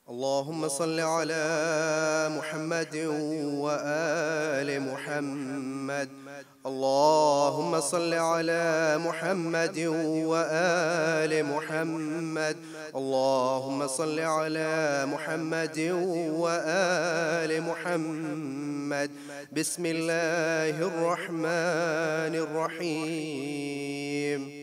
اللهم صل على محمد وآل محمد. اللهم صل على محمد وآل محمد. اللهم صل على محمد وآل محمد. بسم الله الرحمن الرحيم.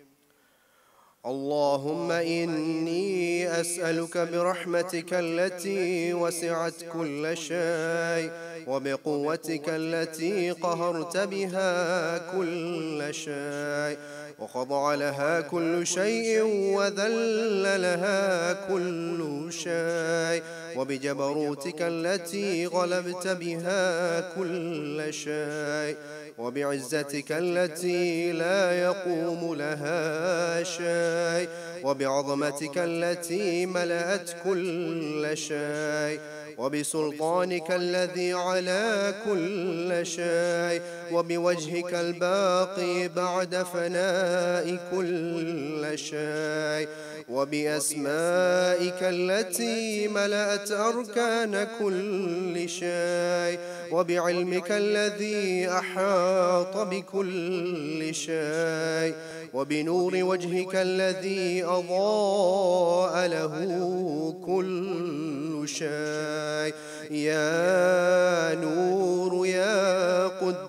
اللهم إني أسألك برحمتك التي وسعت كل شيء وبقوتك التي قهرت بها كل شيء وخضع لها كل شيء وذل لها كل شيء وبجبروتك التي غلبت بها كل شيء وبعزتك التي لا يقوم لها شيء وبعظمتك التي ملأت كل شيء وبسلطانك الذي على كل شيء وبوجهك الباقي بعد فناء كل شيء وبأسمائك التي ملأت أركان كل شيء وبعلمك الذي أحاط بكل شيء وبنور وجهك الذي أضاء له كل شيء. يا نور يا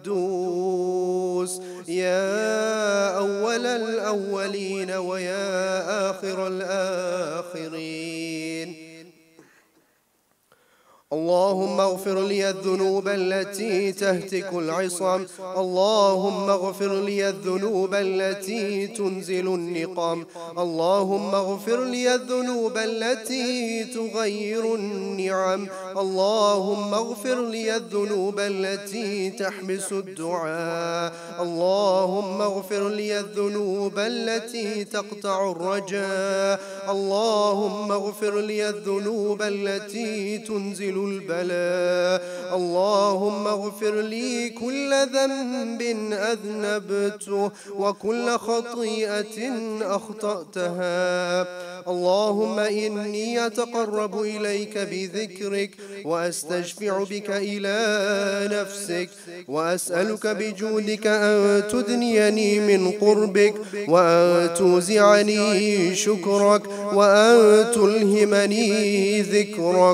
قدوس يا أول الأولين ويا آخر الآخرين. اللهم اغفر لي الذنوب التي تهتك العصام. اللهم اغفر لي الذنوب التي تنزل النقام. اللهم اغفر لي الذنوب التي تغير النعم. اللهم اغفر لي الذنوب التي تحبس الدعاء. اللهم اغفر لي الذنوب التي تقطع الرجاء. اللهم اغفر لي الذنوب التي تنزل البلاء. اللهم اغفر لي كل ذنب أذنبته وكل خطيئة أخطأتها. اللهم إني أتقرب إليك بذكرك وأستشفع بك إلى نفسك وأسألك بجودك أن تدنيني من قربك وأن توزعني شكرك وأن تلهمني ذكرك.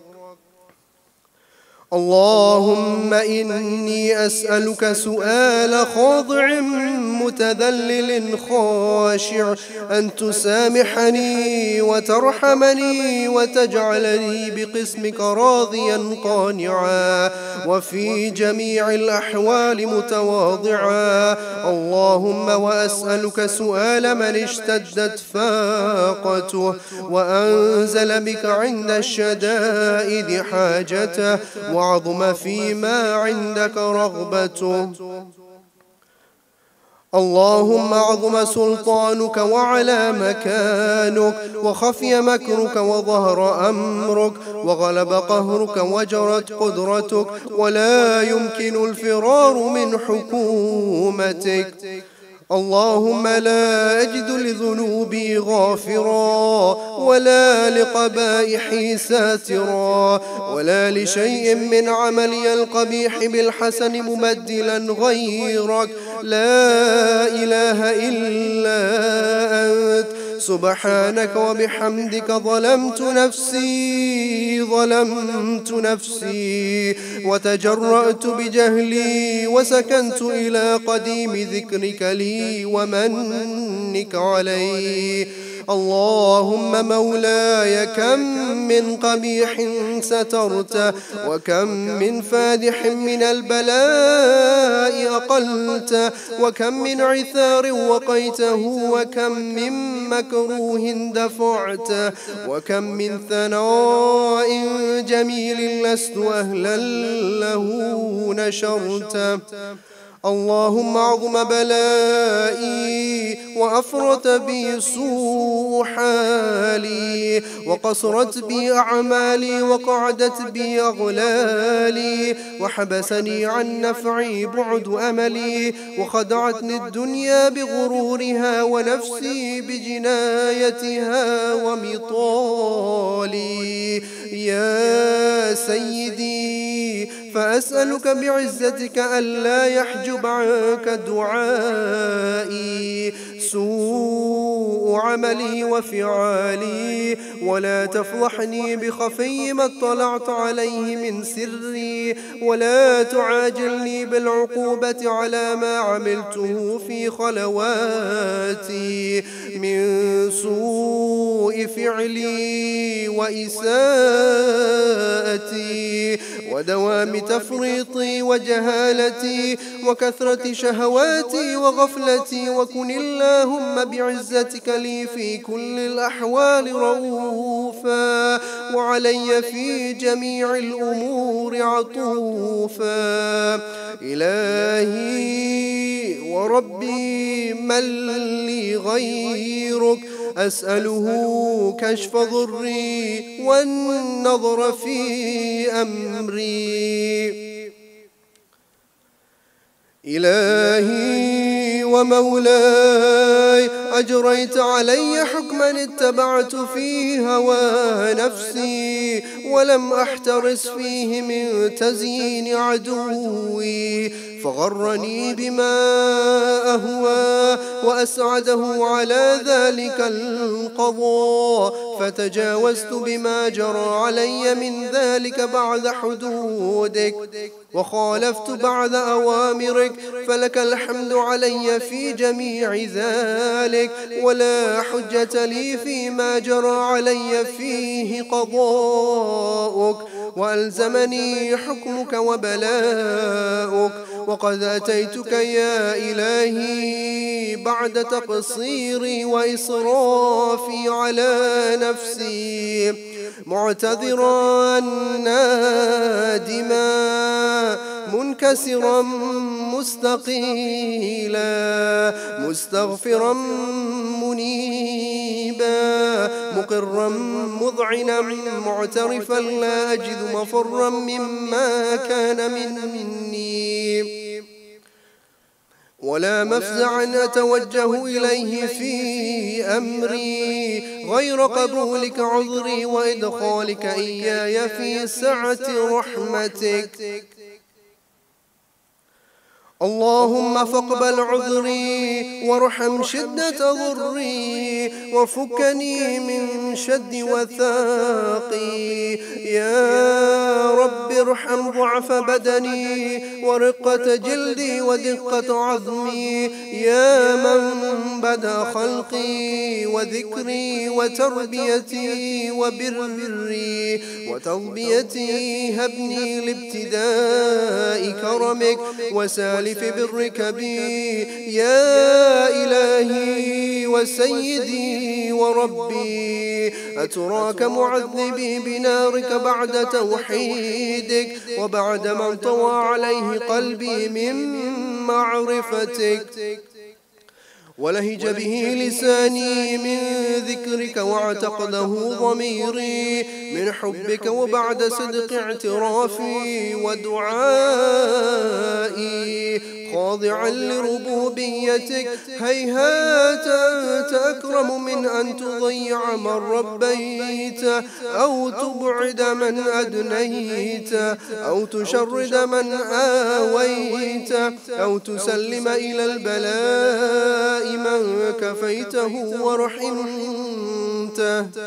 اللهم إني أسألك سؤال خاضع متذلل خاشع أن تسامحني وترحمني وتجعلني بقسمك راضيا قانعا وفي جميع الأحوال متواضعا. اللهم وأسألك سؤال من اشتدت فاقته وأنزل بك عند الشدائد حاجته وعظم فيما عندك رغبته. اللهم عظم سلطانك وعلى مكانك وخفي مكرك وظهر أمرك وغلب قهرك وجرت قدرتك ولا يمكن الفرار من حكومتك. اللهم لا أجد لذنوبي غافرا ولا لقبائحي ساترا ولا لشيء من عملي القبيح بالحسن مبدلا غيرك. لا إله إلا أنت سبحانك وبحمدك ظلمت نفسي وتجرأت بجهلي وسكنت إلى قديم ذكرك لي ومنك علي. اللهم مولاي كم من قبيح سترته وكم من فادح من البلاء أقلته وكم من عثار وقيته وكم من مكروه دفعته وكم من ثناء جميل لست أهلا له نشرته. اللهم عظم بلائي وأفرط بي سوء حالي وقصرت بي أعمالي وقعدت بي أغلالي وحبسني عن نفعي بعد أملي وخدعتني الدنيا بغرورها ونفسي بجنايتها ومطالي. فأسألك بعزتك ألا يحجب عنك دعائي سوء عملي وفعالي، ولا تفضحني بخفي ما اطلعت عليه من سري، ولا تعاجلني بالعقوبة على ما عملته في خلواتي من سوء فعلي وإساءتي ودوام تفريطي وجهالتي وكثرة شهواتي وغفلتي. وكن اللهم بعزتك لي في كل الأحوال رؤوفا، وعلي في جميع الأمور عطوفا. إلهي وربي من لي غيرك، أسأله كشف ضري والنظر في أمري. إلهي ومولاي، أجريت علي حكما اتبعت فيه هوى نفسي، ولم أحترس فيه من تزيين عدوي، فغرني بما أهوى وأسعده على ذلك القضاء، فتجاوزت بما جرى علي من ذلك بعد حدودك، وخالفت بعد أوامرك، فلك الحمد علي في جميع ذلك، ولا حجة لي فيما جرى علي فيه قضاؤك، وألزمني حكمك وبلاؤك. وقد أتيتك يا إلهي بعد تقصيري وإسرافي على نفسي، معتذرا نادما منكسرا مستقيلا مستغفرا منيبا مقرا مذعنا معترفا لا أجد مفرا مما كان مني، ولا مفزعا أتوجه إليه في أمري غير قبولك عذري وإدخالك إياي في سعة رحمتك. اللهم فاقبل عذري وارحم شدة ضري وفكني من شد وثاقي. يا رب ارحم ضعف بدني ورقة جلدي ودقة عظمي، يا من بدا خلقي وذكري وتربيتي وبري وتربيتي، هبني لابتداء كرمك وسالف برك بي. يا إلهي وسيدي وربي، أتراك معذبي بنارك بعد توحيدك وبعد ما انطوى عليه قلبي من معرفتك ولهج به لساني من ذكرك واعتقده ضميري من حبك، وبعد صدق اعترافي ودعائي خاضعا لربوبيتك، هيهات أنت أكرم من أن تضيع من ربيت أو تبعد من أدنيت أو تشرد من آويت أو تسلم إلى البلاء من كفيته ورحمته.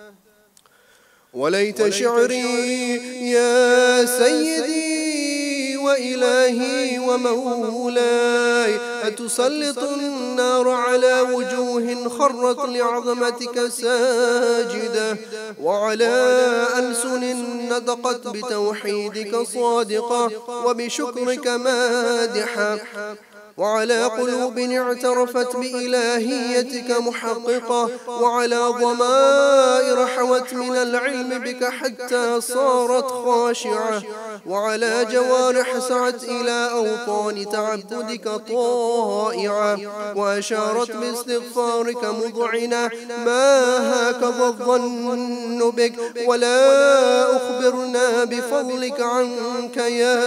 وليت شعري يا سيدي وإلهي ومولاي، أتسلط النار على وجوه خرت لعظمتك ساجدة، وعلى ألسن نطقت بتوحيدك صادقة وبشكرك مادحة، وعلى قلوب اعترفت بإلهيتك محققة، وعلى ضمائر حوت من العلم بك حتى صارت خاشعة، وعلى جوارح سعت إلى أوطان تعبدك طائعة، وأشارت باستغفارك مذعنة. ما هكذا الظن بك ولا أخبرنا بفضلك عنك يا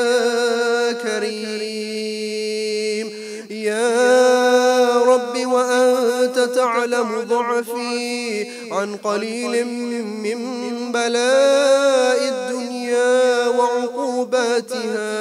كريم. يا رب وأنت تعلم ضعفي عن قليل من بلاء الدنيا وعقوباتها،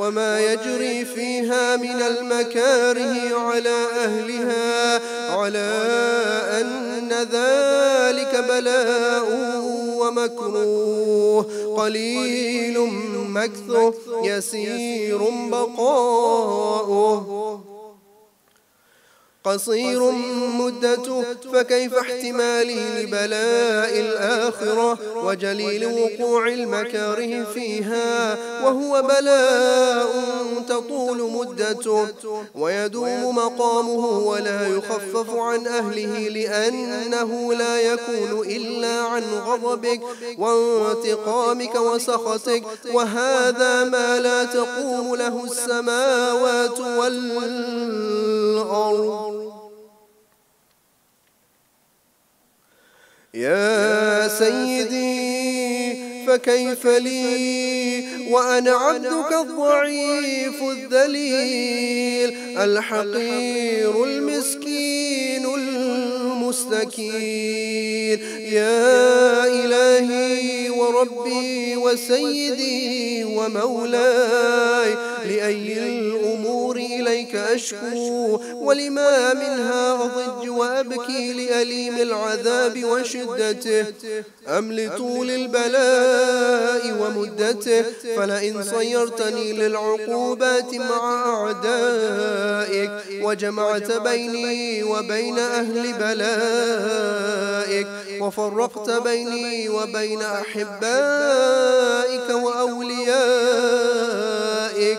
وما يجري فيها من المكاره على أهلها، على أن ذلك بلاء ومكروه، قليل مكثه يسير بقاؤه، قصير مدته، فكيف احتمالي لبلاء الآخرة وجليل وقوع المكاره فيها، وهو بلاء تطول مدته ويدوم مقامه ولا يخفف عن أهله، لأنه لا يكون إلا عن غضبك وانتقامك وسخطك، وهذا ما لا تقوم له السماوات والأرض. يا سيدي فكيف لي وأنا عبدك الضعيف الذليل الحقير المسكين المستكين، يا إلهي وربي وسيدي ومولاي، لأي الأمور إليك أشكو، ولما منها أضج وأبكي، لأليم العذاب وشدته أم لطول البلاء ومدته؟ فلئن صيرتني للعقوبات مع أعدائك وجمعت بيني وبين أهل بلائك وفرقت بيني وبين أحبائك وأوليائك،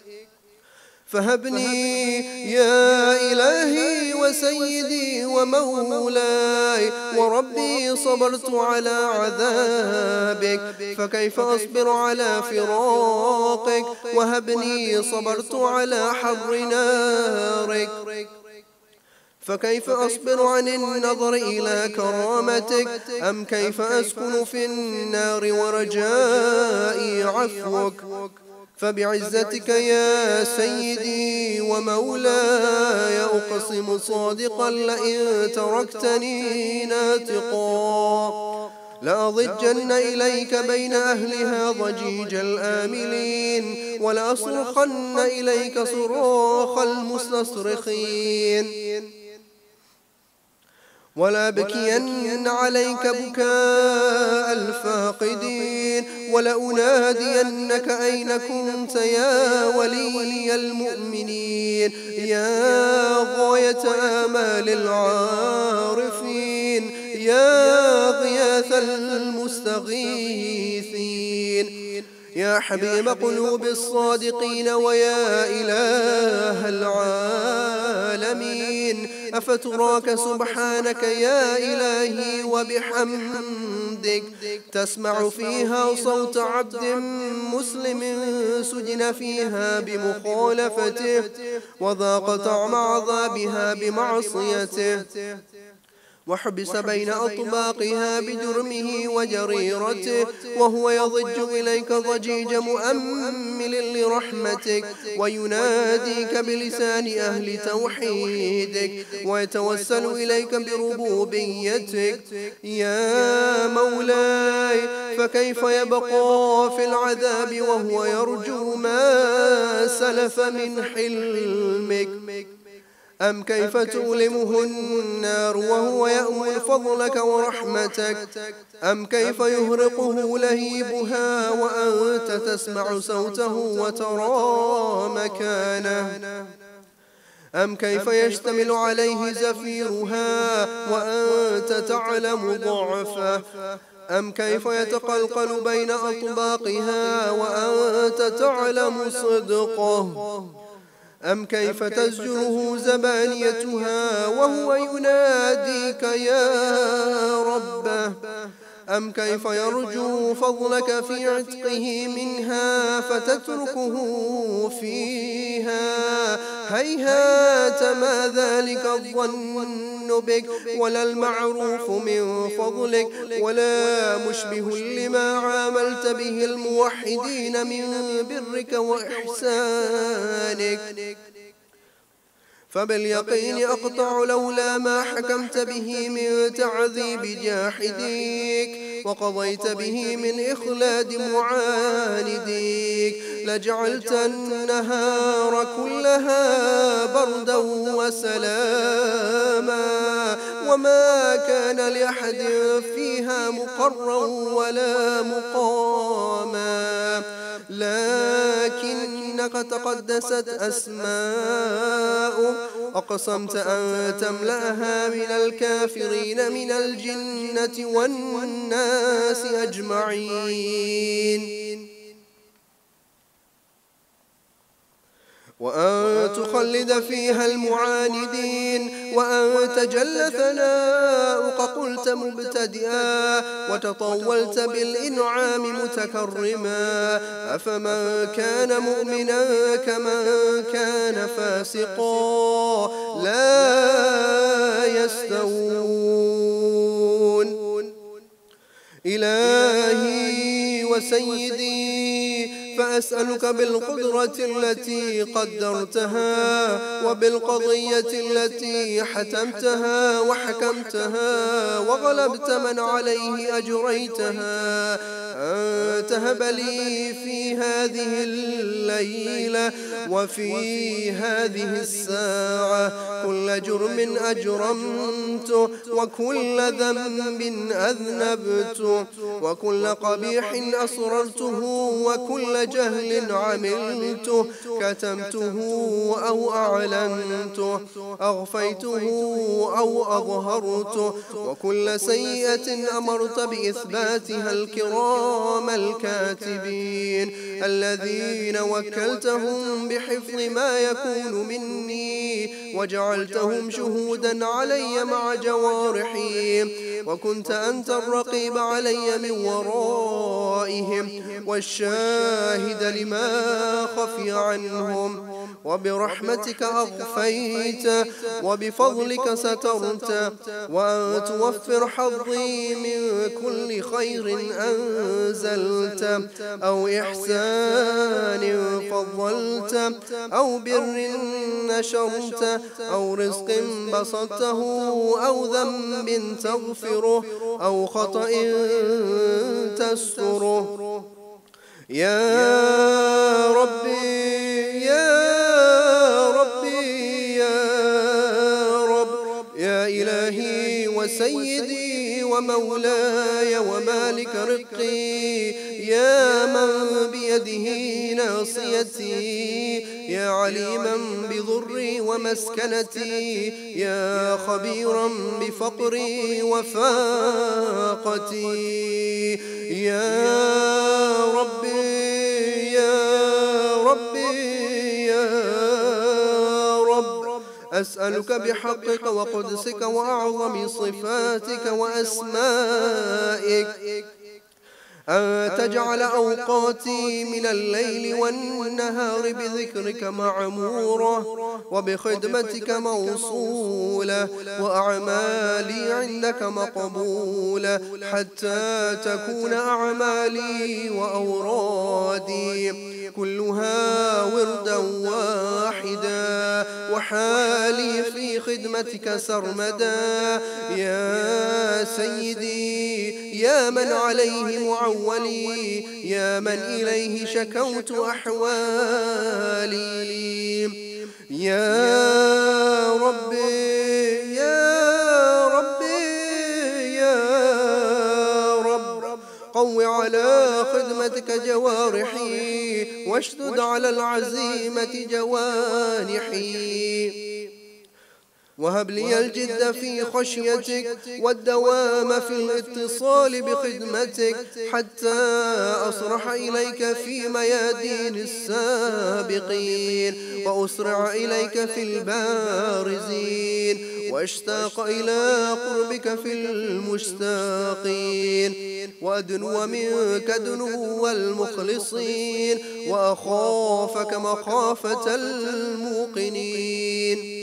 فهبني يا إلهي وسيدي ومولاي وربي، صبرت على عذابك فكيف أصبر على فراقك، وهبني صبرت على حر نارك فكيف أصبر عن النظر إلى كرامتك، أم كيف أسكن في النار ورجائي عفوك؟ فبعزتك يا سيدي ومولاي أقسم صادقا لئن تركتني ناطقا لأضجن إليك بين أهلها ضجيج الآملين، ولأصرخن إليك صراخ المستصرخين، ولأبكين عليك بكاء الفاقدين، ولأنادينك أين كنت يا ولي المؤمنين، يا غاية آمال العارفين، يا غياث المستغيثين، يا حبيب قلوب الصادقين، ويا إله العالمين. أفتراك سبحانك يا إلهي وبحمدك تسمع فيها صوت عبد مسلم سجن فيها بمخالفته وذاق طعم عذابها بمعصيته، وحبس بين أطباقها بجرمه وجريرته، وهو يضج إليك ضجيج مؤمل لرحمتك، ويناديك بلسان أهل توحيدك، ويتوسل إليك بربوبيتك. يا مولاي فكيف يبقى في العذاب وهو يرجو ما سلف من حلمك؟ أم كيف تؤلمه النار وهو يأمل فضلك ورحمتك؟ أم كيف يهرقه لهيبها وأنت تسمع صوته وترى مكانه؟ أم كيف يشتمل عليه زفيرها وأنت تعلم ضعفه؟ أم كيف يتقلقل بين أطباقها وأنت تعلم صدقه؟ أم كيف تزجره زبانيتها وهو يناديك يا ربه؟ أم كيف يرجو فضلك في عتقه منها فتتركه فيها؟ هيهات ما ذلك الظن بك، ولا المعروف من فضلك، ولا مشبه لما عاملت به الموحدين من برك وإحسانك. فباليقين أقطع لولا ما حكمت به من تعذيب جاحديك وقضيت به من إخلاد معانديك لجعلت النهار كلها بردا وسلاما وما كان لأحد فيها مقرا ولا مقاما لكنك تقدست أسماؤك أقسمت أن تملأها من الكافرين من الجنة والناس أجمعين وأن تخلد فيها المعاندين وأنت جل ثناؤك قلت مبتدئا وتطولت بالإنعام متكرما أفمن كان مؤمنا كمن كان فاسقا لا يستوون إلهي وسيدي فأسألك بالقدرة التي قدرتها وبالقضية التي حتمتها وحكمتها وغلبت من عليه أجريتها أن تهب لي في هذه الليلة وفي هذه الساعة كل جرم أجرمته وكل ذنب أذنبته وكل قبيح أصررته وكل جهل عملته كتمته أو أعلنته أغفيته أو أظهرته وكل سيئة أمرت بإثباتها الكرام الكاتبين الذين وكلتهم بحفظ ما يكون مني وجعلتهم شهودا علي مع جوارحي وكنت أنت الرقيب علي من ورائهم والشاهد لما خفي عنهم وبرحمتك أغفيت وبفضلك سترت وأن توفر حظي من كل خير أنزلت أو إحسان فضلت أو بر نشرت أو رزق بسطته أو ذنب تغفره أو خطأ تستره يا ربي يا ربي يا رب يا إلهي وسيدي ومولاي ومالك رقي يا من بيده ناصيتي يا عليما بضري ومسكنتي يا خبيرا بفقري وفاقتي يا ربي يا ربي يا رب أسألك بحقك وقدسك وأعظم صفاتك وأسمائك أن تجعل أوقاتي من الليل والنهار بذكرك معمورة وبخدمتك موصولة وأعمالي عندك مقبولة حتى تكون أعمالي وأورادي كلها وردا واحدا وحالي في خدمتك سرمدا يا سيدي يا من عليه معولي يا من إليه شكوت أحوالي يا ربي يا ربي يا رب قو على خدمتك جوارحي واشدد على العزيمة جوانحي وهب لي الجد في خشيتك والدوام في الاتصال بخدمتك حتى أصرح إليك في ميادين السابقين وأسرع إليك في البارزين واشتاق إلى قربك في المشتاقين وأدنو منك دنو المخلصين وأخافك مخافة الموقنين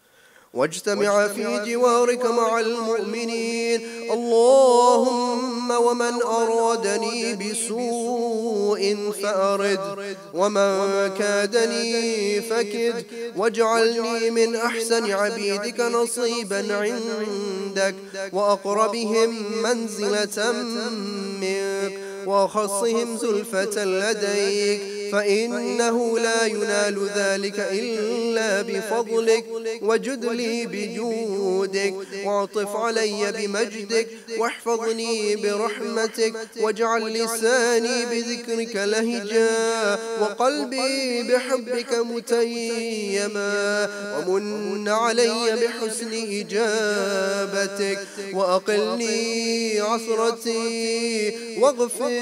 واجتمع في جوارك مع المؤمنين اللهم ومن أرادني بسوء فأرد ومن كادني فكد واجعلني من أحسن عبيدك نصيبا عندك وأقربهم منزلة منك وأخصهم زلفة لديك فإنه لا ينال ذلك إلا بفضلك وجد لي بجودك واعطف علي بمجدك واحفظني برحمتك واجعل لساني بذكرك لهجا وقلبي بحبك متيما ومن علي بحسن إجابتك وأقلني عثرتي واغفر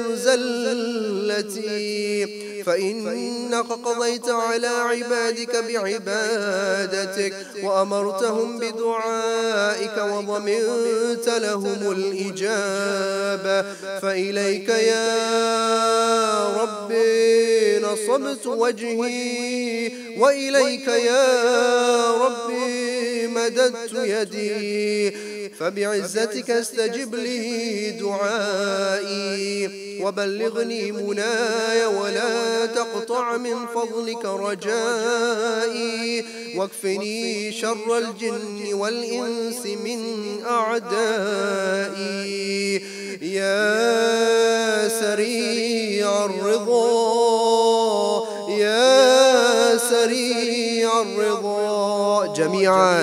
زلتي فإنك قضيت على عبادك بعبادتك وأمرتهم بدعائك وضمنت لهم الإجابة فإليك يا ربي نصبت وجهي وإليك يا ربي مددت يدي فبعزتك استجب لي دعائي وبلغني مناي ولا تقطع من فضلك رجائي واكفني شر الجن والإنس من أعدائي يا سريع الرضا يا سريع الرضا جميعا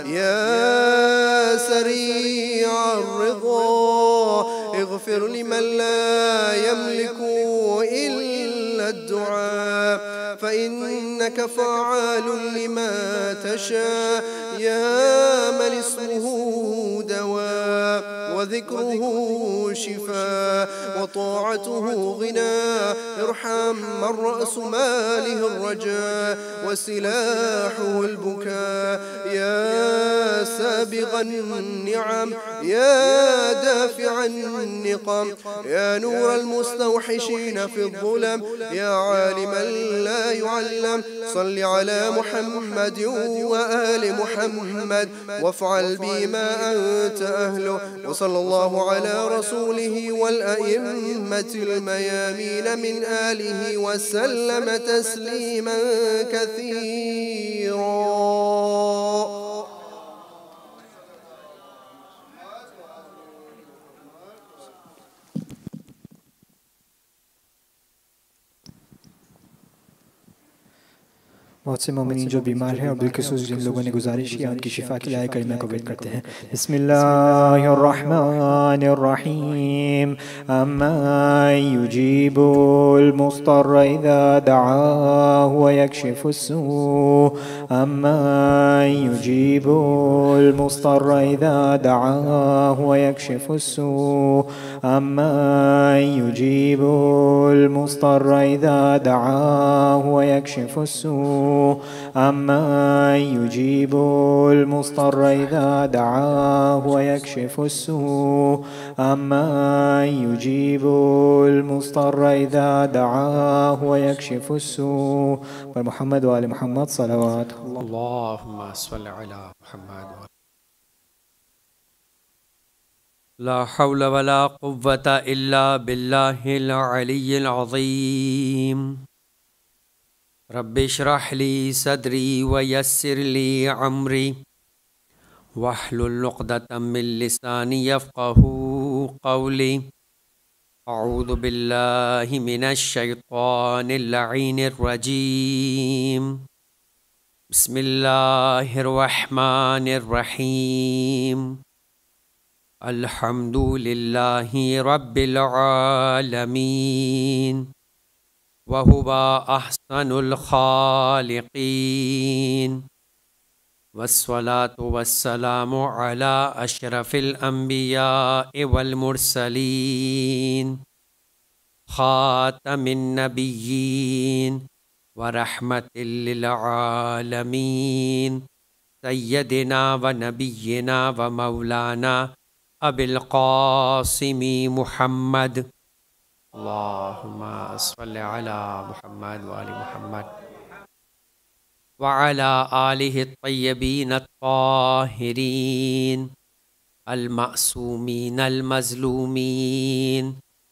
يا سريع الرضا اغفر لمن لا يملك إلا الدعاء فإنك فعال لما تشاء يا من اسمه دواء وذكره شفاء وطاعته غنى ارحم من رأس ماله الرجاء وسلاحه البكاء يا سابغ النعم يا دافع النقم يا نور المستوحشين في الظلم يا عالما لا يعلم صل على محمد وآل محمد وافعل بما أنت أهله وصلى الله على رسوله والأئمة الميامين من آله وسلم تسليما كثيرا. बहुत से मोमिनीन जो बीमार हैं और बिलखुसूस जिन लोगों ने गुजारिश की उनकी शिफा के लिए करीमा को वेट करते हैं। बिस्मिल्लाहिर्रहमानिर्रहीम अम्मा युजीबुल मुस्तर्र इज़ा दआहु व यक्शिफुस्सू अम्मा युजीबुल मुस्तर्र इज़ा दआहु व यक्शिफुस्सू अम्मा युजीबुल मुस्तर्र इज़ा दआहु व यक्शिफुस्सू أَمَّنْ يُجِيبُ الْمُضْطَرَّ إِذَا دَعَاهُ وَيَكْشِفُ السُّوءَ أَمَّنْ يُجِيبُ الْمُضْطَرَّ إِذَا دَعَاهُ وَيَكْشِفُ السُّوءَ ومحمد وآل محمد صلوات اللهم صل على محمد لا حول ولا قوة إلا بالله العلي العظيم رب اشرح لي صدري ويسر لي عمري واحلل عقدة من لساني يفقه قولي أعوذ بالله من الشيطان اللعين الرجيم بسم الله الرحمن الرحيم الحمد لله رب العالمين وهو أحسن الخالقين والصلاة والسلام على أشرف الأنبياء والمرسلين خاتم النبيين ورحمة للعالمين سيدنا ونبينا ومولانا أبي القاسم محمد اللهم صل على محمد وآل محمد وعلى آله الطيبين الطاهرين अल-मासूमीन अल-मज़लूमीन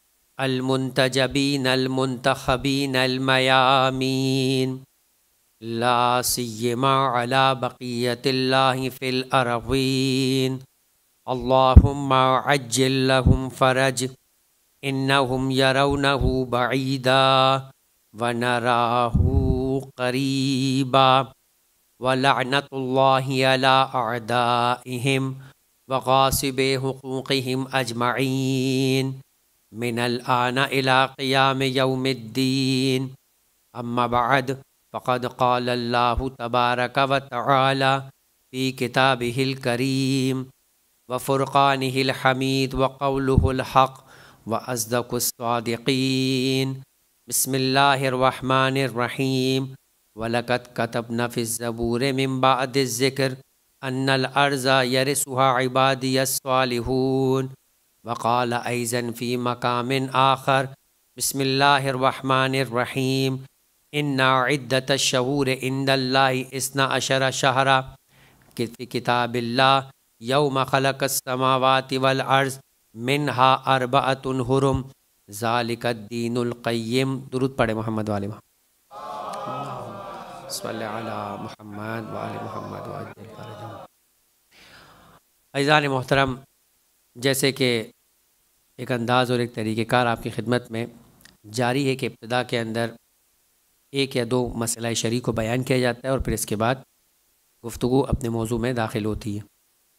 अल-मुंतजबीन अल-मुंतखबीन अल-मयामीन ला सिय्यमा अला बक़ियतिल्लाहि फ़िल अरज़ीन अल्लाहुम्मा अज्जिल लहुम फ़रज इन्नहुम यरौनहु बईदा व नराहु क़रीबा व लअनतुल्लाहि अला अअदाइहिम व ग़ासिबि हुक़ूक़िहिम अजमईन मिनल आना इला क़ियाम यौमिद्दीन अम्मा बअद फ़क़द क़ालल्लाहु तबारक व तआला फ़ी किताबिहिल करीम व फ़ुरक़ानिहिल हमीद व क़ौलुहुल हक़ व अस्दक़ुस सादिक़ीन बिस्मिल्लाहिर रहमानिर रहीम वलक़द कतबना फ़िज़ ज़बूर मिन बअदिज़ ज़िक्र अन्नल अर्ज़ा यरिसुहा इबादियस सालिहून व क़ाल अयज़न फ़ी मक़ामिन आख़र बिस्मिल्लाहिर रहमानिर रहीम इन्ना इद्दतश शहूर इंदल्लाहि इस्ना अशरा शहरा फ़ी किताबिल्लाह यौम ख़लक़स समावाति वल अर्ज़ मिनहा अर्बअतुन हुरुम ज़ालिकद्दीनुल क़य्यिम। दुरूद पढ़े मोहम्मद वाले सल्लल्लाहु अला मुहम्मद व आले मुहम्मद व अज्जिल फ़रजहुम। अज़ीज़ान मोहतरम, जैसे कि एक अंदाज़ और एक तरीक़ेकार आपकी खिदमत में जारी है कि इब्तिदा के अंदर एक या दो मसला शरई को बयान किया जाता है और फिर इसके बाद गुफ्तगू अपने मौजू में दाखिल होती है।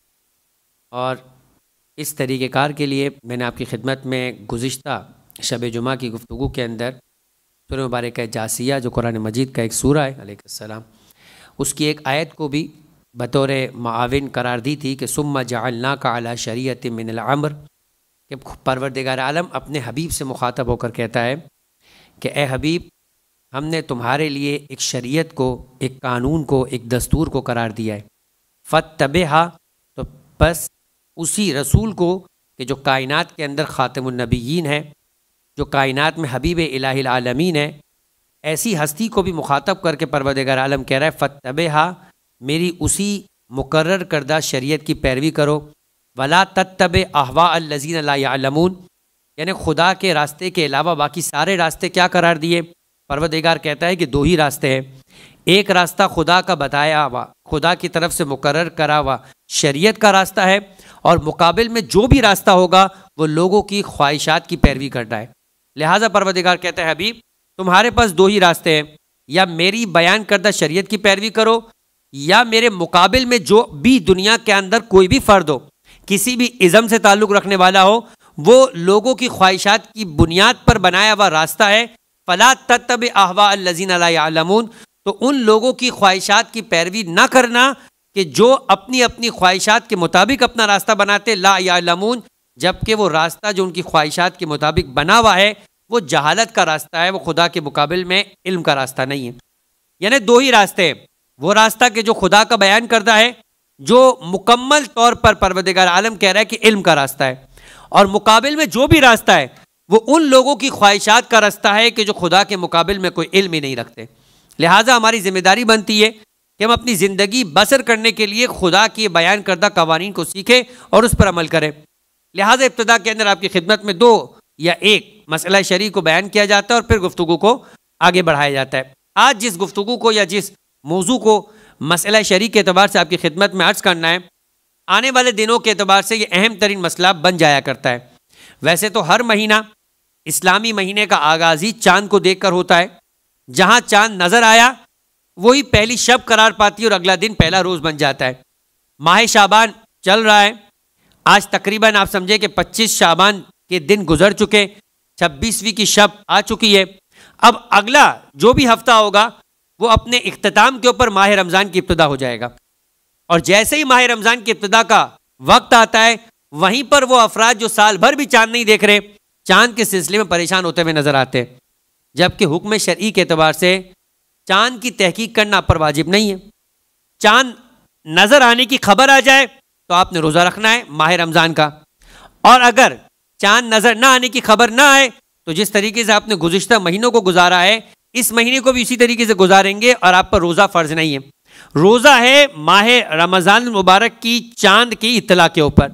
और इस तरीक़ेकार के लिए मैंने आपकी खिदमत में गुज़िश्ता शब जुमा की गुफ्तगू के अंदर सूरह मुबारक जासिया जो कुरान मजीद का एक सूरा है अलैहिस्सलाम, उसकी एक आयत को भी बतौर मुआविन करार दी थी कि सुम्मा जअलनाका अला शरीयतिन मिनल अम्र, कि परवरदिगार आलम अपने हबीब से मुखातब होकर कहता है कि ए हबीब, हमने तुम्हारे लिए एक शरीयत को, एक कानून को, एक दस्तूर को करार दिया है। फत्तबिहा, तो बस उसी रसूल को कि जो कायनात के अंदर ख़ातमुन नबिय्यीन है, जो कायनात में हबीब इलाहिल आलमीन है, ऐसी हस्ती को भी मुखातब करके परवरदिगार आलम कह रहा है फत्तबिहा, मेरी उसी मुकर्रर करदा शरीयत की पैरवी करो। वला तत्तबि अहवा अल्लज़ीना ला यअलमून, यानी खुदा के रास्ते के अलावा बाकी सारे रास्ते क्या करार दिए? परवरदिगार कहता है कि दो ही रास्ते हैं। एक रास्ता खुदा का बताया हुआ, खुदा की तरफ से मुकर्रर करा हुआ शरीयत का रास्ता है, और मुकाबिल में जो भी रास्ता होगा वो लोगों की ख्वाहिशात की पैरवी करना है। लिहाजा परवरदिगार कहता है हबीब, तुम्हारे पास दो ही रास्ते हैं, या मेरी बयान करदा शरीयत की पैरवी करो, या मेरे मुकाबिल में जो भी दुनिया के अंदर कोई भी फ़र्द हो, किसी भी इज़्म से ताल्लुक़ रखने वाला हो, वो लोगों की ख्वाहिशात की बुनियाद पर बनाया हुआ रास्ता है। फ़ला तत्तबि अहवा अल्लज़ीना ला यअलमून, तो उन लोगों की ख्वाहिशात की पैरवी ना करना कि जो अपनी अपनी ख्वाहिशात के मुताबिक अपना रास्ता बनाते, ला यअलमून, जबकि वो रास्ता जो उनकी ख्वाहिशात के मुताबिक बना हुआ है वो जहालत का रास्ता है, वो खुदा के मुकाबिल में इल्म का रास्ता नहीं है। यानी दो ही रास्ते हैं, वो रास्ता के जो खुदा का बयान करता है, जो मुकम्मल तौर पर परवरदिगार आलम कह रहा है कि इल्म का रास्ता है, और मुकाबिल में जो भी रास्ता है वो उन लोगों की ख्वाहिशात का रास्ता है कि जो खुदा के मुकाबिल में कोई इल्म ही नहीं रखते। लिहाजा हमारी जिम्मेदारी बनती है कि हम अपनी ज़िंदगी बसर करने के लिए खुदा की बयान करदा कवानीन को सीखें और उस पर अमल करें। लिहाजा इब्तिदा के अंदर आपकी खिदमत में दो या एक मसला शरई को बयान किया जाता है और फिर गुफ्तगू को आगे बढ़ाया जाता है। आज जिस गुफ्तगू को या जिस मौजू को मसला शरई के अतबार से आपकी खिदमत में अर्ज़ करना है, आने वाले दिनों के अतबार से ये अहम तरीन मसला बन जाया करता है। वैसे तो हर महीना इस्लामी महीने का आगाज़ ही चाँद को देख कर होता है। जहाँ चाँद नज़र आया वही पहली शब करार पाती है और अगला दिन पहला रोज़ बन जाता है। माह शाबान चल रहा है, आज तकरीबन आप समझे कि 25 शाबान के दिन गुजर चुके, 26वीं की शब आ चुकी है। अब अगला जो भी हफ्ता होगा वो अपने इख्तिताम के ऊपर माह रमज़ान की इब्तिदा हो जाएगा, और जैसे ही माह रमज़ान की इब्तिदा का वक्त आता है वहीं पर वो अफराद जो साल भर भी चाँद नहीं देख रहे, चाँद के सिलसिले में परेशान होते हुए नजर आते हैं। जबकि हुक्म शरई के अतबार से चाँद की तहकीक करना पर वाजिब नहीं है। चाँद नजर आने की खबर आ जाए तो आपने रोज़ा रखना है माह रमज़ान का, और अगर चाँद नजर ना आने की खबर ना आए तो जिस तरीके से आपने गुज़िश्ता महीनों को गुजारा है इस महीने को भी इसी तरीके से गुजारेंगे, और आप पर रोज़ा फ़र्ज नहीं है। रोज़ा है माह रमज़ान मुबारक की चाँद की इत्तला के ऊपर।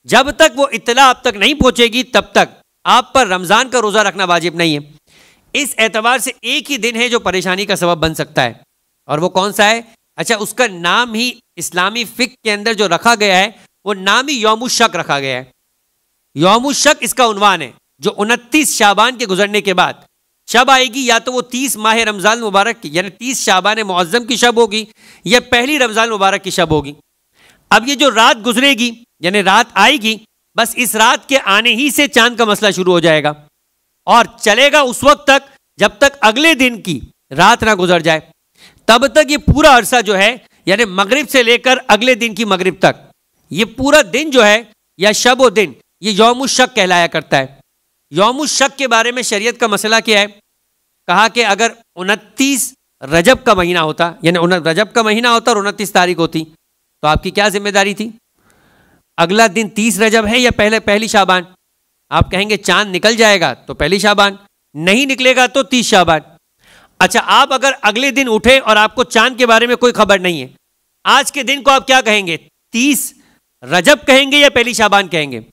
जब तक वो इत्तला आप तक नहीं पहुंचेगी तब तक आप पर रमज़ान का रोज़ा रखना वाजिब नहीं है। इस एतबार से एक ही दिन है जो परेशानी का सबब बन सकता है, और वो कौन सा है? अच्छा, उसका नाम ही इस्लामी फ़िक़्ह के अंदर जो रखा गया है वो नाम ही यौमुश शक रखा गया है। यौमुश शक इसका उन्वान है, जो 29 शाबान के गुजरने के बाद शब आएगी, या तो वो 30 माह रमज़ान मुबारक की यानी 30 शाबान मुअज़्ज़म की शब होगी, या पहली रमज़ान मुबारक की शब होगी। अब ये जो रात गुजरेगी यानी रात आएगी, बस इस रात के आने ही से चांद का मसला शुरू हो जाएगा और चलेगा उस वक्त तक जब तक अगले दिन की रात ना गुजर जाए। तब तक ये पूरा अरसा जो है यानी मगरिब से लेकर अगले दिन की मगरिब तक, ये पूरा दिन जो है या शब व दिन, ये यौमुश शक कहलाया करता है। यौमुश शक के बारे में शरीयत का मसला क्या है? कहा कि अगर 29 रजब का महीना होता, यानी रजब का महीना होता और 29 तारीख होती, तो आपकी क्या जिम्मेदारी थी? अगला दिन 30 रजब है या पहली शाबान? आप कहेंगे चांद निकल जाएगा तो पहली शाबान, नहीं निकलेगा तो 30 शाबान। अच्छा, आप अगर अगले दिन उठे और आपको चांद के बारे में कोई खबर नहीं है, आज के दिन को आप क्या कहेंगे? 30 रजब कहेंगे या पहली शाबान कहेंगे?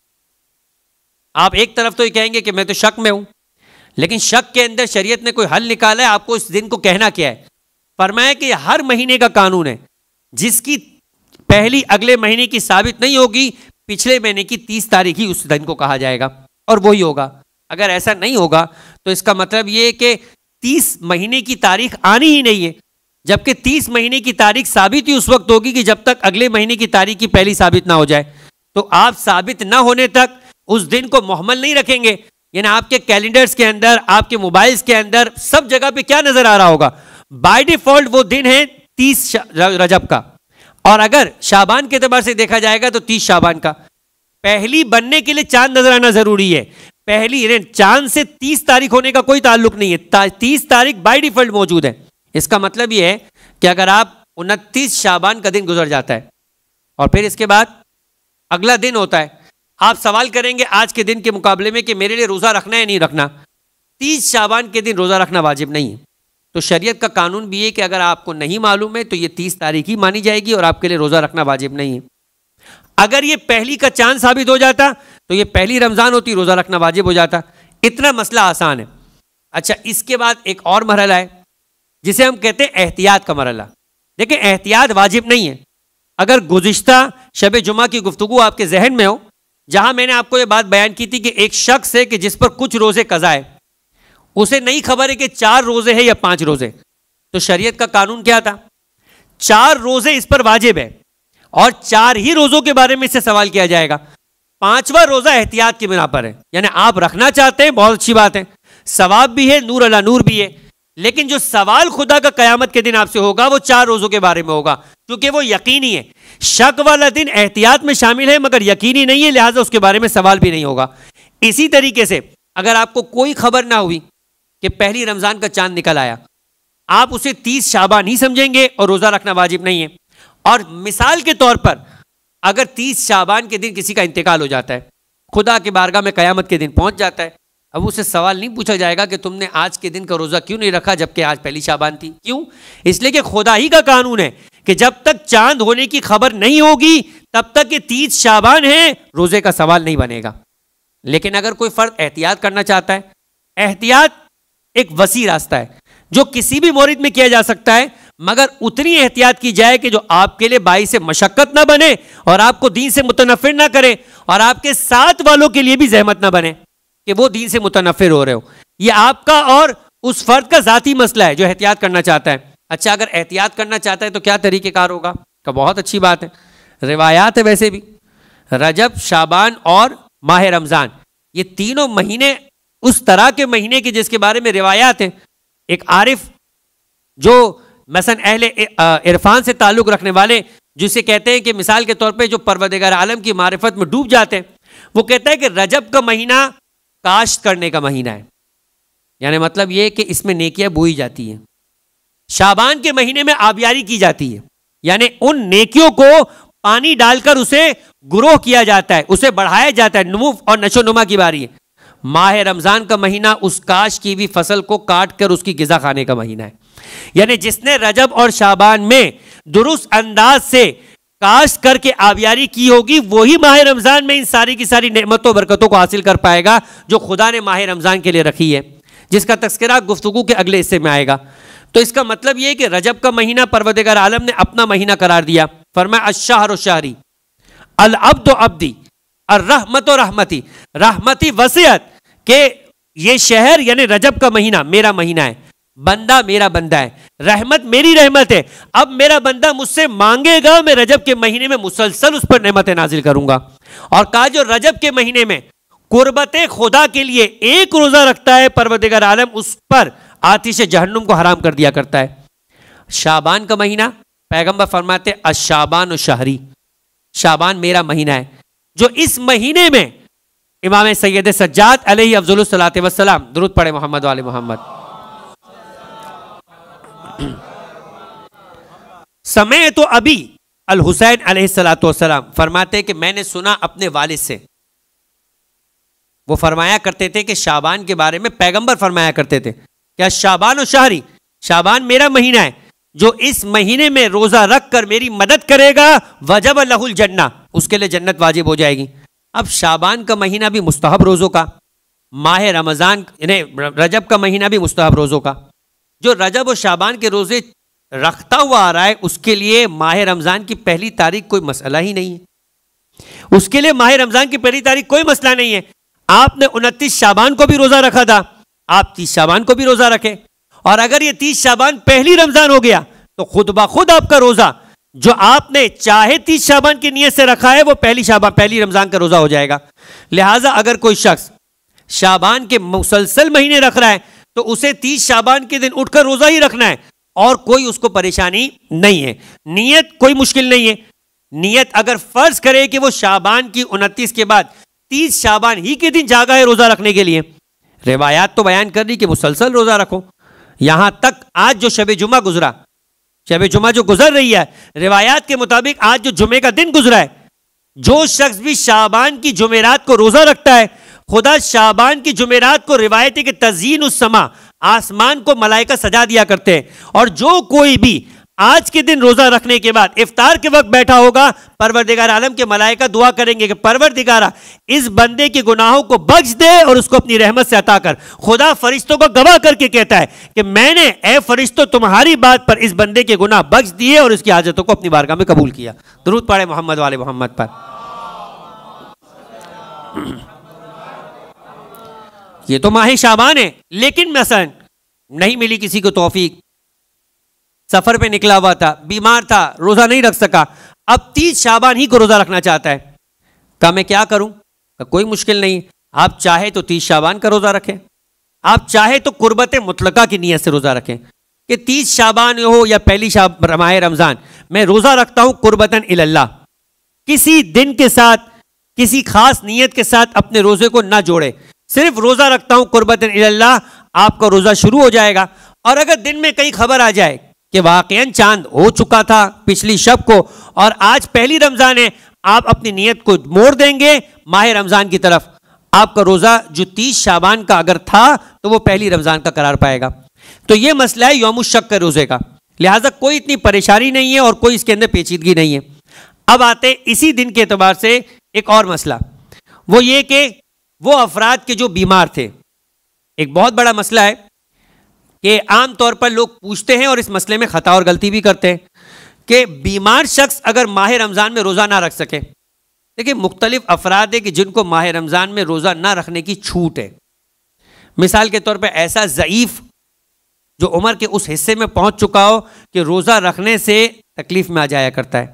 आप एक तरफ तो ये कहेंगे कि मैं तो शक में हूं, लेकिन शक के अंदर शरीयत ने कोई हल निकाला है। आपको इस दिन को कहना क्या है? फरमाया कि हर महीने का कानून है, जिसकी पहली अगले महीने की साबित नहीं होगी, पिछले महीने की 30 तारीख ही उस दिन को कहा जाएगा और वही होगा। अगर ऐसा नहीं होगा तो इसका मतलब ये है कि 30 महीने की तारीख आनी ही नहीं है, जबकि 30 महीने की तारीख साबित ही उस वक्त होगी कि जब तक अगले महीने की तारीख की पहली साबित ना हो जाए। तो आप साबित ना होने तक उस दिन को मुहम्मल नहीं रखेंगे। यानी आपके कैलेंडर्स के अंदर, आपके मोबाइल्स के अंदर, सब जगह पे क्या नजर आ रहा होगा? बाय डिफॉल्ट वो दिन है 30 रजब का, और अगर शाबान के एतबार से देखा जाएगा तो 30 शाबान का। पहली बनने के लिए चांद नजर आना जरूरी है। पहली चांद से 30 तारीख होने का कोई ताल्लुक नहीं है, 30 तारीख बाय डिफॉल्ट मौजूद है। इसका मतलब यह है कि अगर आप 29 शाबान का दिन गुजर जाता है और फिर इसके बाद अगला दिन होता है, आप सवाल करेंगे आज के दिन के मुकाबले में कि मेरे लिए रोज़ा रखना है नहीं रखना। 30 शाबान के दिन रोज़ा रखना वाजिब नहीं है। तो शरीयत का कानून भी है कि अगर आपको नहीं मालूम है तो ये 30 तारीख ही मानी जाएगी और आपके लिए रोज़ा रखना वाजिब नहीं है। अगर ये पहली का चांद साबित हो जाता तो ये पहली रमज़ान होती, रोज़ा रखना वाजिब हो जाता। इतना मसला आसान है। अच्छा, इसके बाद एक और मरहला है जिसे हम कहते हैं एहतियात का मरहला। देखिए, एहतियात वाजिब नहीं है। अगर गुज़िश्ता शब जुमा की गुफ्तगू आपके जहन में हो, जहां मैंने आपको ये बात बयान की थी कि एक शख्स है कि जिस पर कुछ रोज़े कज़ा है, उसे नहीं खबर है कि 4 रोज़े हैं या 5 रोज़े, तो शरीयत का कानून क्या था? 4 रोज़े इस पर वाजिब है और 4 ही रोज़ों के बारे में इससे सवाल किया जाएगा। 5वां रोज़ा एहतियात की बिना पर है, यानी आप रखना चाहते हैं, बहुत अच्छी बात है, सवाब भी है, नूर अला नूर भी है, लेकिन जो सवाल खुदा का क़यामत के दिन आपसे होगा वो 4 रोज़ों के बारे में होगा, क्योंकि वो यकीनी है। शक वाला दिन एहतियात में शामिल है मगर यकीनी नहीं है, लिहाजा उसके बारे में सवाल भी नहीं होगा। इसी तरीके से अगर आपको कोई खबर ना हुई कि पहली रमज़ान का चांद निकल आया, आप उसे 30 शाबान ही समझेंगे और रोज़ा रखना वाजिब नहीं है। और मिसाल के तौर पर अगर 30 शाबान के दिन किसी का इंतकाल हो जाता है, खुदा के बारगाह में क़यामत के दिन पहुंच जाता है, अब उससे सवाल नहीं पूछा जाएगा कि तुमने आज के दिन का रोज़ा क्यों नहीं रखा जबकि आज पहली शाबान थी। क्यों? इसलिए कि खुदा ही का कानून है कि जब तक चांद होने की खबर नहीं होगी तब तक ये 30 शाबान है, रोज़े का सवाल नहीं बनेगा। लेकिन अगर कोई फ़र्द एहतियात करना चाहता है, एहतियात एक वसी रास्ता है जो किसी भी मोरिद में किया जा सकता है, मगर उतनी एहतियात की जाए कि जो आपके लिए बाइस मशक्कत ना बने और आपको दीन से मुतनफ़िर ना करे और आपके साथ वालों के लिए भी जहमत ना बने कि वो दीन से मुतनफ़िर हो रहे हो। ये आपका और उस फर्द का ज़ाती मसला है जो एहतियात करना चाहता है। अच्छा, अगर एहतियात करना चाहता है तो क्या तरीक़ेकार होगा? का बहुत अच्छी बात है, रिवायात है वैसे भी, रजब, शाबान और माह रमज़ान, ये तीनों महीने उस तरह के महीने के जिसके बारे में रिवायात हैं। एक आरिफ जो मसलन अहले इरफान से ताल्लुक़ रखने वाले, जिसे कहते हैं कि मिसाल के तौर पे जो परवरदिगार आलम की मारिफत में डूब जाते हैं, वो कहता है कि रजब का महीना काश्त करने का महीना है, यानी मतलब ये कि इसमें नेकियां बोई जाती हैं। शाबान के महीने में आबियारी की जाती है, यानी उन नेकियों को पानी डालकर उसे ग्रोह किया जाता है, उसे बढ़ाया जाता है, नुमू और नशो नुमा की बारी है। माह रमज़ान का महीना उस काश की हुई फसल को काट कर उसकी गिज़ा खाने का महीना है। यानी जिसने रजब और शाबान में दुरुस्त अंदाज से काश्त करके आबियारी की होगी, वही माह रमजान में इन सारी की सारी नेमतों बरकतों को हासिल कर पाएगा जो खुदा ने माह रमजान के लिए रखी है, जिसका तस्करा गुफ्तगू के अगले हिस्से में आएगा। तो इसका मतलब यह है कि रजब का महीना परवरदिगार आलम ने अपना महीना करार दिया। फरमाया अश्शहरु शहरी, अल अब्दु अब्दी, और रहमत रहमती, रहमती वसीयत के ये शहर यानी रजब का महीना मेरा महीना है, बंदा मेरा बंदा है, रहमत मेरी रहमत है। अब मेरा बंदा मुझसे मांगेगा, मैं रजब के महीने में मुसलसल उस पर नेमतें नाजिल करूंगा। और कहा जो रजब के महीने में कुर्बत खुदा के लिए एक रोजा रखता है, परवरदिगार आलम उस पर आतिश जहन्नुम को हराम कर दिया करता है। शाबान का महीना, पैगंबर फरमाते अशाबान शहरी, शाबान मेरा महीना है, जो इस महीने में इमाम सैयद सज्जाद अलैहि अफज़लुस सलातो वस्सलाम, दुरूद पढ़े मोहम्मद वाले मोहम्मद, समय तो अभी अल हुसैन अलैहिस्सलातु वस्सलाम फरमाते कि मैंने सुना अपने वालिद से, वो फरमाया करते थे कि शाबान के बारे में पैगंबर फरमाया करते थे क्या शाबान और शहरी, शाबान मेरा महीना है, जो इस महीने में रोजा रख कर मेरी मदद करेगा वजब लहुल जन्ना, उसके लिए जन्नत वाजिब हो जाएगी। अब शाबान का महीना भी मुस्तहब रोजों का, माह रमजान रजब का महीना भी मुस्तहब रोजों का। जो रजब और शाबान के रोजे रखता हुआ आ रहा है उसके लिए माह रमजान की पहली तारीख कोई मसला ही नहीं है, उसके लिए माह रमजान की पहली तारीख कोई मसला नहीं है। आपने 29 शाबान को भी रोजा रखा था, आप 30 शाबान को भी रोजा रखें, और अगर ये 30 शाबान पहली रमजान हो गया तो खुद ब खुद आपका रोजा जो आपने चाहे 30 शाबान की नीयत से रखा है वो पहली रमजान का रोजा हो जाएगा। लिहाजा अगर कोई शख्स शाबान के मुसलसल महीने रख रहा है तो उसे 30 शाबान के दिन उठकर रोजा ही रखना है और कोई उसको परेशानी नहीं है। नीयत कोई मुश्किल नहीं है, नीयत अगर फर्ज करे कि वो शाबान की 29 के बाद 30 शाबान ही के दिन जागा है रोजा रखने के लिए, रिवायात तो बयान कर दी कि मुसलसल रोजा रखो। यहां तक आज जो शब जुमा गुजरा, शब जुमा जो गुजर रही है, रिवायात के मुताबिक आज जो जुमे का दिन गुजरा है, जो शख्स भी शाबान की जुमेरात को रोजा रखता है, खुदा शाबान की जुमेरात को रिवायत है कि तज़ीन उस समा, आसमान को मलाइका सजा दिया करते हैं। और जो कोई भी आज के दिन रोजा रखने के बाद इफ्तार के वक्त बैठा होगा, परवरदिगार आलम के मलाइका दुआ करेंगे कि परवरदिगारा इस बंदे के गुनाहों को बख्श दे और उसको अपनी रहमत से अता कर। खुदा फरिश्तों को गवाह करके कहता है कि मैंने ए फरिश्तों तुम्हारी बात पर इस बंदे के गुनाह बख्श दिए और इसकी हाजतों को अपनी बारगाह में कबूल किया। दुरूद पढ़े मोहम्मद वाले मोहम्मद पर। ये तो माह शाबान है, लेकिन मसलन नहीं मिली किसी को तौफीक, सफर पे निकला हुआ था, बीमार था, रोजा नहीं रख सका, अब 30 शाबान ही को रोजा रखना चाहता है, क्या मैं क्या करूं? कोई मुश्किल नहीं, आप चाहे तो 30 शाबान का रोजा रखें, आप चाहे तो कुर्बत मुतलका की नीयत से रोजा रखें कि 30 शाबान हो या पहली माह रमजान मैं रोजा रखता हूं कुर्बतन इल्लाह, किसी दिन के साथ किसी खास नीयत के साथ अपने रोजे को ना जोड़े, सिर्फ रोजा रखता हूं कुर्बतन इल्लाह, आपका रोजा शुरू हो जाएगा। और अगर दिन में कहीं खबर आ जाए कि वाकईन चांद हो चुका था पिछली शब को और आज पहली रमजान है, आप अपनी नीयत को मोड़ देंगे माह रमजान की तरफ, आपका रोजा जो 30 शाबान का अगर था तो वो पहली रमजान का करार पाएगा। तो ये मसला है यौम शक के रोजे का, लिहाजा कोई इतनी परेशानी नहीं है और कोई इसके अंदर पेचीदगी नहीं है। अब आते इसी दिन के एतबार से एक और मसला, वो ये कि वो अफराद के जो बीमार थे, एक बहुत बड़ा मसला है कि आम तौर पर लोग पूछते हैं और इस मसले में खता और गलती भी करते हैं कि बीमार शख्स अगर माह रमजान में रोजा ना रख सके। देखिए मुख्तलिफ अफराद है कि जिनको माह रमजान में रोजा ना रखने की छूट है। मिसाल के तौर पर ऐसा ज़ईफ जो उम्र के उस हिस्से में पहुंच चुका हो कि रोजा रखने से तकलीफ में आ जाया करता है।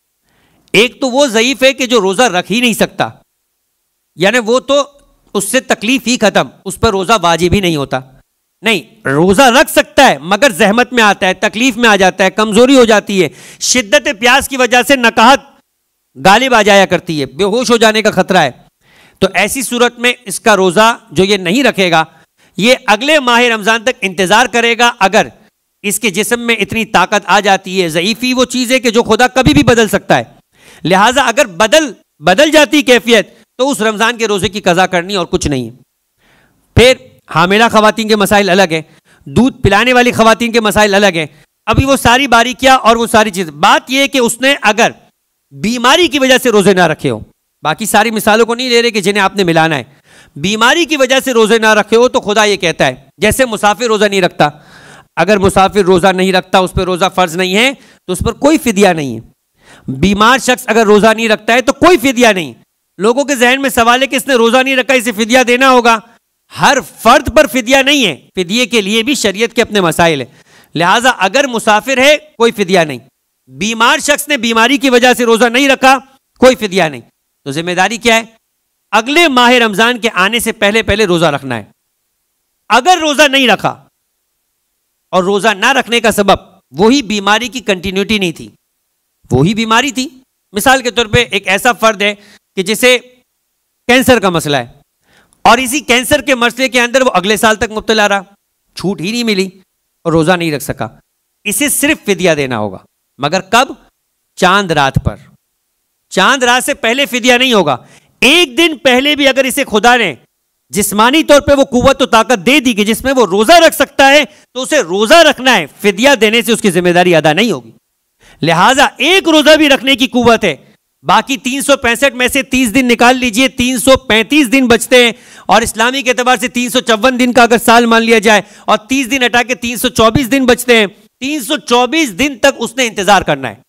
एक तो वो ज़ईफ है कि जो रोजा रख ही नहीं सकता, यानी वो तो उससे तकलीफ ही खत्म, उस पर रोजा वाजिब ही नहीं होता। नहीं, रोजा रख सकता है मगर जहमत में आता है, तकलीफ में आ जाता है, कमजोरी हो जाती है, शिद्दत प्यास की वजह से नकाहत गालिब आ जाया करती है, बेहोश हो जाने का खतरा है। तो ऐसी सूरत में इसका रोजा जो ये नहीं रखेगा, ये अगले माह रमजान तक इंतजार करेगा। अगर इसके जिस्म में इतनी ताकत आ जाती है, ज़ईफ़ी वो चीज़ है कि जो खुदा कभी भी बदल सकता है, लिहाजा अगर बदल जाती कैफियत तो उस रमजान के रोजे की कज़ा करनी और कुछ नहीं है। फिर हामिला खवातीन के मसाइल अलग है, दूध पिलाने वाली खवातीन के मसाइल अलग है। अभी वो सारी बारीकियां और वो सारी चीज, बात यह है कि उसने अगर बीमारी की वजह से रोजे ना रखे हो, बाकी सारी मिसालों को नहीं ले रहे कि जिन्हें आपने मिलाना है, बीमारी की वजह से रोजे ना रखे हो, तो खुदा ये कहता है जैसे मुसाफिर रोजा नहीं रखता, अगर मुसाफिर रोजा नहीं रखता, उस पर रोजा फर्ज नहीं है तो उस पर कोई फिदिया नहीं है। बीमार शख्स अगर रोजा नहीं रखता है तो कोई फिदिया नहीं। लोगों के जहन में सवाल है कि इसने रोजा नहीं रखा, इसे फिदिया देना होगा। हर फर्द पर फिदिया नहीं है, फिदिये के लिए भी शरीयत के अपने मसाइल है। लिहाजा अगर मुसाफिर है कोई फिदिया नहीं, बीमार शख्स ने बीमारी की वजह से रोजा नहीं रखा कोई फिदिया नहीं। तो जिम्मेदारी क्या है? अगले माह रमजान के आने से पहले पहले रोजा रखना है। अगर रोजा नहीं रखा और रोजा ना रखने का सबब वही बीमारी की कंटिन्यूटी नहीं थी, वही बीमारी थी, मिसाल के तौर पे एक ऐसा फर्द है कि जिसे कैंसर का मसला है और इसी कैंसर के मसले के अंदर वो अगले साल तक मुब्तला रहा, छूट ही नहीं मिली और रोजा नहीं रख सका, इसे सिर्फ फिदिया देना होगा। मगर कब? चांद रात पर। चांद रात से पहले फिदिया नहीं होगा। एक दिन पहले भी अगर इसे खुदा ने जिस्मानी तौर पे वो कुव्वत तो ताकत दे दी कि जिसमें वो रोजा रख सकता है तो उसे रोजा रखना है, फिदिया देने से उसकी जिम्मेदारी अदा नहीं होगी। लिहाजा एक रोजा भी रखने की कुव्वत है, बाकी 365 में से 30 दिन निकाल लीजिए, 335 दिन बचते हैं और इस्लामी के एतबार से 354 दिन का अगर साल मान लिया जाए और 30 दिन हटा के 324 दिन बचते हैं, 324 दिन तक उसने इंतजार करना है।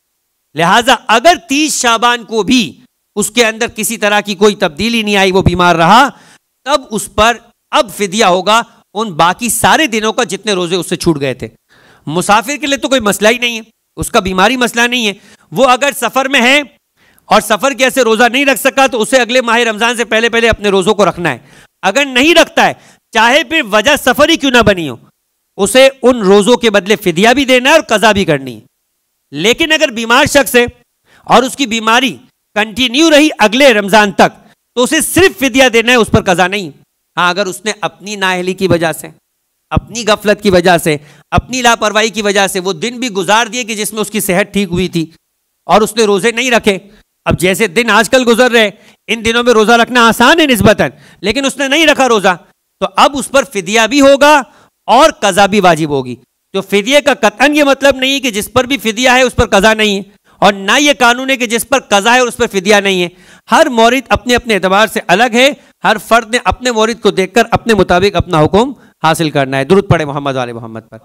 लिहाजा अगर 30 शाबान को भी उसके अंदर किसी तरह की कोई तब्दीली नहीं आई, वो बीमार रहा, तब उस पर अब फिदिया होगा उन बाकी सारे दिनों का जितने रोजे उससे छूट गए थे। मुसाफिर के लिए तो कोई मसला ही नहीं है, उसका बीमारी मसला नहीं है। वो अगर सफर में है और सफर के ऐसे रोजा नहीं रख सका तो उसे अगले माह रमजान से पहले पहले अपने रोजों को रखना है। अगर नहीं रखता है, चाहे फिर वजह सफर ही क्यों ना बनी हो, उसे उन रोजों के बदले फिदिया भी देना है और कजा भी करनी है। लेकिन अगर बीमार शख्स है और उसकी बीमारी कंटिन्यू रही अगले रमजान तक तो उसे सिर्फ फिदिया देना है, उस पर कजा नहीं। हाँ, अगर उसने अपनी नाअहली की वजह से, अपनी गफलत की वजह से, अपनी लापरवाही की वजह से वो दिन भी गुजार दिए कि जिसमें उसकी सेहत ठीक हुई थी और उसने रोजे नहीं रखे। अब जैसे दिन आजकल गुजर रहे, इन दिनों में रोजा रखना आसान है निस्बतन, लेकिन उसने नहीं रखा रोजा, तो अब उस पर फिदिया भी होगा और कजा भी वाजिब होगी। तो फिदिये का कतन ये मतलब नहीं कि जिस पर भी फिदिया है उस पर कजा नहीं है, और ना ये कानून है कि जिस पर कजा है और उस पर फिदिया नहीं है। हर मौरिद अपने अपने एतबार से अलग है, हर फर्द ने अपने मौरिद को देखकर अपने मुताबिक अपना हुक्म हासिल करना है। दुरूद पढ़े मोहम्मद वाले मोहम्मद पर।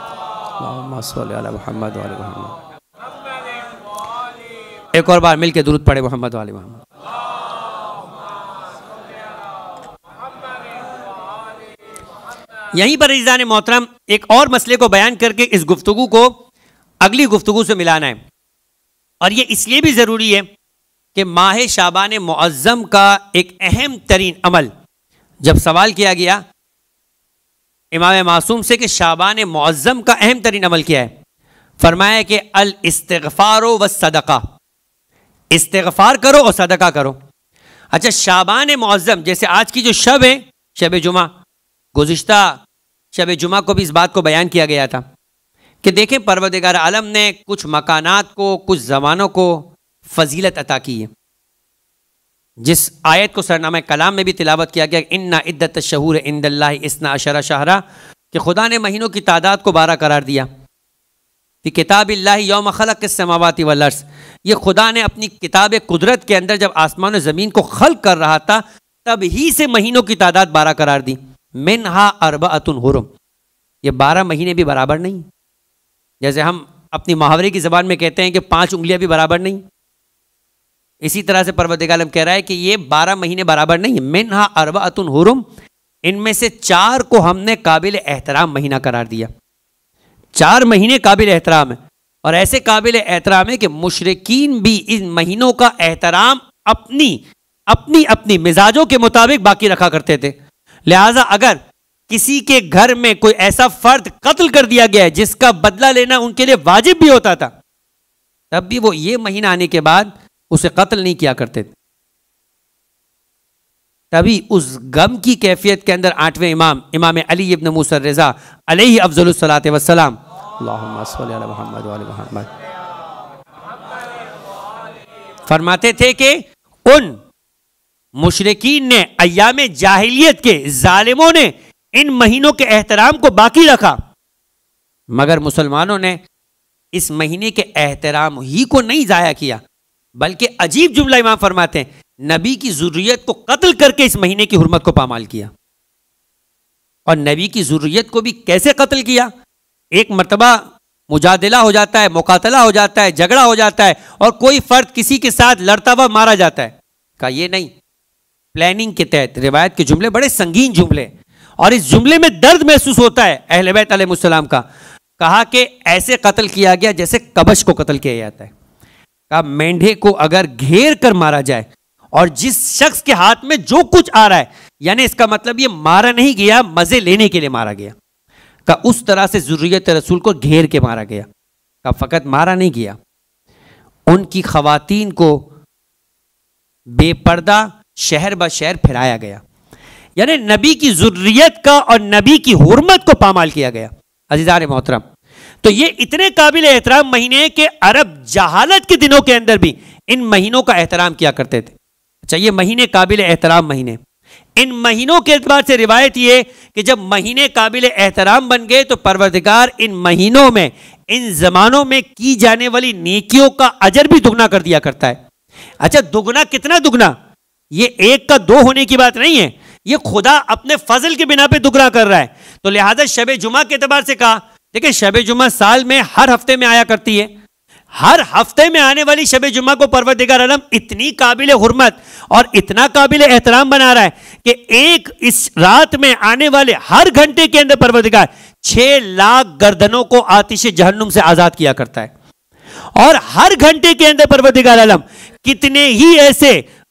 मोहम्मद वाले मोहम्मद। एक और बार मिलकर दुरूद पढ़े मोहम्मद वाले मोहम्मद। यहीं पर इज़ान मोहतरम एक और मसले को बयान करके इस गुफ्तगू को अगली गुफ्तगू से मिलाना है, और ये इसलिए भी ज़रूरी है कि माह शाबान मुअज़्ज़म का एक अहम तरीन अमल, जब सवाल किया गया इमाम मासूम से कि शाबान मुअज़्ज़म का अहम तरीन अमल क्या है, फरमाया कि अल इस्तिग़फ़ारो व सदका, इस्तिग़फ़ार करो और सदका करो। अच्छा, शाबान मुअज़्ज़म जैसे आज की जो शब है, शब जुमा, गुज़िश्ता शब जुमा को भी इस बात को बयान किया गया था कि देखें परवरदिगार आलम ने कुछ मकानात को, कुछ ज़मानों को फजीलत अता की है। जिस आयत को सरनामा कलाम में भी तिलावत किया गया, इन्ना इद्दत शहूर इंदल्लाहि इस्ना अशरा शहरा, कि खुदा ने महीनों की तादाद को 12 करार दिया। कि किताबिल्लाहि यौम खलक़िस समावाति वल अर्ज़, ये खुदा ने अपनी किताब कुदरत के अंदर जब आसमान और ज़मीन को खल्क़ कर रहा था तब ही से महीनों की तादाद 12 करार दी। मिनहा अर्बअतुन हुरुम, ये 12 महीने भी बराबर नहीं, जैसे हम अपनी मुहावरे की ज़बान में कहते हैं कि 5 उंगलियां भी बराबर नहीं, इसी तरह से परवरदिगार आलम कह रहा है कि ये 12 महीने बराबर नहीं। मिनहा अर्बअतुन हुरुम, इनमें से 4 को हमने काबिल एहतराम महीना करार दिया। 4 महीने काबिल एहतराम है, और ऐसे काबिल एहतराम है कि मुशरिकीन भी इन महीनों का एहतराम अपनी अपनी अपनी मिजाजों के मुताबिक बाकी रखा करते थे। लिहाजा अगर किसी के घर में कोई ऐसा फर्द कत्ल कर दिया गया है जिसका बदला लेना उनके लिए वाजिब भी होता था, तब भी वो ये महीना आने के बाद उसे कत्ल नहीं किया करते थे। तभी उस गम की कैफियत के अंदर 8वें इमाम इमाम अली इब्न मूसा रज़ा अलैहि अफ़ज़लुस सलात व सलाम, अल्लाहुम्मा सल्लि अला मुहम्मद व आलि मुहम्मद, फरमाते थे कि उन मुशरिकीन ने, अय्याम जाहिलियत के जालिमों ने इन महीनों के एहतराम को बाकी रखा, मगर मुसलमानों ने इस महीने के एहतराम ही को नहीं जाया किया, बल्कि अजीब जुमला इमाम फरमाते हैं, नबी की ज़ुर्रियत को कत्ल करके इस महीने की हुर्मत को पामाल किया। और नबी की ज़ुर्रियत को भी कैसे कत्ल किया? एक मर्तबा मुजादिला हो जाता है, मुकातला हो जाता है, झगड़ा हो जाता है और कोई फर्द किसी के साथ लड़ता हुआ मारा जाता है। कहा ये नहीं, प्लानिंग के तहत। रिवायत के जुमले बड़े संगीन जुमले, और इस जुमले में दर्द महसूस होता है अहले बैत अलैहिस्सलाम का। कहा कि ऐसे कत्ल किया गया जैसे कबश को कत्ल किया जाता है। कहा मेंढे को अगर घेर कर मारा जाए और जिस शख्स के हाथ में जो कुछ आ रहा है, यानी इसका मतलब ये मारा नहीं गया, मजे लेने के लिए मारा गया। कहा उस तरह से ज़ुर्रियत रसूल को घेर के मारा गया। कहा फकत मारा नहीं गया, उनकी खवातीन को बेपर्दा शहर ब शहर फिराया गया, यानी नबी की ज़ुर्रियत का और नबी की हुर्मत को पामाल किया गया। अज़ीज़ान मोहतरम, तो ये इतने काबिल एहतराम महीने हैं कि अरब जहालत के दिनों के अंदर भी इन महीनों का एहतराम किया करते थे। अच्छा, ये महीने काबिल एहतराम महीने, इन महीनों के एतबार से रिवायत ये कि जब महीने काबिल एहतराम बन गए तो परवरदिगार इन महीनों में, इन जमानों में की जाने वाली नेकियों का अजर भी दुगना कर दिया करता है। अच्छा, दुगना कितना दुगना? ये एक का दो होने की बात नहीं है, ये खुदा अपने फजल के बिना पे दुगना कर रहा है। तो लिहाजा शब जुमा के एतबार से कहा, देखिए शब जुमा साल में हर हफ्ते में आया करती है, हर हफ्ते में आने वाली शब जुमा को परवरदिगार आलम इतनी काबिल हुर्मत और इतना काबिल एहतराम बना रहा है कि एक इस रात में आने वाले हर घंटे के अंदर परवरदिगार 6 लाख गर्दनों को आतिश जहन्नुम से आजाद किया करता है। और हर घंटे के अंदर परवरदिगार आलम कितने ही ऐसे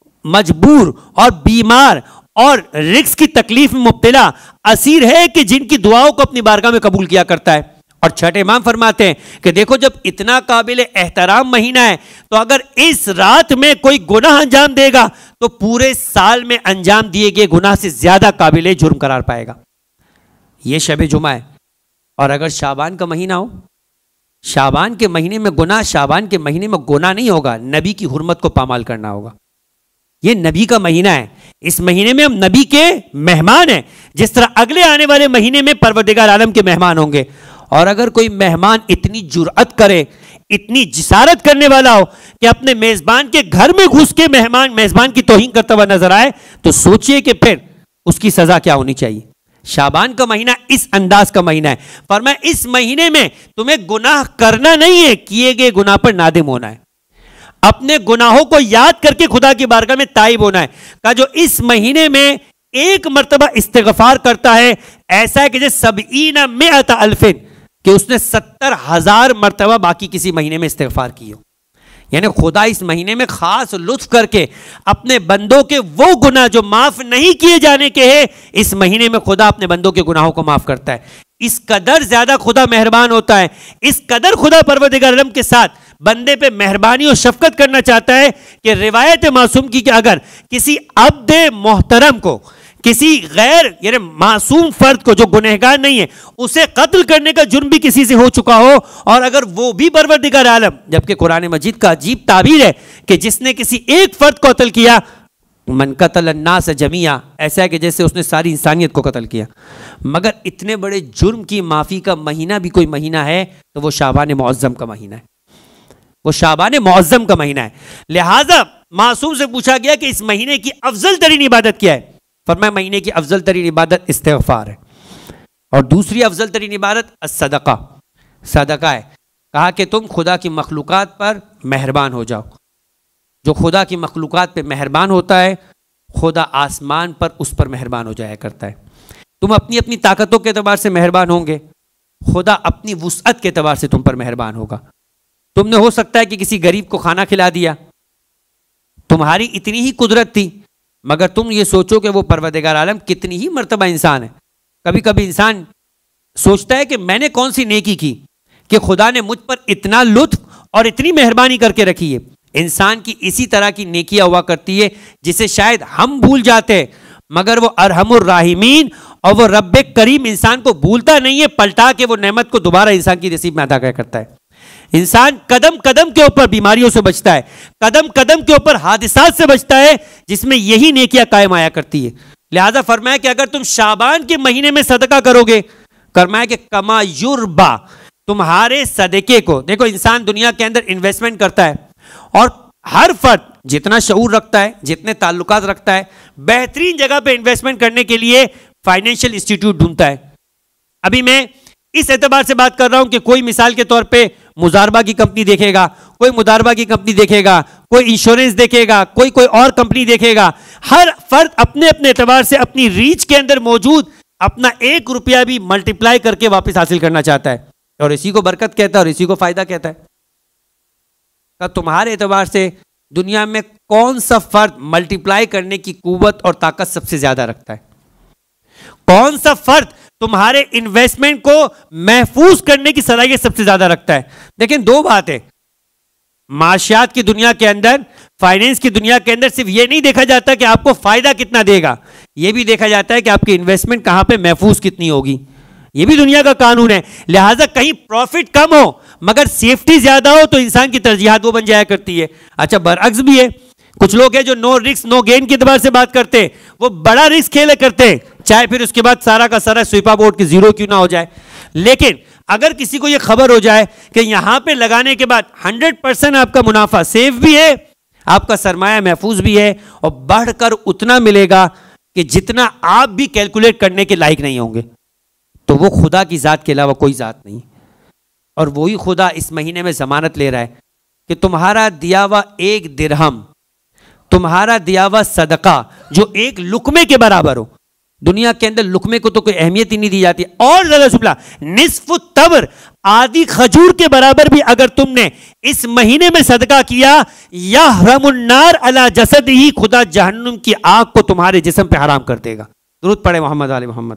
मजबूर और बीमार और रिस्क की तकलीफ में मुब्तला असीर है कि जिनकी दुआओं को अपनी बारगाह में कबूल किया करता है। और छठे इमाम फरमाते हैं कि देखो, जब इतना काबिल एहतराम महीना है तो अगर इस रात में कोई गुनाह अंजाम देगा तो पूरे साल में अंजाम दिए गए गुनाह से ज्यादा काबिल जुर्म करार पाएगा। यह शब जुमा है। और अगर शाबान का महीना हो, शाबान के महीने में गुनाह, शाबान के महीने में गुनाह नहीं होगा, नबी की हुर्मत को पामाल करना होगा। यह नबी का महीना है, इस महीने में हम नबी के मेहमान हैं, जिस तरह अगले आने वाले महीने में परवरदिगार आलम के मेहमान होंगे। और अगर कोई मेहमान इतनी जुर्अत करे, इतनी जिसारत करने वाला हो कि अपने मेजबान के घर में घुस के मेजबान की तौहीन करता हुआ नजर आए, तो सोचिए कि फिर उसकी सजा क्या होनी चाहिए। शाबान का महीना इस अंदाज का महीना है। फरमाया इस महीने में तुम्हें गुनाह करना नहीं है, किए गए गुनाह पर नादिम होना है, अपने गुनाहों को याद करके खुदा की बारगाह में ताइब होना है। कहा जो इस महीने में एक मर्तबा इस्तिग़फ़ार करता है, ऐसा है कि जैसे 70 मिअत अल्फिन, कि उसने 70,000 मर्तबा बाकी किसी महीने में इस्तिग़फ़ार की हो। यानी खुदा इस महीने में खास लुत्फ करके अपने बंदों के वो गुनाह जो माफ नहीं किए जाने के हैं, इस महीने में खुदा अपने बंदों के गुनाहों को माफ करता है। इस कदर ज्यादा खुदा मेहरबान होता है, इस कदर खुदा परवरदिगार आलम के साथ बंदे पे मेहरबानी और शफकत करना चाहता है कि रिवायत मासूम की कि अगर किसी अब्दे मोहतरम को, किसी गैर यानी मासूम फर्द को जो गुनहगार नहीं है, उसे कत्ल करने का जुर्म भी किसी से हो चुका हो, और अगर वो भी परवरदिगार आलम, जबकि कुरान मजीद का अजीब ताबीर है कि जिसने किसी एक फर्द को कत्ल किया, मन कतल अन्नास जमिया, ऐसा है कि जैसे उसने सारी इंसानियत को कत्ल किया। मगर इतने बड़े जुर्म की माफ़ी का महीना भी कोई महीना है तो वो शाबान मुअज़्ज़म का महीना है, वो शाबान मुअज़्ज़म का महीना है। लिहाजा मासूम से पूछा गया कि इस महीने की अफजल तरीन इबादत क्या है? फरमाया महीने की अफजल तरीन इबादत इस्तिग़फ़ार है, और दूसरी अफजल तरीन इबादत सदका, सदका है। कहा कि तुम खुदा की मखलूक़ात पर मेहरबान हो जाओ। जो खुदा की मखलूक़ात पे मेहरबान होता है, खुदा आसमान पर उस पर मेहरबान हो जाया करता है। तुम अपनी अपनी ताकतों के एतबार से मेहरबान होंगे, खुदा अपनी वुसअत के एतबार से तुम पर मेहरबान होगा। तुमने हो सकता है कि किसी गरीब को खाना खिला दिया, तुम्हारी इतनी ही कुदरत थी, मगर तुम ये सोचो कि वो परवरदिगार आलम कितनी ही मर्तबा इंसान है। कभी कभी इंसान सोचता है कि मैंने कौन सी नेकी की कि खुदा ने मुझ पर इतना लुत्फ और इतनी मेहरबानी करके रखी है। इंसान की इसी तरह की नेकियां हुआ करती है जिसे शायद हम भूल जाते हैं, मगर वो अरहमुर राहिमीन और वो रब्बे करीम इंसान को भूलता नहीं है, पलटा के वो नेमत को दोबारा इंसान की नसीब में अदा करता है। इंसान कदम कदम के ऊपर बीमारियों से बचता है, कदम कदम के ऊपर हादिसात से बचता है, जिसमें यही नेकियां कायम आया करती है। लिहाजा फरमाया कि अगर तुम शाबान के महीने में सदका करोगे, फरमाया कि कमा युरबा, तुम्हारे सदके को, देखो इंसान दुनिया के अंदर इन्वेस्टमेंट करता है और हर फर्द जितना शऊर रखता है, जितने ताल्लुकात रखता है, बेहतरीन जगह पे इन्वेस्टमेंट करने के लिए फाइनेंशियल इंस्टीट्यूट ढूंढता है। अभी मैं इस एतबार से बात कर रहा हूं कि कोई मिसाल के तौर पे मुजारबा की कंपनी देखेगा, कोई मुदारबा की कंपनी देखेगा, कोई इंश्योरेंस देखेगा, कोई और कंपनी देखेगा। हर फर्द अपने अपने एतबार से अपनी रीच के अंदर मौजूद अपना 1 रुपया भी मल्टीप्लाई करके वापस हासिल करना चाहता है, और इसी को बरकत कहता है और इसी को फायदा कहता है। तो तुम्हारे एतबार से दुनिया में कौन सा फर्द मल्टीप्लाई करने की कुव्वत और ताकत सबसे ज्यादा रखता है? कौन सा फर्द तुम्हारे इन्वेस्टमेंट को महफूज करने की सलाहियत सबसे ज्यादा रखता है? लेकिन दो बात है, माशियात की दुनिया के अंदर, फाइनेंस की दुनिया के अंदर सिर्फ यह नहीं देखा जाता कि आपको फायदा कितना देगा, यह भी देखा जाता है कि आपकी इन्वेस्टमेंट कहां पे महफूज कितनी होगी। यह भी दुनिया का कानून है। लिहाजा कहीं प्रॉफिट कम हो मगर सेफ्टी ज्यादा हो तो इंसान की तरजीहात वो बन जाया करती है। अच्छा, बरअक्स भी है, कुछ लोग हैं जो नो रिस्क नो गेन के एतबार से बात करते हैं, वो बड़ा रिस्क खेले करते हैं, चाहे फिर उसके बाद सारा का सारा स्वीपा बोर्ड की जीरो क्यों ना हो जाए। लेकिन अगर किसी को यह खबर हो जाए कि यहां पे लगाने के बाद 100% आपका मुनाफा सेफ भी है, आपका सरमाया महफूज भी है, और बढ़कर उतना मिलेगा कि जितना आप भी कैलकुलेट करने के लायक नहीं होंगे, तो वो खुदा की जात के अलावा कोई जात नहीं। और वही खुदा इस महीने में जमानत ले रहा है कि तुम्हारा दिया हुआ 1 दिरहम, तुम्हारा दिया हुआ सदका जो 1 लुकमे के बराबर हो, दुनिया के अंदर लुकमे को तो कोई अहमियत ही नहीं दी जाती, और ज्यादा सुबला निस्फु तब्र, आधी खजूर के बराबर भी अगर तुमने इस महीने में सदका किया, यहरमुन्नार अला जसद ही, खुदा जहन्नुम की आग को तुम्हारे जिस्म पे हराम कर देगा। दुरूद पढ़े मोहम्मद आले मोहम्मद।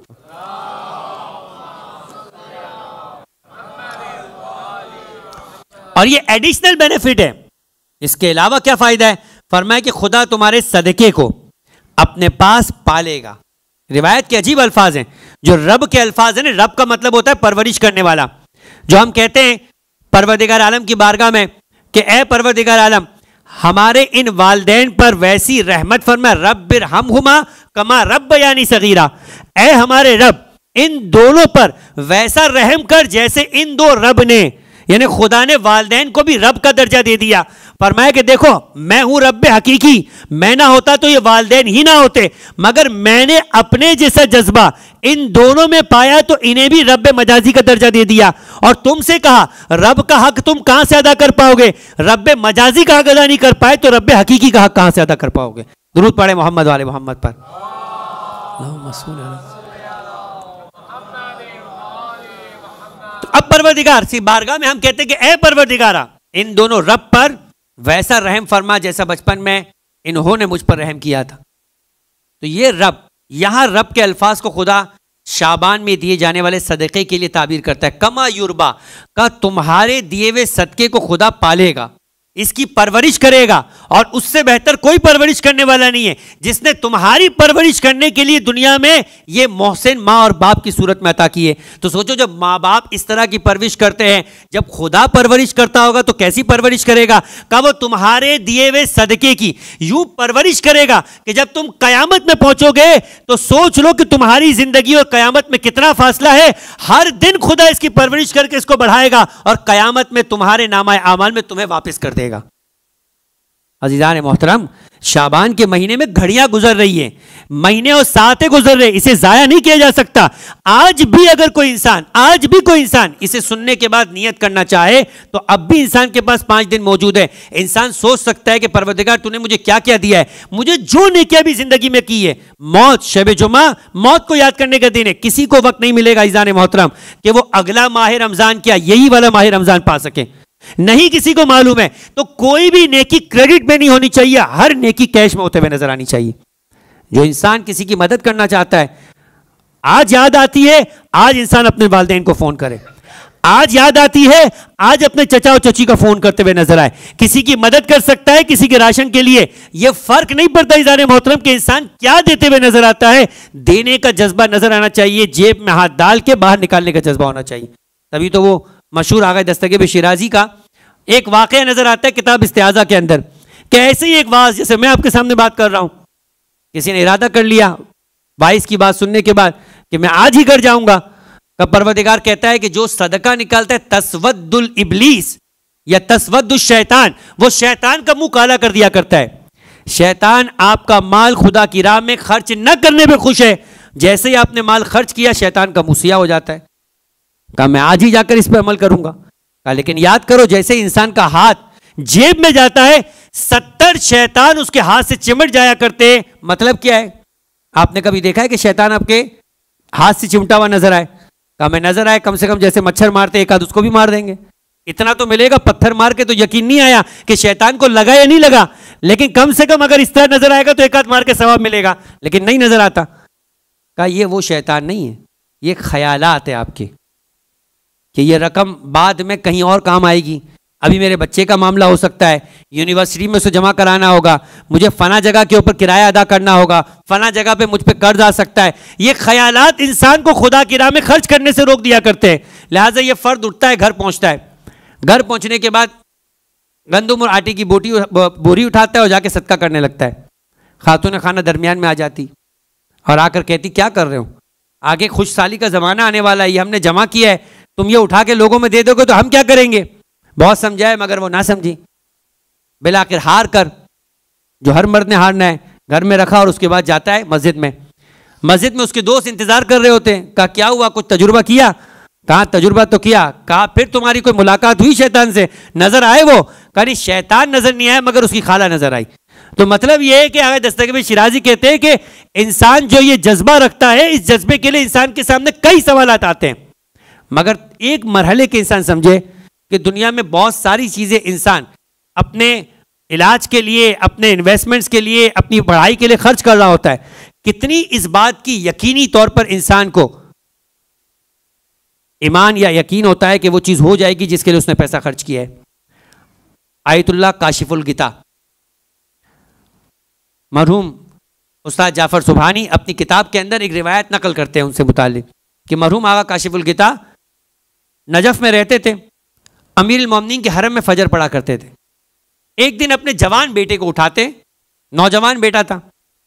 और ये एडिशनल बेनिफिट है। इसके अलावा क्या फायदा है? फरमाया कि खुदा तुम्हारे सदके को अपने पास पालेगा। रिवायत के अजीब अल्फाज हैं, जो रब के अल्फाज हैं ना, रब का मतलब होता है परवरिश करने वाला। जो हम कहते हैं परवरदिगार आलम की बारगाह में कि ए परवरदिगार आलम, हमारे इन वालिदैन पर वैसी रहमत फरमा, रब्बिरहमहुमा कमा रब्बयानी सगीरा, ए हमारे रब, इन दोनों पर वैसा रहम कर जैसे इन दो रब ने, यानी खुदा ने वालिदैन को भी रब का दर्जा दे दिया। फरमाया कि देखो मैं हूं रब हकीकी, मैं ना होता तो ये वालिदैन ही ना होते, मगर मैंने अपने जैसा जज्बा इन दोनों में पाया तो इन्हें भी रब मजाजी का दर्जा दे दिया। और तुमसे कहा रब का हक तुम कहां से अदा कर पाओगे? रब मजाजी का हक अदा नहीं कर पाए तो रब हकीकी का हक कहां से अदा कर पाओगे? दुरूद पढ़े मोहम्मद वाले मोहम्मद पर। तो अब परवरदिगार सी बारगाह में हम कहते हैं कि ए परवरदिगारा, इन दोनों रब पर वैसा रहम फरमा जैसा बचपन में इन्होंने मुझ पर रहम किया था। तो ये रब, यहां रब के अल्फाज को खुदा शाबान में दिए जाने वाले सदक़े के लिए ताबीर करता है। कमा युरबा का, तुम्हारे दिए हुए सदके को खुदा पालेगा, इसकी परवरिश करेगा, और उससे बेहतर कोई परवरिश करने वाला नहीं है। जिसने तुम्हारी परवरिश करने के लिए दुनिया में ये मोहसिन माँ और बाप की सूरत में अता की है। तो सोचो, जब माँ बाप इस तरह की परवरिश करते हैं, जब खुदा परवरिश करता होगा तो कैसी परवरिश करेगा? का वो तुम्हारे दिए हुए सदके की यूं परवरिश करेगा कि जब तुम कयामत में पहुंचोगे तो सोच लो कि तुम्हारी जिंदगी और कयामत में कितना फासला है। हर दिन खुदा इसकी परवरिश करके इसको बढ़ाएगा और कयामत में तुम्हारे नामाए आमाल में तुम्हें वापस कर देगा। अजीजान मोहतरम, शाबान के महीने में घड़ियां गुजर रही है, महीने और सातें गुजर रहे, इसे जाया नहीं किया जा सकता। आज भी अगर कोई इंसान इसे सुनने के बाद नियत करना चाहे तो अब भी इंसान के पास 5 दिन मौजूद है। इंसान सोच सकता है कि परवरदिगार तूने मुझे क्या क्या दिया है, मुझे जो नेकियां भी जिंदगी में की है, मौत, शब जुमा, मौत को याद करने का दिन है। किसी को वक्त नहीं मिलेगा अजीजान मोहतरम कि वो अगला माह रमजान क्या यही वाला माह रमजान पा सके, नहीं किसी को मालूम है। तो कोई भी नेकी क्रेडिट में नहीं होनी चाहिए, हर नेकी कैश में होते हुए नजर आनी चाहिए। जो इंसान किसी की मदद करना चाहता है, आज याद आती है, आज इंसान अपने वालिदैन को फोन करे, आज याद आती है, आज अपने चचा और चची का फोन करते हुए नजर आए। किसी की मदद कर सकता है, किसी के राशन के लिए, यह फर्क नहीं पड़ता इज़ारे मोहतरम के इंसान क्या देते हुए नजर आता है। देने का जज्बा नजर आना चाहिए, जेब में हाथ डाल के बाहर निकालने का जज्बा होना चाहिए। तभी तो वो मशहूर आगा दस्तगीर शिराजी का एक वाकया नजर आता है किताब इस्तिआज़ा के अंदर, कि ऐसे ही एक वाज, जैसे मैं आपके सामने बात कर रहा हूं, किसी ने इरादा कर लिया वाइस की बात सुनने के बाद कि मैं आज ही घर जाऊंगा। का परवरदिगार कहता है कि जो सदका निकालता है तस्वद्दुल इब्लीस, या तस्वद्दु शैतान, वो शैतान का मुंह काला कर दिया करता है। शैतान आपका माल खुदा की राह में खर्च न करने पे खुश है। जैसे ही आपने माल खर्च किया शैतान का मुंह सिया हो जाता है। कहा मैं आज ही जाकर इस पर अमल करूंगा। कहा लेकिन याद करो, जैसे इंसान का हाथ जेब में जाता है 70 शैतान उसके हाथ से चिमट जाया करते हैं। मतलब क्या है? आपने कभी देखा है कि शैतान आपके हाथ से चिमटा हुआ नजर आए? कहा मैं नजर आए, कम से कम जैसे मच्छर मारते एक आध उसको भी मार देंगे, इतना तो मिलेगा। पत्थर मार के तो यकीन नहीं आया कि शैतान को लगा या नहीं लगा, लेकिन कम से कम अगर इस तरह नजर आएगा तो एक आध मार के सवाब मिलेगा, लेकिन नहीं नजर आता। कहा ये वो शैतान नहीं है, ये ख्यालात है आपके कि ये रकम बाद में कहीं और काम आएगी। अभी मेरे बच्चे का मामला हो सकता है, यूनिवर्सिटी में उसे जमा कराना होगा, मुझे फना जगह के ऊपर किराया अदा करना होगा, फना जगह पे मुझ पे कर्ज आ सकता है। ये ख्यालात इंसान को खुदा की राह में खर्च करने से रोक दिया करते हैं। लिहाजा ये फर्द उठता है, घर पहुंचता है, घर पहुंचने के बाद गंदुम और आटे की बोरी उठाता है और जाके सदका करने लगता है। खातून खाना दरमियान में आ जाती और आकर कहती क्या कर रहे हो, आगे खुशहाली का जमाना आने वाला है, ये हमने जमा किया है, तुम ये उठा के लोगों में दे दोगे तो हम क्या करेंगे। बहुत समझाए मगर वो ना समझी। बिलाखिर हार कर, जो हर मर्द ने हारना है, घर में रखा और उसके बाद जाता है मस्जिद में। मस्जिद में उसके दोस्त इंतजार कर रहे होते हैं। कहा क्या हुआ, कुछ तजुर्बा किया? कहा तजुर्बा तो किया। कहा फिर तुम्हारी कोई मुलाकात हुई शैतान से, नजर आए वो? कहा नहीं शैतान नजर नहीं आया मगर उसकी खाला नजर आई। तो मतलब ये है कि आगे दस्तगीर शिराजी कहते हैं कि इंसान जो ये जज्बा रखता है, इस जज्बे के लिए इंसान के सामने कई सवालात आते हैं, मगर एक मरहले के इंसान समझे कि दुनिया में बहुत सारी चीजें इंसान अपने इलाज के लिए, अपने इन्वेस्टमेंट्स के लिए, अपनी पढ़ाई के लिए खर्च कर रहा होता है। कितनी इस बात की यकीनी तौर पर इंसान को ईमान या यकीन होता है कि वो चीज हो जाएगी जिसके लिए उसने पैसा खर्च किया है। आयतुल्लाह काशिफुल गिता, मरहूम उस्ताद जाफर सुबहानी अपनी किताब के अंदर एक रिवायत नकल करते हैं उनसे मुताल्लिक कि मरहूम आगा काशिफुल गिता नजफ में रहते थे, अमीरुल मोमिनीन के हरम में फजर पढ़ा करते थे। एक दिन अपने जवान बेटे को उठाते, नौजवान बेटा था,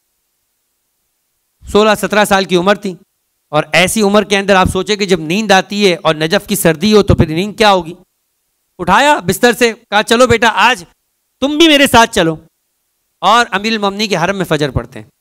16-17 साल की उम्र थी, और ऐसी उम्र के अंदर आप सोचे कि जब नींद आती है और नजफ की सर्दी हो तो फिर नींद क्या होगी। उठाया बिस्तर से, कहा चलो बेटा आज तुम भी मेरे साथ चलो और अमीरुल मोमिनीन के हरम में फजर पढ़ते हैं।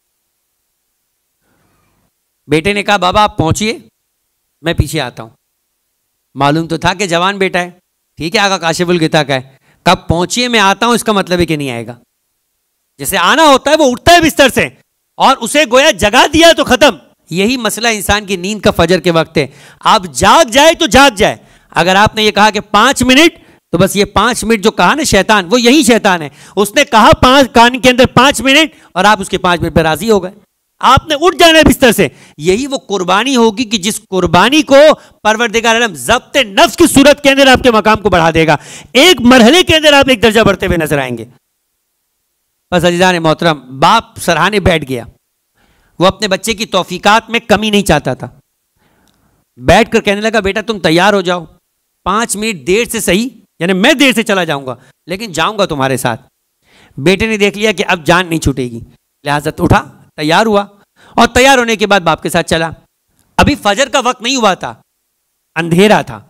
बेटे ने कहा बाबा आप पहुंचिए, मैं पीछे आता हूं। मालूम तो था कि जवान बेटा है, ठीक है आगा काशिफुल गिता का है, कब पहुंचिए मैं आता हूं इसका मतलब है कि नहीं आएगा। जैसे आना होता है वो उठता है बिस्तर से और उसे गोया जगा दिया तो खत्म। यही मसला इंसान की नींद का फजर के वक्त है। आप जाग जाए तो जाग जाए। अगर आपने ये कहा कि 5 मिनट, तो बस ये 5 मिनट जो कहा ना शैतान, वो यही शैतान है। उसने कहा 5 कान के अंदर 5 मिनट और आप उसके 5 मिनट पर राजी हो गए। आपने उठ जाना है बिस्तर से। यही वो कुर्बानी होगी कि जिस कुर्बानी को परवरदिगार आलम ज़ब्त नफ्स की सूरत के अंदर आपके मकाम को बढ़ा देगा। एक मरहले के अंदर आप एक दर्जा बढ़ते हुए नजर आएंगे। बस अजीज़ान मोहतरम, बाप सराहने बैठ गया। वो अपने बच्चे की तौफीकात में कमी नहीं चाहता था। बैठकर कहने लगा बेटा तुम तैयार हो जाओ, 5 मिनट देर से सही, यानी मैं देर से चला जाऊंगा लेकिन जाऊंगा तुम्हारे साथ। बेटे ने देख लिया कि अब जान नहीं छूटेगी, लिहाजा उठा, तैयार हुआ और तैयार होने के बाद बाप के साथ चला। अभी फजर का वक्त नहीं हुआ था, अंधेरा था।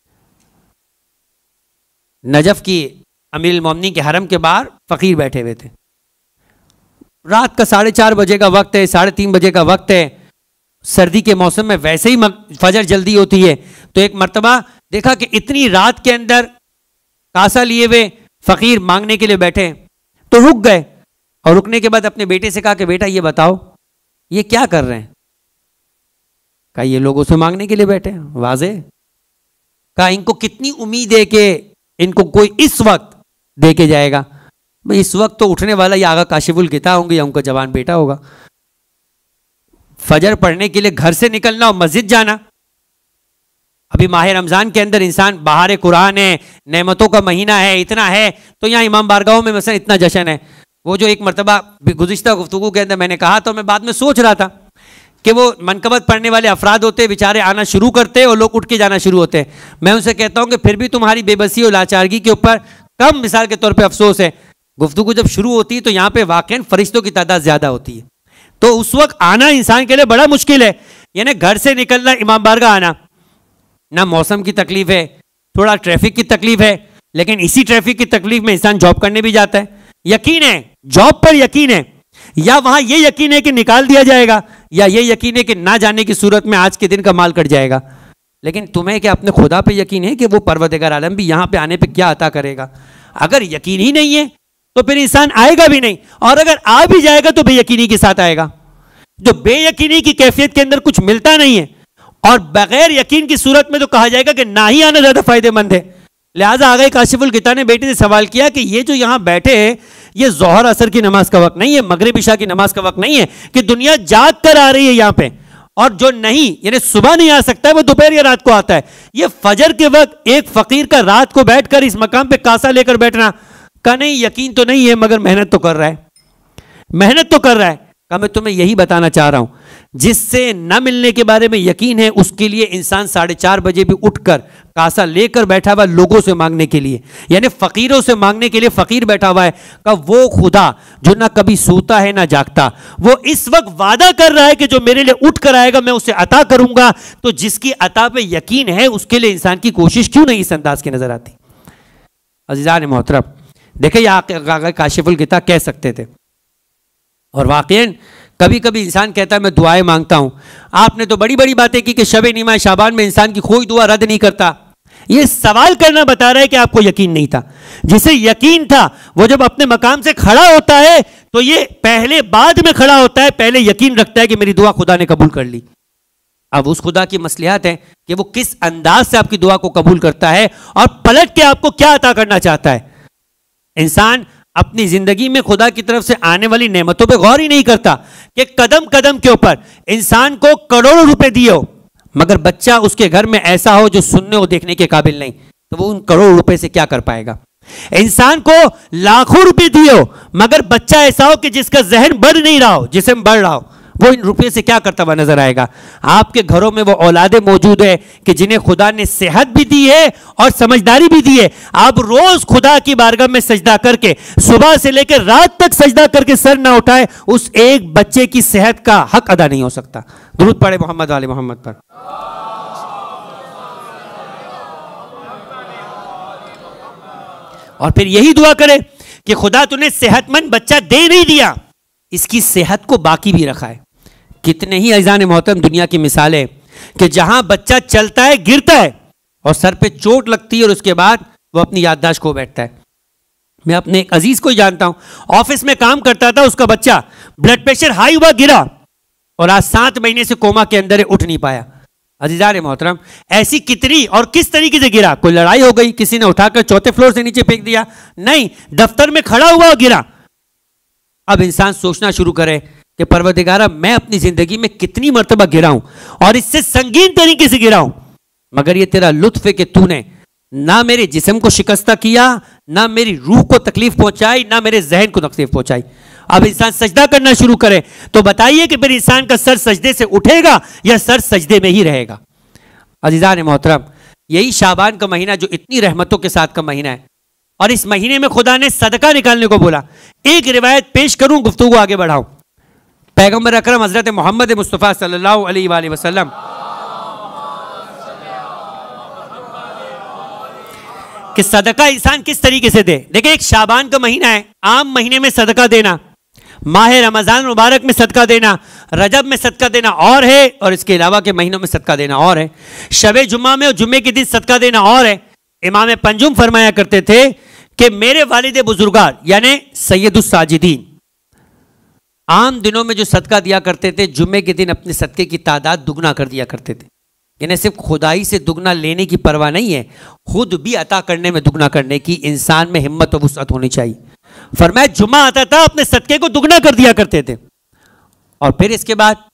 नजफ की अमीरुल मोमिनीन के हरम के बाहर फकीर बैठे हुए थे। रात का 4:30 बजे का वक्त है, 3:30 बजे का वक्त है। सर्दी के मौसम में वैसे ही फजर जल्दी होती है। तो एक मर्तबा देखा कि इतनी रात के अंदर कासा लिए हुए फकीर मांगने के लिए बैठे, तो रुक गए और रुकने के बाद अपने बेटे से कहा कि बेटा ये बताओ ये क्या कर रहे हैं। कहा ये लोगों से मांगने के लिए बैठे हैं, वाज़े। कहा इनको कितनी उम्मीद है कि इनको कोई इस वक्त दे के जाएगा। भाई इस वक्त तो उठने वाला या आगा काशिफुल गिता होंगे या उनका जवान बेटा होगा। फजर पढ़ने के लिए घर से निकलना और मस्जिद जाना। अभी माह रमजान के अंदर इंसान, बहार कुरान है, नेमतों का महीना है, इतना है, तो यहाँ इमाम बारगाहों में मसलन इतना जश्न है। वो जो एक मरतबा गुज़िश्ता गुफ्तगू के अंदर मैंने कहा, तो मैं बाद में सोच रहा था कि वो मनकबत पढ़ने वाले अफराद होते बेचारे आना शुरू करते और लोग उठ के जाना शुरू होते। मैं उनसे कहता हूँ कि फिर भी तुम्हारी बेबसी और लाचारगी के ऊपर कम मिसाल के तौर पे अफसोस है। गुफ्तगू जब शुरू होती है तो यहाँ पे वाकई फरिश्तों की तादाद ज़्यादा होती है, तो उस वक्त आना इंसान के लिए बड़ा मुश्किल है। यानी घर से निकलना, इमाम बारगाह आना, ना मौसम की तकलीफ है, थोड़ा ट्रैफिक की तकलीफ है, लेकिन इसी ट्रैफिक की तकलीफ में इंसान जॉब करने भी जाता है। यकीन है, जॉब पर यकीन है, या वहां यह यकीन है कि निकाल दिया जाएगा, या यह यकीन है कि ना जाने की सूरत में आज के दिन का माल कट जाएगा। लेकिन तुम्हें क्या अपने खुदा पे यकीन है कि वो परवरदिगार आलम भी यहां पे आने पे क्या अता करेगा? अगर यकीन ही नहीं है तो फिर इंसान आएगा भी नहीं, और अगर आ भी जाएगा तो बेयकीनी के साथ आएगा। जो बेयकीनी की कैफियत के अंदर कुछ मिलता नहीं है, और बगैर यकीन की सूरत में तो कहा जाएगा कि ना ही आना ज्यादा फायदेमंद है। लिहाजा आगे काशिफुल गिता ने बेटे से सवाल किया कि ये जो यहां बैठे हैं, ये जोहर असर की नमाज का वक्त नहीं है, मगरिब इशा की नमाज का वक्त नहीं है कि दुनिया जाग कर आ रही है यहां पे, और जो नहीं यानी सुबह नहीं आ सकता है वो दोपहर या रात को आता है। ये फजर के वक्त एक फकीर का रात को बैठकर इस मकाम पे कासा लेकर बैठना का नहीं, यकीन तो नहीं है मगर मेहनत तो कर रहा है, मेहनत तो कर रहा है। का मैं तुम्हें यही बताना चाह रहा हूं, जिससे न मिलने के बारे में यकीन है उसके लिए इंसान 4:30 बजे भी उठकर कासा लेकर बैठा हुआ लोगों से मांगने के लिए, यानी फकीरों से मांगने के लिए फकीर बैठा हुआ है। का वो खुदा जो ना कभी सोता है ना जागता, वो इस वक्त वादा कर रहा है कि जो मेरे लिए उठ कर आएगा मैं उसे अता करूंगा। तो जिसकी अता पे यकीन है उसके लिए इंसान की कोशिश क्यों नहीं इस अंदाज की नजर आती? अज़ीज़ान मोहतरम, देखिए काशिफुल गिता कह सकते थे, और वाकईन कभी कभी इंसान कहता है मैं दुआएं मांगता हूं। आपने तो बड़ी बड़ी बातें की कि शब नीमा शाबान में इंसान की कोई दुआ रद्द नहीं करता। यह सवाल करना बता रहा है कि आपको यकीन नहीं था। जिसे यकीन था वो जब अपने मकाम से खड़ा होता है तो ये पहले बाद में खड़ा होता है, पहले यकीन रखता है कि मेरी दुआ खुदा ने कबूल कर ली। अब उस खुदा की मसलियात है कि वो किस अंदाज से आपकी दुआ को कबूल करता है और पलट के आपको क्या अता करना चाहता है। इंसान अपनी जिंदगी में खुदा की तरफ से आने वाली नेमतों पे गौर ही नहीं करता कि कदम कदम के ऊपर इंसान को करोड़ों रुपए दिए हो मगर बच्चा उसके घर में ऐसा हो जो सुनने और देखने के काबिल नहीं, तो वो उन करोड़ों रुपए से क्या कर पाएगा। इंसान को लाखों रुपए दिए हो मगर बच्चा ऐसा हो कि जिसका जहन बढ़ नहीं रहा हो, जिस्म बढ़ रहा हो, वो इन रुपये से क्या करता हुआ नजर आएगा। आपके घरों में वो औलादे मौजूद है कि जिन्हें खुदा ने सेहत भी दी है और समझदारी भी दी है। आप रोज खुदा की बारगाह में सजदा करके सुबह से लेकर रात तक सजदा करके सर ना उठाए, उस एक बच्चे की सेहत का हक अदा नहीं हो सकता। दुरूद पढ़े मोहम्मद वाले मोहम्मद पर। और फिर यही दुआ करे कि खुदा तूने सेहतमंद बच्चा दे नहीं दिया, इसकी सेहत को बाकी भी रखा है। कितने ही अज़ीज़ान मोहतरम दुनिया की मिसालें कि जहां बच्चा चलता है गिरता है और सर पे चोट लगती है और उसके बाद वो अपनी याददाश्त खो बैठता है। मैं अपने एक अजीज को ही जानता हूं, ऑफिस में काम करता था, उसका बच्चा ब्लड प्रेशर हाई हुआ गिरा और आज 7 महीने से कोमा के अंदर उठ नहीं पाया। अज़ीज़ान मोहतरम ऐसी कितनी और किस तरीके से गिरा? कोई लड़ाई हो गई, किसी ने उठाकर 4थे फ्लोर से नीचे फेंक दिया? नहीं, दफ्तर में खड़ा हुआ और गिरा। अब इंसान सोचना शुरू करे कि परवरदिगारा मैं अपनी जिंदगी में कितनी मर्तबा गिरा हूं और इससे संगीन तरीके से गिरा हूं, मगर ये तेरा लुत्फ है कि तूने ना मेरे जिस्म को शिकस्ता किया, ना मेरी रूह को तकलीफ पहुंचाई, ना मेरे जहन को तकलीफ पहुंचाई। अब इंसान सजदा करना शुरू करे तो बताइए कि फिर इंसान का सर सजदे से उठेगा या सर सजदे में ही रहेगा। अज़ीज़ान मोहतरम यही शाबान का महीना जो इतनी रहमतों के साथ का महीना है और इस महीने में खुदा ने सदका निकालने को बोला। एक रिवायत पेश करूं, गुफ्तगू आगे बढ़ाऊं। पैगंबर अकरम हजरत मोहम्मद मुस्तफ़ा सल्लल्लाहु अलैहि वसल्लम कि सदका इंसान किस तरीके से दे। देखिए एक शाबान का महीना है, आम महीने में सदका देना, माह रमजान मुबारक में सदका देना, रजब में सदका देना और है, और इसके अलावा के महीनों में सदका देना और है। शबे जुम्मा में और जुम्मे के दिन सदका देना और है। इमाम पंजुम फरमाया करते थे कि मेरे वालिद बुजुर्गार यानी सैयदुस साजिदीन आम दिनों में जो सदका दिया करते थे, जुम्मे के दिन अपने सदके की तादाद दुगना कर दिया करते थे। यानी सिर्फ खुदाई से दुगना लेने की परवाह नहीं है, खुद भी अता करने में दुगना करने की इंसान में हिम्मत और वुसअत होनी चाहिए। फरमाया जुम्मा आता था अपने सदके को दुगना कर दिया करते थे। और फिर इसके बाद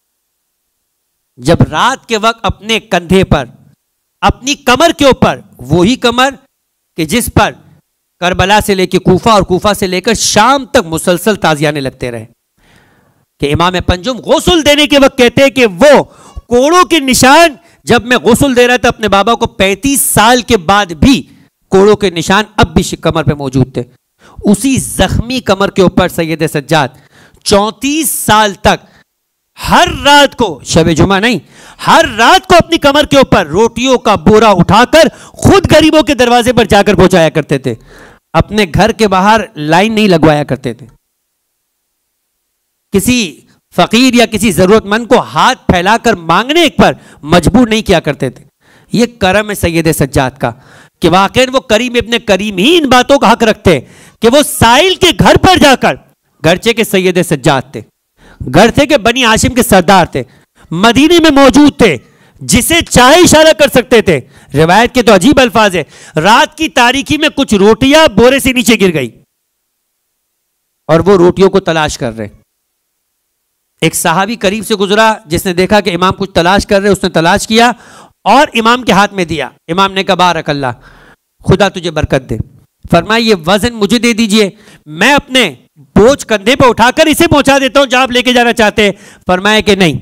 जब रात के वक्त अपने कंधे पर, अपनी कमर के ऊपर, वही कमर कि जिस पर करबला से लेकर कूफा और कूफा से लेकर शाम तक मुसलसल ताजियाने लगते रहे, कि इमाम पंजुम गुस्ल देने के वक्त कहते हैं कि वो कोड़ों के निशान, जब मैं गुस्ल दे रहा था अपने बाबा को 35 साल के बाद भी कोड़ों के निशान अब भी कमर पे मौजूद थे। उसी जख्मी कमर के ऊपर सैयद सज्जाद 34 साल तक हर रात को, शब जुमा नहीं, हर रात को अपनी कमर के ऊपर रोटियों का बोरा उठाकर खुद गरीबों के दरवाजे पर जाकर पहुंचाया करते थे। अपने घर के बाहर लाइन नहीं लगवाया करते थे। किसी फकीर या किसी जरूरतमंद को हाथ फैलाकर मांगने पर मजबूर नहीं किया करते थे। यह करम है सैयद सज्जाद का कि वाकई वो करीम इब्ने करीम ही इन बातों का हक रखते कि वो साइल के घर पर जाकर, घरचे के सैयद सज्जाद थे, घर थे के बनी हाशिम के सरदार थे, मदीने में मौजूद थे, जिसे चाहे इशारा कर सकते थे। रिवायत के तो अजीब अल्फाज है, रात की तारीकी में कुछ रोटियां बोरे से नीचे गिर गई और वो रोटियों को तलाश कर रहे। एक सहाबी करीब से गुजरा, जिसने देखा कि इमाम कुछ तलाश कर रहे, उसने तलाश किया और इमाम के हाथ में दिया। इमाम ने कहा बारक अल्लाह, खुदा तुझे बरकत दे। फरमाया ये वजन मुझे दे दीजिए, मैं अपने बोझ कंधे पर उठाकर इसे पहुंचा देता हूं जहां आप लेके जाना चाहते हैं। फरमाया कि नहीं,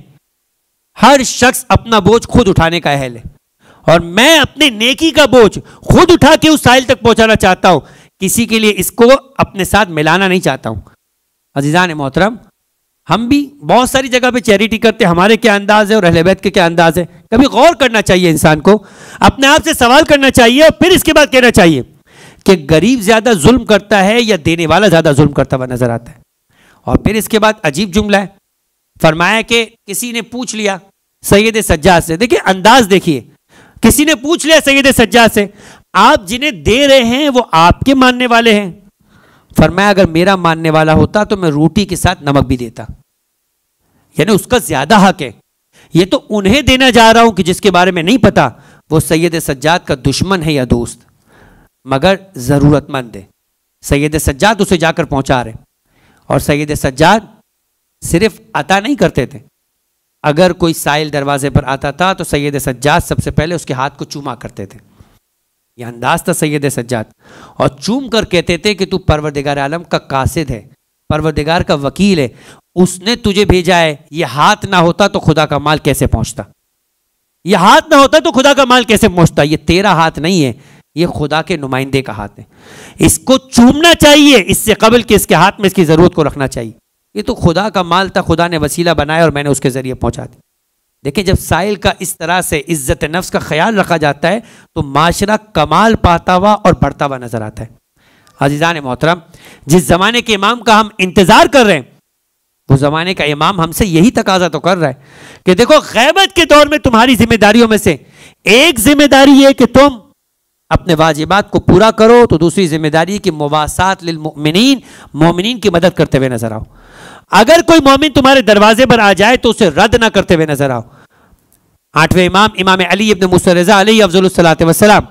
हर शख्स अपना बोझ खुद उठाने का अहल है और मैं अपने नेकी का बोझ खुद उठा के उस साहिल तक पहुंचाना चाहता हूं, किसी के लिए इसको अपने साथ मिलाना नहीं चाहता हूं। अजीजान मोहतरम, हम भी बहुत सारी जगह पे चैरिटी करते हैं, हमारे क्या अंदाज है और अहले बैत के क्या अंदाज है। कभी गौर करना चाहिए, इंसान को अपने आप से सवाल करना चाहिए और फिर इसके बाद कहना चाहिए कि गरीब ज्यादा जुल्म करता है या देने वाला ज्यादा जुल्म करता हुआ नजर आता है। और फिर इसके बाद अजीब जुमला है, फरमाया कि किसी ने पूछ लिया सैयद सज्जाद से, देखिए अंदाज देखिए, किसी ने पूछ लिया सैयद सज्जाद से, आप जिन्हें दे रहे हैं वो आपके मानने वाले हैं? फरमाया अगर मेरा मानने वाला होता तो मैं रोटी के साथ नमक भी देता, यानी उसका ज्यादा हक है। ये तो उन्हें देना जा रहा हूं कि जिसके बारे में नहीं पता वो सैयद सज्जाद का दुश्मन है या दोस्त, मगर जरूरतमंद है। सैयद सज्जाद उसे जाकर पहुंचा रहे और सैयद सज्जाद सिर्फ अता नहीं करते थे, अगर कोई साइल दरवाजे पर आता था तो सैयद सज्जाद सबसे पहले उसके हाथ को चूमा करते थे। यह अंदाज था सैयद सज्जाद, और चूम कर कहते थे कि तू परवरदिगार आलम का कासिद है, परवरदिगार का वकील है, उसने तुझे भेजा है। यह हाथ ना होता तो खुदा का माल कैसे पहुंचता, यह हाथ ना होता तो खुदा का माल कैसे पहुंचता। यह तेरा हाथ नहीं है, यह खुदा के नुमाइंदे का हाथ है, इसको चूमना चाहिए, इससे कबल कि इसके हाथ में इसकी जरूरत को रखना चाहिए। ये तो खुदा का माल था, खुदा ने वसीला बनाया और मैंने उसके जरिए पहुंचा दिया। देखिए जब साइल का इस तरह से इज्जत नफ्स का ख्याल रखा जाता है तो माशरा कमाल पाता हुआ और बढ़ता हुआ नजर आता है। अजीजान मोहतरम, जिस जमाने के इमाम का हम इंतजार कर रहे हैं वो जमाने का इमाम हमसे यही तकाजा तो कर रहा है कि देखो गैबत के दौर में तुम्हारी जिम्मेदारियों में से एक जिम्मेदारी है कि तुम अपने वाजिबात को पूरा करो, तो दूसरी जिम्मेदारी कि मुवासात लिल मुमिनीन, मोमिनीन की मदद करते हुए नजर आओ। अगर कोई मोमिन तुम्हारे दरवाजे पर आ जाए तो उसे रद्द ना करते हुए नजर आओ। आठवें इमाम इमाम अली इब्न मूसा रज़ा अलैहि अफ़ज़लुस सलातो वस्सलाम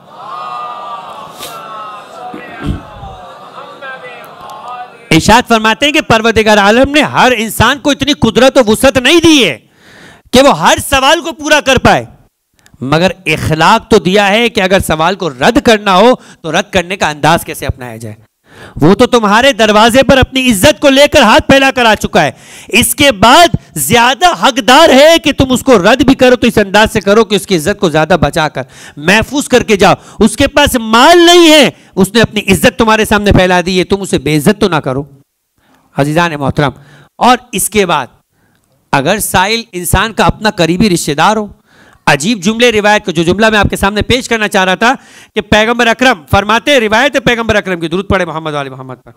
इरशाद फरमाते हैं कि परवरदिगार आलम ने हर इंसान को इतनी कुदरत और वुसअत नहीं दी है कि वो हर सवाल को पूरा कर पाए, मगर इखलाक तो दिया है कि अगर सवाल को रद्द करना हो तो रद्द करने का अंदाज कैसे अपनाया जाए। वो तो तुम्हारे दरवाजे पर अपनी इज्जत को लेकर हाथ फैला कर आ चुका है, इसके बाद ज्यादा हकदार है कि तुम उसको रद्द भी करो तो इस अंदाज से करो कि उसकी इज्जत को ज्यादा बचाकर महफूज करके जाओ। उसके पास माल नहीं है, उसने अपनी इज्जत तुम्हारे सामने फैला दी है, तुम उसे बेइज्जत तो ना करो। अजीजान मोहतरम, और इसके बाद अगर साइल इंसान का अपना करीबी रिश्तेदार हो, अजीब जुमले रिवायत को, जो जुमला मैं आपके सामने पेश करना चाह रहा था कि पैगंबर अकरम फरमाते, रिवायत है पैगंबर अकरम की, दुरूद पढ़े मोहम्मद वाले मोहम्मद पर,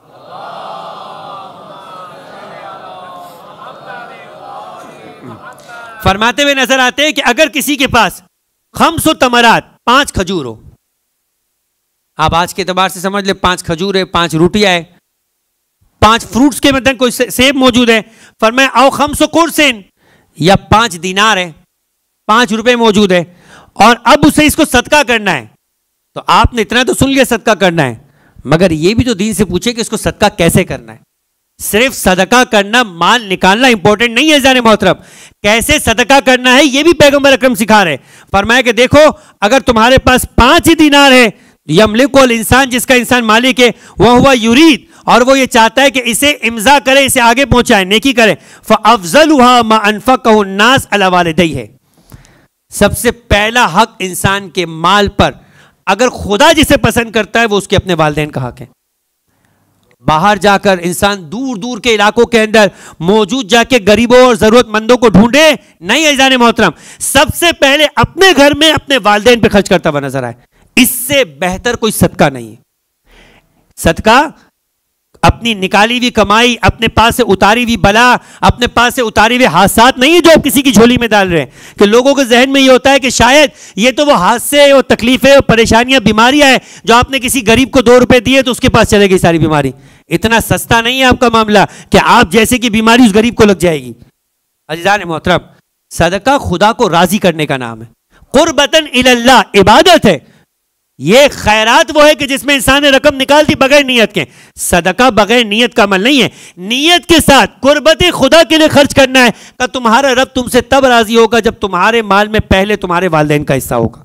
फरमाते हुए नजर आते हैं कि अगर किसी के पास 5 तमरात 5 खजूर हो, आप आज के एतबार से समझ ले 5 खजूर है, 5 रोटियां है, 5 फ्रूट्स के मदन कोई सेब मौजूद है, फरमाया आओ 500 कुर्सिन, या 5 दीनार है, 5 रुपए मौजूद है, और अब उसे इसको सदका करना है। तो आपने इतना तो सुन लिया सदका करना है, मगर यह भी तो दीन से पूछे कि इसको सदका कैसे करना है। सिर्फ सदका करना, माल निकालना इंपॉर्टेंट नहीं है जाने मोहतरम, कैसे सदका करना है यह भी पैगंबर अकरम सिखा रहे। फरमाया कि देखो अगर तुम्हारे पास 5 ही दीनार है, यमलिकुल इंसान, जिसका इंसान मालिक है, वह हुआ युरीद, और वो ये चाहता है कि इसे इम्जा करे, इसे आगे पहुंचाए, नेकी करे, फअफ़ज़लुहा मा अनफ़क़हु अन्नास अला वालिदैहि, सबसे पहला हक इंसान के माल पर, अगर खुदा जिसे पसंद करता है वो उसके अपने वालिदैन का हक है। बाहर जाकर इंसान दूर दूर के इलाकों के अंदर मौजूद जाके गरीबों और जरूरतमंदों को ढूंढे, नहीं अज़ीज़ान मोहतरम, सबसे पहले अपने घर में अपने वालिदैन पे खर्च करता हुआ नजर आए। इससे बेहतर कोई सदका नहीं है। सदका अपनी निकाली हुई कमाई, अपने पास से उतारी हुई बला, अपने पास से उतारी हुए हादसात नहीं है जो आप किसी की झोली में डाल रहे हैं। कि लोगों के जहन में ये होता है कि शायद ये तो वो हादसे और तकलीफें और परेशानियां, बीमारियां हैं जो आपने किसी गरीब को 2 रुपए दिए तो उसके पास चले गई सारी बीमारी। इतना सस्ता नहीं है आपका मामला कि आप जैसे की बीमारी उस गरीब को लग जाएगी। अज़ीज़ान मोहतरम, सदका खुदा को राजी करने का नाम है, कुर्बतन इलल्लाह, इबादत है। ये खैरात वो है कि जिसमें इंसान ने रकम निकाल दी बगैर नियत के। सदका बगैर नियत का अमल नहीं है, नियत के साथ कुर्बत खुदा के लिए खर्च करना है। का तुम्हारा रब तुमसे तब राजी होगा जब तुम्हारे माल में पहले तुम्हारे वालिदैन का हिस्सा होगा।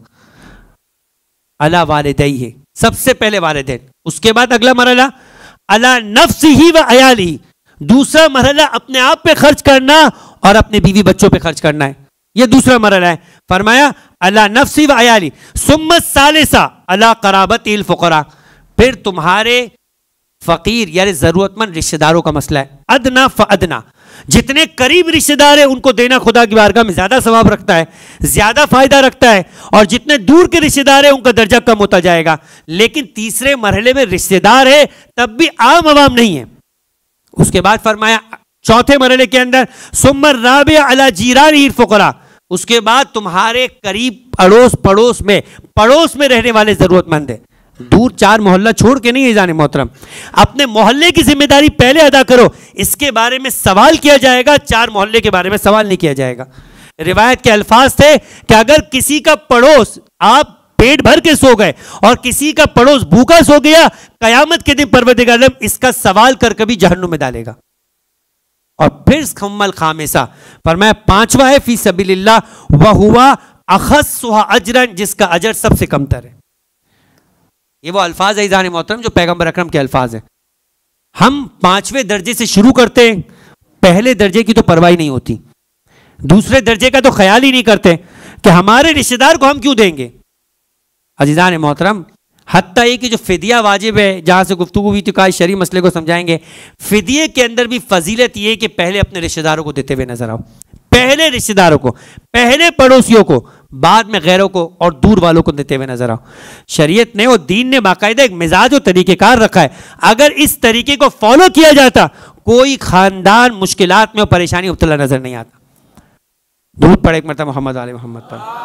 अला वालिदैन है, सबसे पहले वालिदैन, उसके बाद अगला मरहला अला नफ्सिही व अयालिही, दूसरा मरहला अपने आप पे खर्च करना और अपने बीवी बच्चों पे खर्च करना है, यह दूसरा मरहला है। फरमाया अला नफ्सी व अयाली, सुम्मत सालिसा अला कराबतिल फुकरा, फिर तुम्हारे फकीर यानी जरूरतमंद रिश्तेदारों का मसला है। अदना फअदना, जितने करीब रिश्तेदार है उनको देना खुदा की बारगाह में ज्यादा सवाब रखता है, ज्यादा फायदा रखता है, और जितने दूर के रिश्तेदार है उनका दर्जा कम होता जाएगा। लेकिन तीसरे मरहले में रिश्तेदार है तब भी आम आवाम नहीं है। उसके बाद फरमाया चौथे मरहले के अंदर सुम्मर राबिया अला जीरानिल फुकरा, उसके बाद तुम्हारे करीब अड़ोस पड़ोस में रहने वाले जरूरतमंद है। दूर 4 मोहल्ला छोड़ के नहीं है जाने मोहतरम, अपने मोहल्ले की जिम्मेदारी पहले अदा करो, इसके बारे में सवाल किया जाएगा, 4 मोहल्ले के बारे में सवाल नहीं किया जाएगा। रिवायत के अल्फाज थे कि अगर किसी का पड़ोस, आप पेट भर के सो गए और किसी का पड़ोस भूखा सो गया, कयामत के दिन परवरदिगार इसका सवाल कर कभी जहन्नुम में डालेगा। और फिर खम्मल खामिसा फरमाया पांचवा है फी सबीलिल्लाह व हुवा अखस्सुहा अजरन, जिसका अजर सबसे कमतर है। ये वो अल्फाज है इज़ान मोहतरम जो पैगंबर अकरम के अल्फाज हैं। हम 5वें दर्जे से शुरू करते हैं, पहले दर्जे की तो परवाह नहीं होती, दूसरे दर्जे का तो ख्याल ही नहीं करते कि हमारे रिश्तेदार को हम क्यों देंगे। अजीज़ान मोहतरम, हत्ता ये कि जो फिदिया वाजिब है, जहां से गुफ्तगू हुई तो कहा शरी मसले को समझाएंगे, फिदिये के अंदर भी फजीलत ये कि पहले अपने रिश्तेदारों को देते हुए नजर आओ, पहले रिश्तेदारों को, पहले पड़ोसियों को, बाद में गैरों को और दूर वालों को देते हुए नजर आओ। शरीयत ने और दीन ने बाकायदा एक मिजाज और तरीक़ेकार रखा है। अगर इस तरीके को फॉलो किया जाता कोई खानदान मुश्किलात में और परेशानी मुब्तला नजर नहीं आता। दूर पड़े एक मरतबा मोहम्मद आले मोहम्मद पर।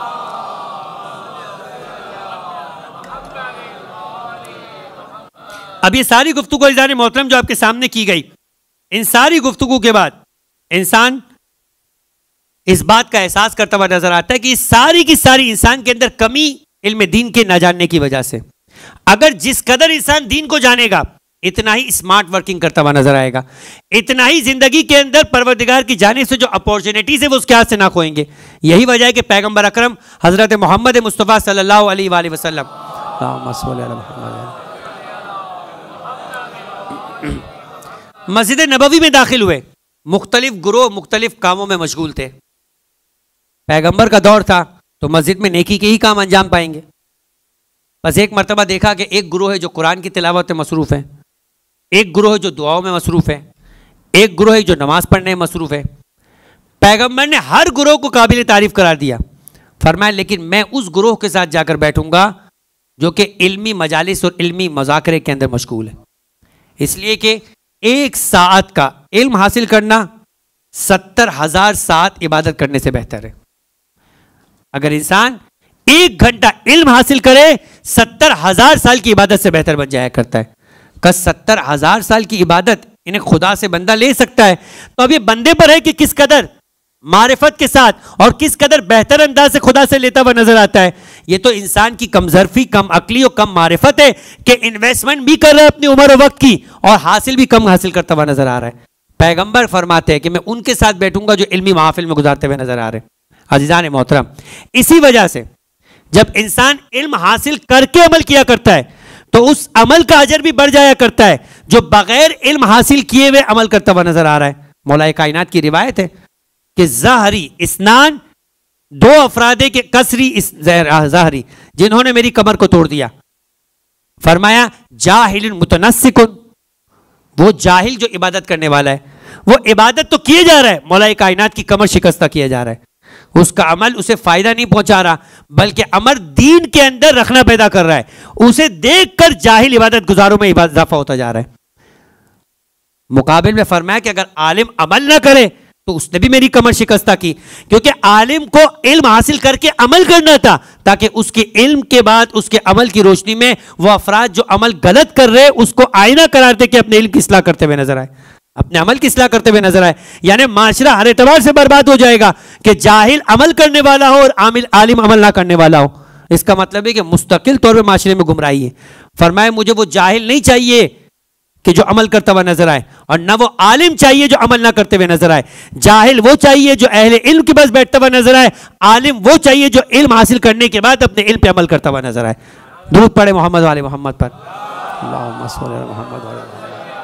अब ये सारी गुफ्तगू इज़ान मोहतरम जो आपके सामने की गई, इन सारी गुफ्तगू के बाद इंसान इस बात का एहसास करता हुआ नजर आता है कि सारी की सारी इंसान के अंदर कमी इल्म दीन के ना जानने की वजह से। अगर जिस कदर इंसान दीन को जानेगा इतना ही स्मार्ट वर्किंग करता हुआ नजर आएगा, इतना ही जिंदगी के अंदर परवरदिगार की जाने से जो अपॉर्चुनिटीज है वो उसके हाथ से ना खोएंगे। यही वजह है कि पैगंबर अकरम हजरत मोहम्मद मुस्तफ़ा सल्लल्लाहु अलैहि वसल्लम मस्जिद नबवी में दाखिल हुए, मुख्तलिफ गुरोह मुख्तलिफ कामों में मशगूल थे। पैगंबर का दौर था तो मस्जिद में नेकी के ही काम अंजाम पाएंगे। बस एक मरतबा देखा कि एक गुरोह है जो कुरान की तिलावत में मसरूफ़ है, एक गुरोह है जो दुआओं में मसरूफ़ है, एक गुरोह है जो नमाज पढ़ने में मसरूफ़ है। पैगंबर ने हर गुरोह को काबिल तारीफ़ करार दिया। फरमाया लेकिन मैं उस गुरोह के साथ जाकर बैठूंगा जो कि इल्मी मजालिस और इल्मी मज़ाकरे के अंदर मशगूल है। इसलिए कि 1 साअत का इल्म हासिल करना 70,000 साअत इबादत करने से बेहतर है। अगर इंसान 1 घंटा इल्म हासिल करे 70,000 साल की इबादत से बेहतर बन जाया करता है। का 70,000 साल की इबादत इन्हें खुदा से बंदा ले सकता है, तो अब ये बंदे पर है कि किस कदर मारिफत के साथ और किस कदर बेहतर अंदाज से खुदा से लेता हुआ नजर आता है। ये तो इंसान की कमजरफी, कम अकली और कम मारिफत है कि इन्वेस्टमेंट भी कर रहा है अपनी उम्र और वक्त की और हासिल भी कम हासिल करता हुआ नजर आ रहा है। पैगंबर फरमाते हैं कि मैं उनके साथ बैठूंगा जो इल्मी महफिल में गुजारते हुए नजर आ रहे हैं। अजीजान मोहतरम, इसी वजह से जब इंसान इल्म हासिल करके अमल किया करता है तो उस अमल का अजर भी बढ़ जाया करता है जो बगैर इल्म हासिल किए हुए अमल करता हुआ नजर आ रहा है। मौलाए कायनात की रिवायत है कि ज़ाहरी इस्नान, 2 अफरादे के कसरी ज़ाहरी, जिन्होंने मेरी कमर को तोड़ दिया। फरमाया जाहिल मुतनस्सिकुन वो जाहिल जो इबादत करने वाला है, वो इबादत तो किए जा रहा है, मौला कायनात की कमर शिकस्ता किया जा रहा है, उसका अमल उसे फायदा नहीं पहुंचा रहा, बल्कि अमर दीन के अंदर रखना पैदा कर रहा है। उसे देखकर जाहिल इबादत गुजारों में इजाफा होता जा रहा है। मुकाबिल में फरमाया कि अगर आलिम अमल ना करे तो उसने भी मेरी कमर शिकस्ता की, क्योंकि आलिम को इल्म हासिल करके अमल करना था, ताकि उसके इल्म के बाद उसके अमल की रोशनी में वो अफराद जो अमल गलत कर रहे उसको आईना करार दे के अपने इल्म की इस्लाह करते हुए नजर आए, अपने अमल की इस्लाह करते हुए नजर आए। यानी माशरा हर एतबार से बर्बाद हो जाएगा कि जाहिल अमल करने वाला हो और आलिम अमल ना करने वाला हो। इसका मतलब है कि मुस्तकिल तौर पर माशरे में गुमराही है। फरमाए मुझे वो जाहिल नहीं चाहिए कि जो अमल करता हुआ नजर आए, और न वो आलिम चाहिए जो अमल ना करते हुए नजर आए। जाहिल वो चाहिए जो अहले इल्म के पास बैठता हुआ नजर आए, आलिम वो चाहिए जो इल्म हासिल करने के बाद अपने इल्म पे अमल करता हुआ नजर आए। दुरूद पढ़े मोहम्मद वाले मोहम्मद पर। अल्लाहुम्मा सल्ली अला मोहम्मद वाले मोहम्मद।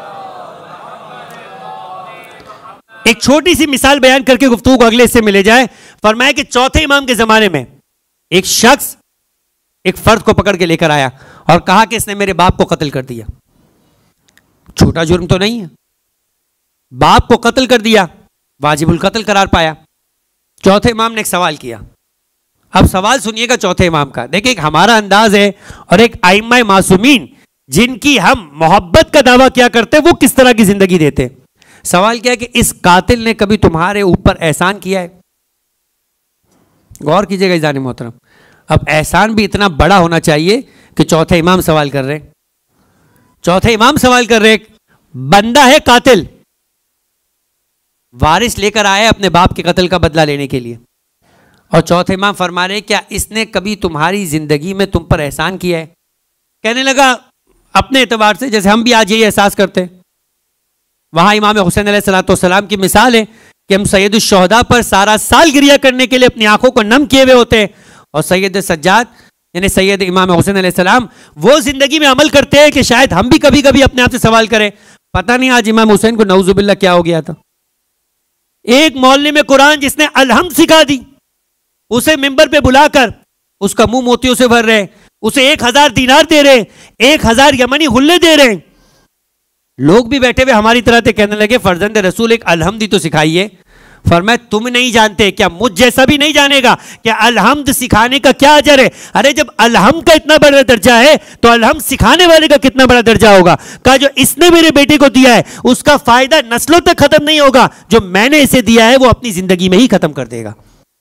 एक छोटी सी मिसाल बयान करके गुफ्तगू को अगले से मिले जाए। फरमाया कि चौथे इमाम के जमाने में एक शख्स एक फर्द को पकड़ के लेकर आया और कहा कि इसने मेरे बाप को कत्ल कर दिया। छोटा जुर्म तो नहीं है, बाप को कत्ल कर दिया, वाजिबुल कत्ल करार पाया। चौथे इमाम ने एक सवाल किया। अब सवाल सुनिएगा चौथे इमाम का। देखिए, एक हमारा अंदाज है और एक आइम्मा मासूमीन जिनकी हम मोहब्बत का दावा क्या करते हैं, वो किस तरह की जिंदगी देते। सवाल क्या है कि इस कातिल ने कभी तुम्हारे ऊपर एहसान किया है? गौर कीजिएगा इज़ान मोहतरम। अब एहसान भी इतना बड़ा होना चाहिए कि चौथे इमाम सवाल कर रहे हैं। चौथे इमाम सवाल कर रहे, बंदा है कातिल, वारिस लेकर आया अपने बाप के कत्ल का बदला लेने के लिए, और चौथे इमाम फरमा रहे क्या इसने कभी तुम्हारी जिंदगी में तुम पर एहसान किया है? कहने लगा अपने एतबार से जैसे हम भी आज यही एहसास करते हैं। वहां इमाम हुसैन अलैहिस्सलाम की मिसाल है कि हम सैयद शुहदा पर सारा साल गिरिया करने के लिए अपनी आंखों को नम किए हुए होते हैं, और सैयद सज्जाद यानी सैयद इमाम हुसैन अलैहिस्सलाम वो जिंदगी में अमल करते हैं कि शायद हम भी कभी कभी अपने आप से सवाल करें, पता नहीं आज इमाम हुसैन को नऊजुबिल्लाह क्या हो गया था। एक मौलवी में कुरान जिसने अलहम्द सिखा दी, उसे मिंबर पे बुलाकर उसका मुंह मोतियों से भर रहे, उसे 1000 दीनार दे रहे, 1000 यमनी हुल्ले दे रहे। लोग भी बैठे हुए हमारी तरह से कहने लगे फर्जंद रसूल एक अलहम्द तो सिखाइए। फरमाया तुम नहीं जानते क्या, मुझ जैसा भी नहीं जानेगा क्या अलहम्द सिखाने का क्या अजर है। अरे जब अलहम्द का इतना बड़ा दर्जा है तो अलहम्द सिखाने वाले का कितना बड़ा दर्जा होगा। कहा जो इसने मेरे बेटे को दिया है उसका फायदा नस्लों तक खत्म नहीं होगा, जो मैंने इसे दिया है वो अपनी जिंदगी में ही खत्म कर देगा।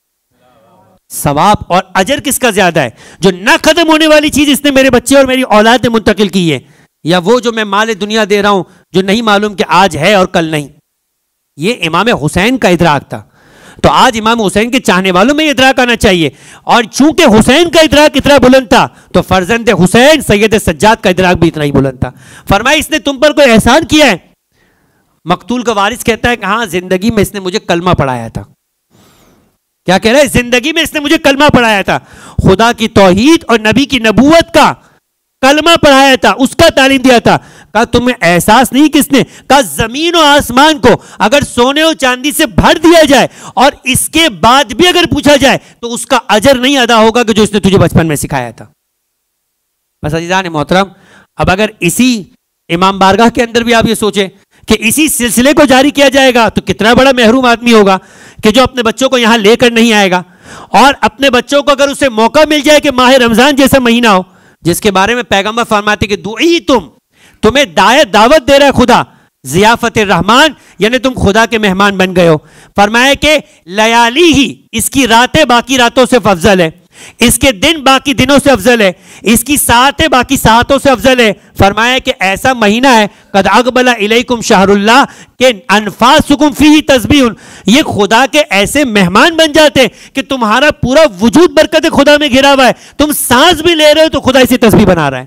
सवाब और अजर किसका ज्यादा है, जो ना खत्म होने वाली चीज इसने मेरे बच्चे और मेरी औलाद ने मुंतकिल की है, या वो जो मैं माल दुनिया दे रहा हूं जो नहीं मालूम कि आज है और कल नहीं। ये इमाम हुसैन का इदराक था। तो आज इमाम हुसैन के चाहने वालों में इदराक आना चाहिए, और चूंकि हुसैन का इदराक इतना बुलंद था तो फर्जंद हुसैन सैयद सज्जाद का इदराक भी इतना ही बुलंद था। फरमाया इसने तुम पर कोई एहसान किया है? मकतूल का वारिस कहता है कि हाँ, जिंदगी में इसने मुझे कलमा पढ़ाया था। क्या कह रहा है? जिंदगी में इसने मुझे कलमा पढ़ाया था, खुदा की तौहीद और नबी की नबूवत का कलमा पढ़ाया था, उसका तालीम दिया था। कहा तुम्हें एहसास नहीं किसने? कहा जमीन और आसमान को अगर सोने और चांदी से भर दिया जाए और इसके बाद भी अगर पूछा जाए तो उसका अजर नहीं अदा होगा कि जो इसने तुझे बचपन में सिखाया था। बस अजीज़ान मोहतरम, अब अगर इसी इमाम बारगाह के अंदर भी आप ये सोचें कि इसी सिलसिले को जारी किया जाएगा तो कितना बड़ा महरूम आदमी होगा कि जो अपने बच्चों को यहां लेकर नहीं आएगा, और अपने बच्चों को अगर उसे मौका मिल जाए कि माह रमजान जैसा महीना हो जिसके बारे में पैगंबर फरमाते कि दुई तुम्हें दावत दे रहा है खुदा, जियाफत रहमान यानी तुम खुदा के मेहमान बन गए हो। फरमाया कि लयाली ही, इसकी रातें बाकी रातों से अफजल है, इसके दिन बाकी दिनों से अफजल है, इसकी सातें बाकी सातों से अफजल है। फरमाया कि ऐसा महीना है कद अक़बला इलैकुम शहरुल्लाह के अनफासुकुम फीही तस्बीहुन, ये खुदा के ऐसे मेहमान बन जाते हैं कि तुम्हारा पूरा वजूद बरकत खुदा में घिरा हुआ है, तुम सांस भी ले रहे हो तो खुदा इसे तस्बीह बना रहा है।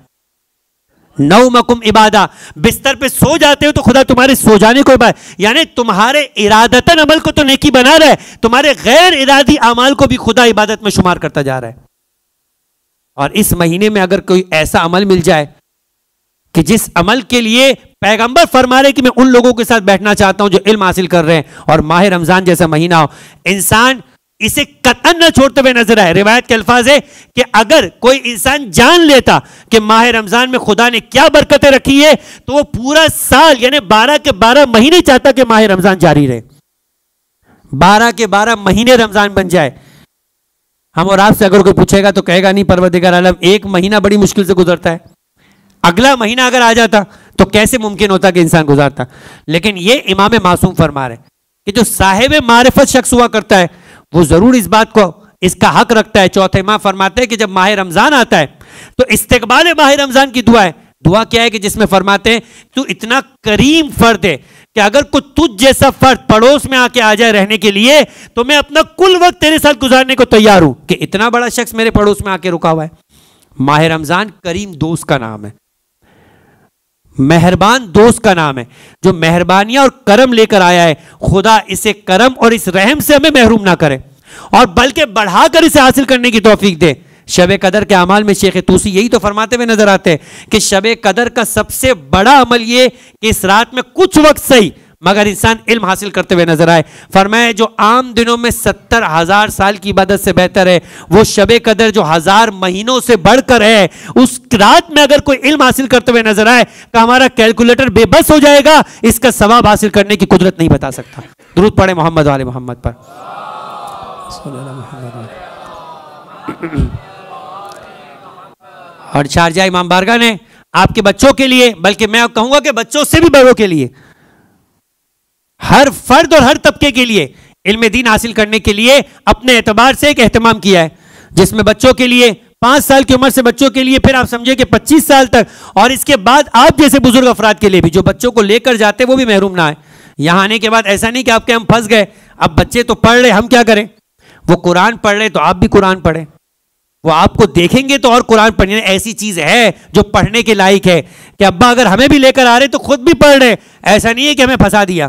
नौमकुम इबादा, बिस्तर पे सो जाते हो तो खुदा तुम्हारे सो जाने को इबादत, यानी तुम्हारे इरादतन अमल को तो नेकी बना रहा है, तुम्हारे गैर इरादी अमाल को भी खुदा इबादत में शुमार करता जा रहा है। और इस महीने में अगर कोई ऐसा अमल मिल जाए कि जिस अमल के लिए पैगंबर फरमा रहे कि मैं उन लोगों के साथ बैठना चाहता हूं जो इल्म हासिल कर रहे हैं, और माह रमजान जैसा महीना हो, इंसान इसे कतन न छोड़ते हुए नजर आए। रिवायत के अल्फाज है कि अगर कोई इंसान जान लेता कि माह रमजान में खुदा ने क्या बरकतें रखी है तो वो पूरा साल यानी 12 के 12 महीने चाहता कि माह रमजान जारी रहे, 12 के 12 महीने रमजान बन जाए। हम और आपसे अगर कोई पूछेगा तो कहेगा नहीं परवरदिगार आलम एक महीना बड़ी मुश्किल से गुजरता है, अगला महीना अगर आ जाता तो कैसे मुमकिन होता कि इंसान गुजारता। लेकिन ये इमाम मासूम फरमा रहे कि जो साहिब मारिफत शख्स हुआ करता है वो जरूर इस बात को इसका हक रखता है। चौथे इमाम फरमाते हैं कि जब माह रमजान आता है तो इस्तिकबाल माह रमजान की दुआ है। दुआ क्या है कि जिसमें फरमाते हैं तू इतना करीम फर्द है कि अगर कोई तुझ जैसा फर्द पड़ोस में आके आ जाए रहने के लिए तो मैं अपना कुल वक्त तेरे साथ गुजारने को तैयार हूं कि इतना बड़ा शख्स मेरे पड़ोस में आके रुका हुआ है। माह रमजान करीम दोस्त का नाम है, मेहरबान दोस्त का नाम है, जो मेहरबानियां और करम लेकर आया है। खुदा इसे करम और इस रहम से हमें महरूम ना करे और बल्कि बढ़ाकर इसे हासिल करने की तौफीक दे। शब कदर के अमाल में शेख तूसी यही तो फरमाते हुए नजर आते हैं कि शब कदर का सबसे बड़ा अमल यह कि इस रात में कुछ वक्त सही मगर इंसान इल्म हासिल करते हुए नजर आए। फरमाया जो आम दिनों में 70,000 साल की इबादत से बेहतर है वो शब कदर जो 1000 महीनों से बढ़कर है, उस रात में अगर कोई इल्म हासिल करते हुए नजर आए तो हमारा कैलकुलेटर बेबस हो जाएगा, इसका सवाब हासिल करने की कुदरत नहीं बता सकता। दुरूद पढ़े मोहम्मद वाले मोहम्मद पर। और शारजा इमाम बारगाह ने आपके बच्चों के लिए, बल्कि मैं कहूंगा कि बच्चों से भी बड़ों के लिए, हर फर्द और हर तबके के लिए इल्म दीन हासिल करने के लिए अपने एतबार से एक एहतमाम किया है, जिसमें बच्चों के लिए 5 साल की उम्र से बच्चों के लिए, फिर आप समझिए कि 25 साल तक, और इसके बाद आप जैसे बुजुर्ग अफराद के लिए भी जो बच्चों को लेकर जाते वो भी महरूम ना आए। यहां आने के बाद ऐसा नहीं कि आपके हम फंस गए, अब बच्चे तो पढ़ रहे, हम क्या करें? वो कुरान पढ़ रहे तो आप भी कुरान पढ़ें, वो आपको देखेंगे तो और कुरान पढ़ने। ऐसी चीज है जो पढ़ने के लायक है कि अब्बा अगर हमें भी लेकर आ रहे तो खुद भी पढ़ रहे। ऐसा नहीं है कि हमें फंसा दिया,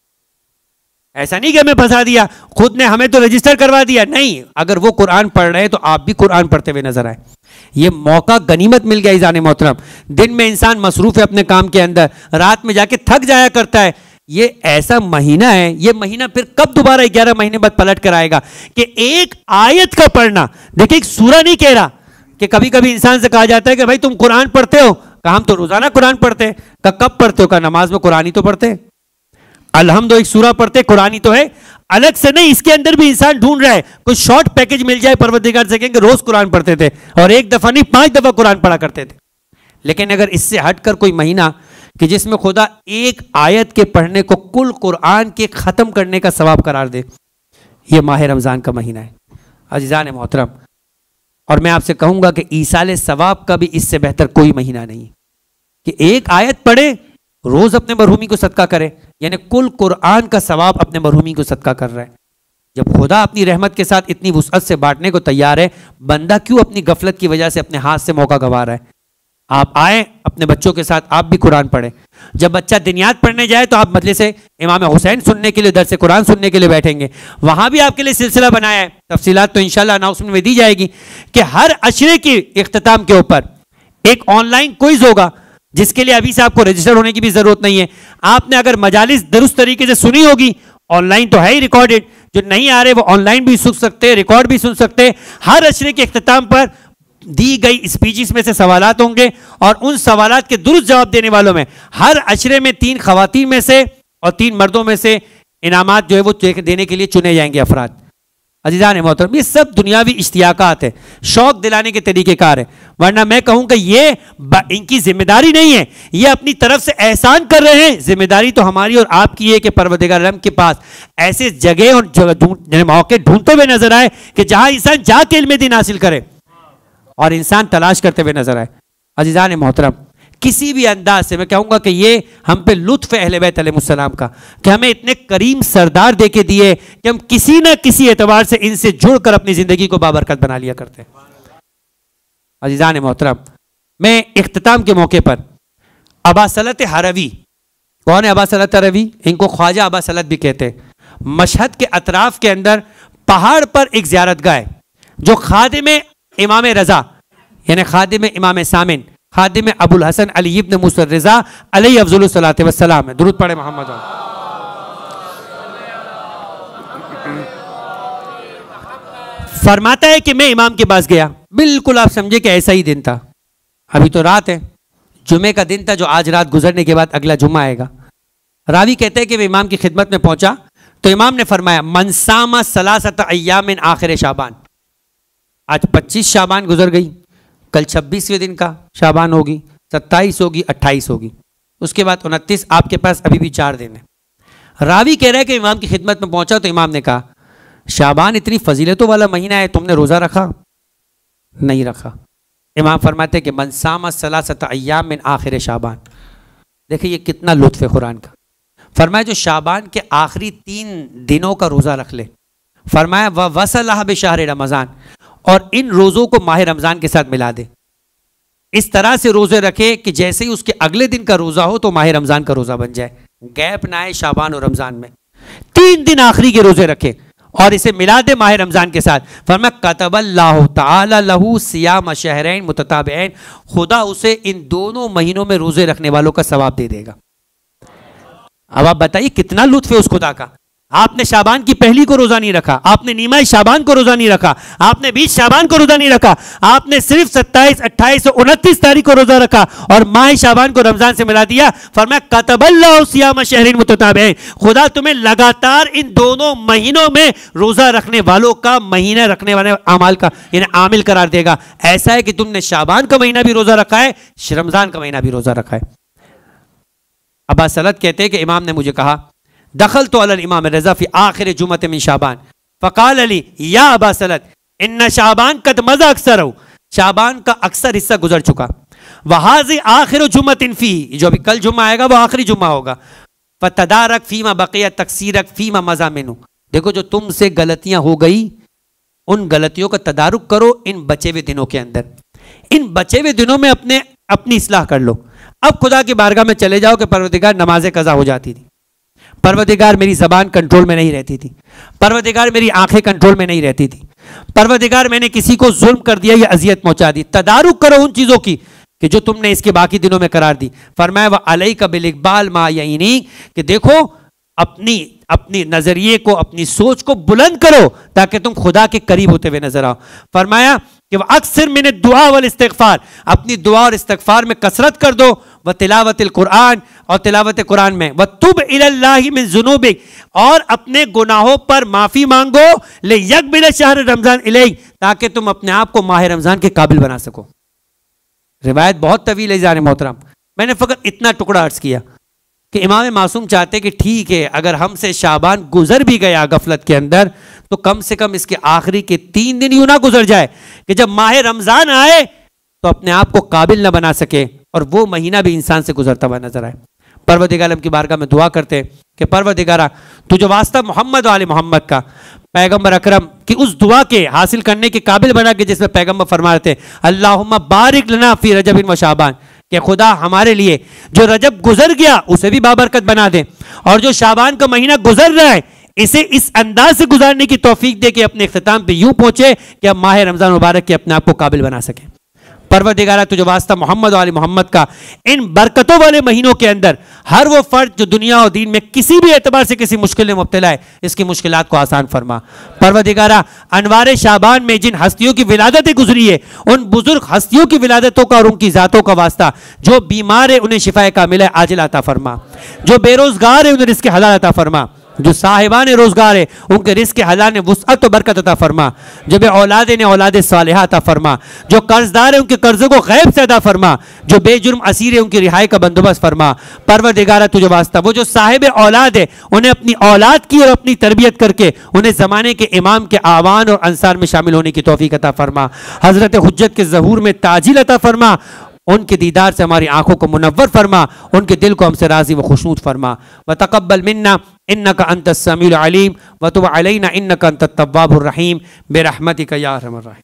ऐसा नहीं कि हमें फंसा दिया, खुद ने हमें तो रजिस्टर करवा दिया, नहीं। अगर वो कुरान पढ़ रहे हैं तो आप भी कुरान पढ़ते हुए नजर आए। ये मौका गनीमत मिल गया इज़ान मोहतरम। दिन में इंसान मसरूफ है अपने काम के अंदर, रात में जाके थक जाया करता है। ये ऐसा महीना है, ये महीना फिर कब दोबारा 11 महीने बाद पलट कर आएगा कि एक आयत का पढ़ना। देखिए एक सूरा नहीं कह रहा कि कभी कभी इंसान से कहा जाता है कि भाई तुम कुरान पढ़ते हो, कहा हम तो रोजाना कुरान पढ़ते हैं, कब पढ़ते हो, कहा नमाज में कुरान ही तो पढ़ते हैं, अलहम्द एक सूरा पढ़ते कुरान ही तो है, अलग से नहीं। इसके अंदर भी इंसान ढूंढ रहा है कोई शॉर्ट पैकेज मिल जाए परवरदिगार से कहेंगे रोज कुरान पढ़ते थे और एक दफा नहीं 5 दफा कुरान पढ़ा करते थे। लेकिन अगर इससे हटकर कोई महीना कि जिसमें खुदा एक आयत के पढ़ने को कुल कुरान के खत्म करने का सवाब करार दे, यह माह रमजान का महीना है अज़ीज़ान मोहतरम। और मैं आपसे कहूंगा कि ईसाले सवाब का भी इससे बेहतर कोई महीना नहीं कि एक आयत पढ़े, रोज अपने मरहूमी को सदका करे, यानी कुल कुरान का सवाब अपने मरहूमी को सदका कर रहा है। जब खुदा अपनी रहमत के साथ इतनी वुसअत से बांटने को तैयार है, बंदा क्यों अपनी गफलत की वजह से अपने हाथ से मौका गंवा रहा है? आप आए अपने बच्चों के साथ, आप भी कुरान पढ़ें। जब बच्चा दिनियात पढ़ने जाए तो आप मजलिस से इमाम हुसैन सुनने के लिए, दरसे कुरान सुनने के लिए बैठेंगे, वहां भी आपके लिए सिलसिला बनाया है। तफसीलात तो इंशाल्लाह अनाउंसमेंट में दी जाएगी कि हर अशरे के इख्तिताम के ऊपर एक ऑनलाइन क्विज होगा, जिसके लिए अभी से आपको रजिस्टर होने की भी जरूरत नहीं है। आपने अगर मजालिस दुरुस्त तरीके से सुनी होगी, ऑनलाइन तो है ही रिकॉर्डेड, जो नहीं आ रहे वो ऑनलाइन भी सुन सकते हैं, रिकॉर्ड भी सुन सकते हैं। हर अशरे के इख्तिताम पर दी गई स्पीचेस में से सवालात होंगे और उन सवालात के दुरुस्त जवाब देने वालों में हर अशरे में 3 खवातीन में से और 3 मर्दों में से इनामात जो है वो देने के लिए चुने जाएंगे अफराद। अज़ीज़ान मोहतरम, ये सब दुनियावी इश्तियाकात है, शौक दिलाने के तरीक़ेकार है, वरना मैं कहूँ कि ये इनकी जिम्मेदारी नहीं है, ये अपनी तरफ से एहसान कर रहे हैं। जिम्मेदारी तो हमारी और आपकी है कि परवरदिगार आलम के पास ऐसे जगह और मौके ढूंढते हुए नजर आए कि जहां इंसान जाके इल्म दीन हासिल करे और इंसान तलाश करते हुए नजर आए। अज़ीज़ान मोहतरम, किसी भी अंदाज से मैं कहूँगा कि ये हम पे लुत्फ़ अहले बैत अलैहिस्सलाम का कि हमें इतने करीम सरदार दे के दिए कि हम किसी ना किसी एतबार से इनसे जुड़कर अपनी ज़िंदगी को बाबरकत बना लिया करते हैं। अज़ीज़ान मोहतरम, मैं इख्तिताम के मौके पर अबा सलत हरवी, कौन है अबा सलत हरवी? इनको ख्वाजा अबा सलत भी कहते हैं। मशहद के अतराफ के अंदर पहाड़ पर एक ज़ियारतगाह है जो खादिम इमाम रज़ा यानी खादिम इमाम सामिन, खादिम अबुल हसन अली इब्न मूसा रज़ा अलैहि अफ़ज़लु सलातो व सलाम है। दुरूद पढ़े मोहम्मद। फरमाता है कि मैं इमाम के पास गया, बिल्कुल आप समझे कि ऐसा ही दिन था, अभी तो रात है, जुमे का दिन था जो आज रात गुजरने के बाद अगला जुम्मा आएगा। रावी कहते हैं कि मैं इमाम की खिदमत में पहुंचा तो इमाम ने फरमाया मनसामा सलासत अय्याम आखिर शाबान, आज 25 शाबान गुजर गई, कल 26वें दिन का शाबान होगी, 27 होगी, 28 होगी, उसके बाद 29, आपके पास अभी भी 4 दिन है। रावी कह रहा है कि इमाम की खिदमत में पहुंचा तो इमाम ने कहा शाबान इतनी फजीलतों वाला महीना है, तुमने रोज़ा रखा? नहीं रखा। इमाम फरमाते कि मनसामा सलासत अय्याम मिन आखिर शाबान। देखिए ये कितना लुत्फ़ है कुरान का। फरमाया जो शाबान के आखिरी 3 दिनों का रोज़ा रख ले, फरमाया व वसलह बिशहर रमज़ान, और इन रोज़ों को माह रमज़ान के साथ मिला दे, इस तरह से रोज़े रखे कि जैसे ही उसके अगले दिन का रोज़ा हो तो माह रमज़ान का रोज़ा बन जाए, गैप ना आए शाबान और रमज़ान में। 3 दिन आखिरी के रोज़े रखे और इसे मिला दे माह रमज़ान के साथ। फरमाया कतबल्लाहु तआला लहू सियाम शहरैन मुतताबिऐन, खुदा उसे इन दोनों महीनों में रोज़े रखने वालों का सवाब दे देगा। अब आप बताइए कितना लुत्फ़ है उस खुदा का। आपने शाबान की पहली को रोजा नहीं रखा, आपने नीमा शाबान को रोजा नहीं रखा, आपने 20 शाबान को रोजा नहीं रखा, आपने सिर्फ 27, 28 और 29 तारीख को रोजा रखा और माह शाबान को रमजान से मिला दिया। फरमाया कतबल्लाहु सियाम शहरैन मुतताबिऐन, खुदा तुम्हें लगातार इन दोनों महीनों में रोजा रखने वालों का, महीना रखने वाले अमाल का यानी आमिल करार देगा। ऐसा है कि तुमने शाबान का महीना भी रोजा रखा है, रमजान का महीना भी रोजा रखा है। अब्बा सलत कहते हैं कि इमाम ने मुझे कहा दखल तो अल इमाम रज़ा फी आखिर जुमत मिन शाबान फ़क़ाल अली या अबा सलत इन्ना शाबान कद मज़ा अक्सर हो, शाबान का अक्सर हिस्सा गुजर चुका, वहाज़ि आखिर जुम्मतिन फी, जो अभी कल जुम्मा आएगा वो आखिरी जुम्मा होगा, फ़तदारक फ़ीमा बक़िया तक़सीरक फ़ीमा मज़ा मिनु, देखो जो तुमसे गलतियां हो गई उन गलतियों का तदारुक करो इन बचे हुए दिनों के अंदर, इन बचे हुए दिनों में अपनी इस्लाह कर लो। अब खुदा की बारगाह में चले जाओ कि परवरदिगार नमाज़ें कज़ा हो जाती थी, परवरदिगार मेरी ज़बान कंट्रोल में नहीं रहती थी, परवरदिगार मेरी आंखें कंट्रोल में नहीं रहती थी, परवरदिगार मैंने किसी को जुल्म कर दिया या अजियत पहुंचा दी। तदारुक करो उन चीज़ों की कि जो तुमने इसके बाकी दिनों में करार दी। फरमाया व अलैका बिल इक़बाल मा यईनी, कि देखो अपनी नजरिए को, अपनी सोच को बुलंद करो ताकि तुम खुदा के करीब होते हुए नजर आओ। फरमाया कि वह अक्सर मैंने दुआ वल इस्तिग़फ़ार, अपनी दुआ और इस्तिग़फ़ार में कसरत कर दो, व तिलावतिल कुरान, और तिलावत कुरान में, व तुब इलल्लाहि मिन ज़ुनूबिक, और अपने गुनाहों पर माफी मांगो, ले यक़बिल शहर रमजान इलैक, ताकि तुम अपने आप को माह रमजान के काबिल बना सको। रिवायत बहुत तवील है जाने मोहतरम, मैंने फकत इतना टुकड़ा अर्ज किया कि इमाम मासूम चाहते कि ठीक है अगर हमसे शाबान गुजर भी गया गफलत के अंदर तो कम से कम इसके आखिरी के 3 दिन यूं ना गुजर जाए कि जब माह रमजान आए तो अपने आप को काबिल ना बना सके और वो महीना भी इंसान से गुजरता हुआ नजर आए। परवरदिगार आलम की बारगाह में दुआ करते कि परवरदिगारा तुझे वास्ता मोहम्मद वाले मोहम्मद का, पैगम्बर अकरम की उस दुआ के हासिल करने के काबिल बना के जिसमें पैगम्बर फरमा रहे थे अल्लाहुम्मा बारिक लना फी रजबिन व शाबान, कि खुदा हमारे लिए जो रजब गुजर गया उसे भी बाबरकत बना दे और जो शाबान का महीना गुजर रहा है इसे इस अंदाज से गुजारने की तौफीक दे के अपने इख्तिताम पे यूं पहुंचे कि अब माह रमजान मुबारक के अपने आप को काबिल बना सके। परवरदिगारा तुझे वास्ता मोहम्मद वाले मोहम्मद का इन बरकतों वाले महीनों के अंदर हर वो फर्द जो दुनिया और दीन में किसी भी एतबार से किसी मुश्किल में मुब्तला है इसकी मुश्किलात को आसान फरमा। परवरदिगारा अनवार शाबान में जिन हस्तियों की विलादतें गुजरी है उन बुजुर्ग हस्तियों की विलादतों का और उनकी जातों का वास्ता, जो बीमार है उन्हें शिफाए कामिला आजिल अता फरमा, जो बेरोजगार है उन्हें रिज़्क़ हलाल अता फरमा, जो साहिबान रोजगार है उनके रिज़्क़ हलाल ने वुसअत और बरकत अता फरमा, जो बे औलाद ने औलाद सालिहा अता फरमा, जो कर्जदार है उनके कर्जों को गैब से अता फरमा, जो बेजुर्म असीर है उनकी रिहाई का बंदोबस्त फरमा। परवरदिगारा तुझे वास्ता वो जो साहिब औलाद है उन्हें अपनी औलाद की और अपनी तरबियत करके उन्हें ज़माने के इमाम के आवान और अंसार में शामिल होने की तौफीक अता फरमा। हज़रत हुज्जत के ज़हूर में ताजील अता फरमा, उनके दीदार से हमारी आंखों को मुनव्वर फरमा, उनके दिल को हमसे राजी व खुशनूद फरमा। व तक़ब्बल मिन्ना इन्नका अंतस समीउल अलीम व तुब अलैना इन्नका अंतत तव्वाबुर रहीम बिरहमतिका या अरहमर राहिमीन।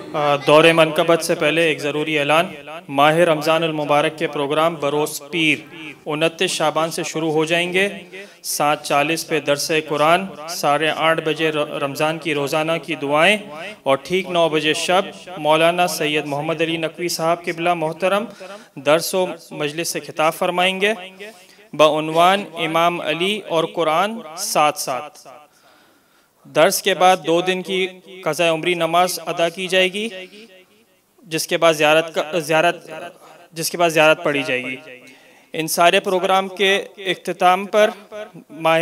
दौरे मनकबत से पहले एक ज़रूरी ऐलान। माह रमज़ान मुबारक के प्रोग्राम बरोज़ पीर 29 शाबान से शुरू हो जाएंगे। 7:40 पे दरसे कुरान, 8:30 बजे रमज़ान की रोज़ाना की दुआएं और ठीक 9 बजे शब मौलाना सैयद मोहम्मद अली नकवी साहब क़िबला मोहतरम दर्स व मजलिस से खिताब फरमाएंगे बउनवान इमाम अली और कुरान साथ साथ। दर्स के बाद 2 दिन की क़ज़ा उम्री नमाज अदा की जाएगी, जिसके बाद ज़ियारत पढ़ी जाएगी। इन सारे प्रोग्राम के इख्तिताम पर माह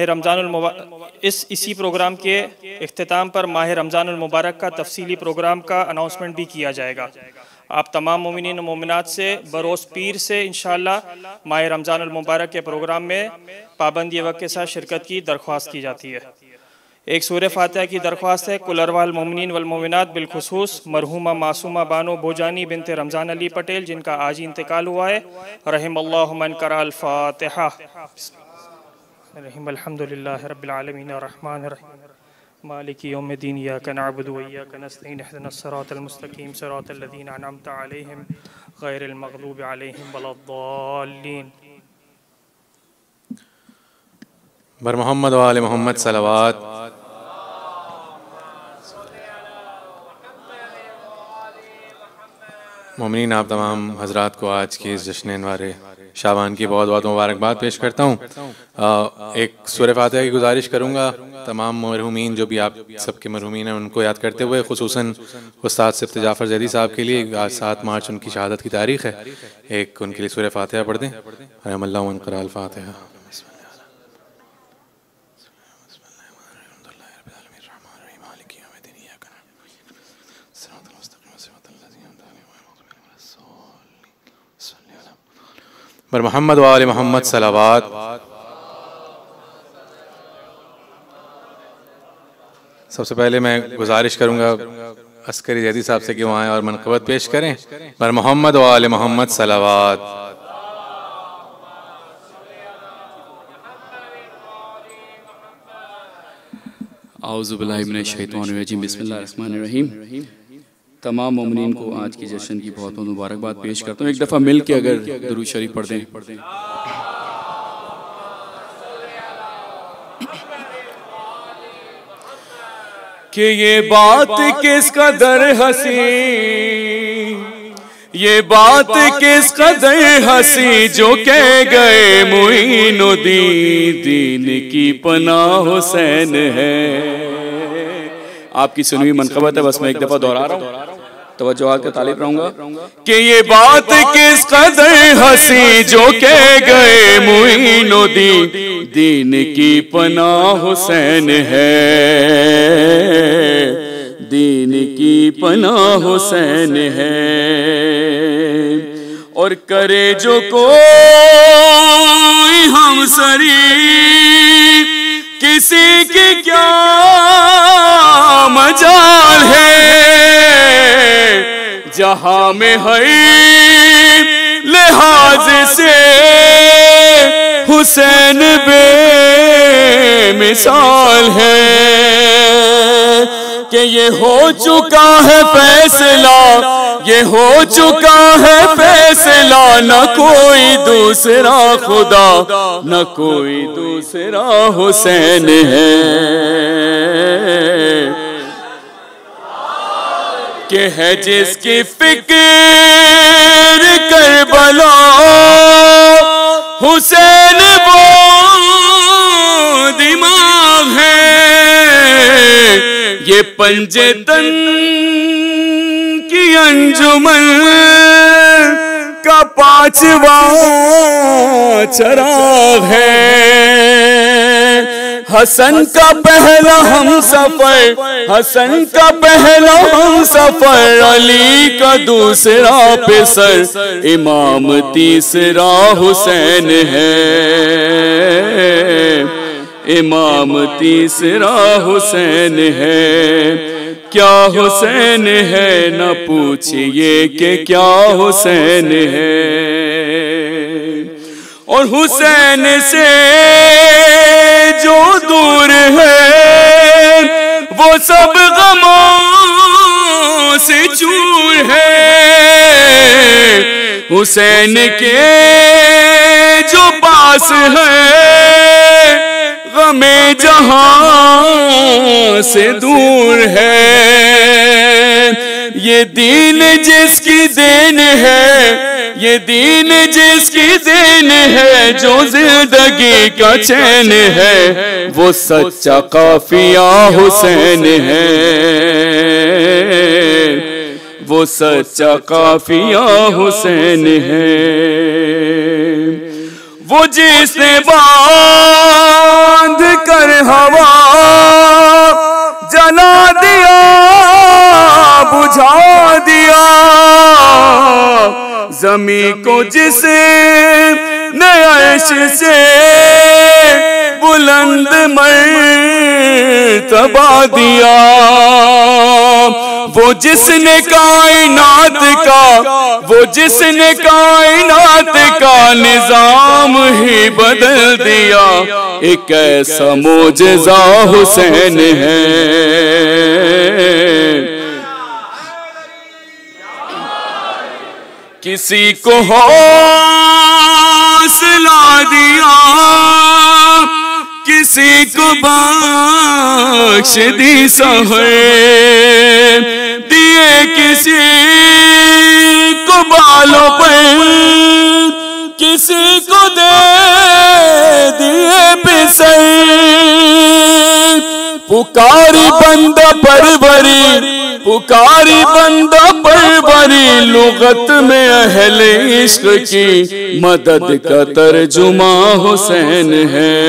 रमज़ानुल मुबारक का तफसीली प्रोग्राम का अनाउंसमेंट भी किया जाएगा। आप तमाम मोमिनीन और मोमिनात से बरोज़ पीर से इंशाअल्लाह माह रमज़ानुल मुबारक के प्रोग्राम में पाबंदी वक्त के साथ शिरकत की दरख्वास्त की जाती है। एक सूरह फातिहा की दरख्वास्त है। कुल अरवाल मोमिनीन वल मोमिनात बिलखुसूस मरहुमा मासूमा बानो बोजानी बिनते रमज़ान अली पटेल, जिनका आज ही इंतकाल हुआ है, रहमल्लाहु मन करा अल फातिहा। अल्हम्दुलिल्लाहि रब्बिल आलमीन अर्रहमानिर रहीम मालिकी यौमिद्दीन इय्याका नअबुदु व इय्याका नस्तईन इहदिनस सिरातल मुस्तकीम सिरातल लज़ीना अनअमता अलैहिम गैरिल मग़लूबि अलैहिम वलद्दाल्लीन। बर मोहम्मद व आले मोहम्मद सलवात। मोमिनीन, आप तमाम हजरात को आज की इस जश्न वारे शाबान की बहुत बहुत मुबारकबाद पेश करता हूँ। एक सूरह फातिहा की गुजारिश करूँगा। तमाम मरहूमीन जो भी आप सबके मरहूमीन हैं उनको याद करते हुए, खुसूसन उस्ताद सिफ्त जाफ़र ज़ैदी साहब के लिए आज 7 मार्च उनकी शहादत की तारीख़ है। एक उनके लिए सूरह फातिहा पढ़ दें। रहमल्लाहु मन क़रा अल फातिहा। बर मोहम्मद व आले मोहम्मद सलावात। सबसे पहले मैं गुजारिश करूँगा अस्करी ज़ैदी साहब से कि वो आएँ और मनक़बत पेश करें। बर मोहम्मद व आले मोहम्मद सलावात। औज़ु बिल्लाहि मिनश शैतानिर रजीम, बिस्मिल्लाहिर रहमानिर रहीम। तमाम मोमिनीन को आज की जश्न की बहुत बहुत मुबारकबाद पेश करता हूँ। एक दफ़ा मिल के अगर दुरूद शरीफ पढ़ दें। कि ये बात किस कदर हंसी, ये बात किस कदर हंसी जो कह गए मुईनुद्दीन, दीन की पनाह हुसैन है। आपकी सुनी हुई मनक़बत है, बस मैं एक दफ़ा दोहरा रहा हूँ, तवज्जो के तालिब रहूँगा। कि ये बात किस कदर हंसी जो कह गए मुईनुद्दीन, दीन की पनाह हुसैन है, दीन की पनाह हुसैन है। और करे जो कोई हमसरी, किसी की क्या मजाल है, जहां में है लिहाज से हुसैन बेमिसाल है। कि ये हो चुका है फैसला, ये हो चुका है फैसला, न कोई दूसरा खुदा, न कोई दूसरा हुसैन है। कि है जिसकी फिक्र करबला, हुसैन वो दिमाग है। ये पंजे तन की अंजुमन का 5वां चराग है। हसन का पहला हम सफर, हसन का पहला हम सफर, अली का दूसरा पेसर, इमाम तीसरा हुसैन है, इमाम तीसरा हुसैन है। क्या हुसैन है न पूछिए कि क्या हुसैन है। और हुसैन से जो दूर है वो सब गमों से चूर है, हुसैन के जो पास है गमे जहां से दूर है। ये दीन जिसकी देन है, ये दीन जिसकी देन है, जो जिंदगी का चैन है, वो सच्चा काफिया हुसैन है, वो सच्चा काफिया हुसैन है। वो जिसने बांध कर हवा जला दिया, बुझा दिया, ज़मी को जिसने अर्श से बुलंद मर्तबा दिया, वो जिसने कायनात का, वो जिसने कायनात का निजाम ही बदल दिया, एक ऐसा मोजज़ा हुसैन है। किसी को हौसला दिया, किसी को बख्श दी सहर दिए, किसी को बालों पर, किसी को दे दिए पिसर। पुकारी बंदा परवरी, पुकारी बंदा परवरी, लुगत में अहले इश्क की मदद का तर्जुमा हुसैन है,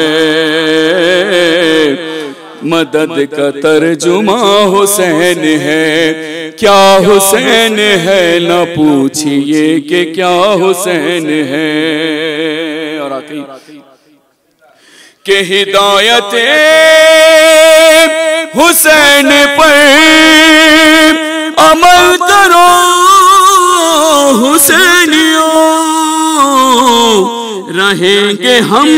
मदद का तर्जुमा हुसैन है। क्या हुसैन है न पूछिए कि क्या हुसैन है। और आखिरी कि हिदायत हुसैन पर अमल करो हुसैनियों, रहेंगे हम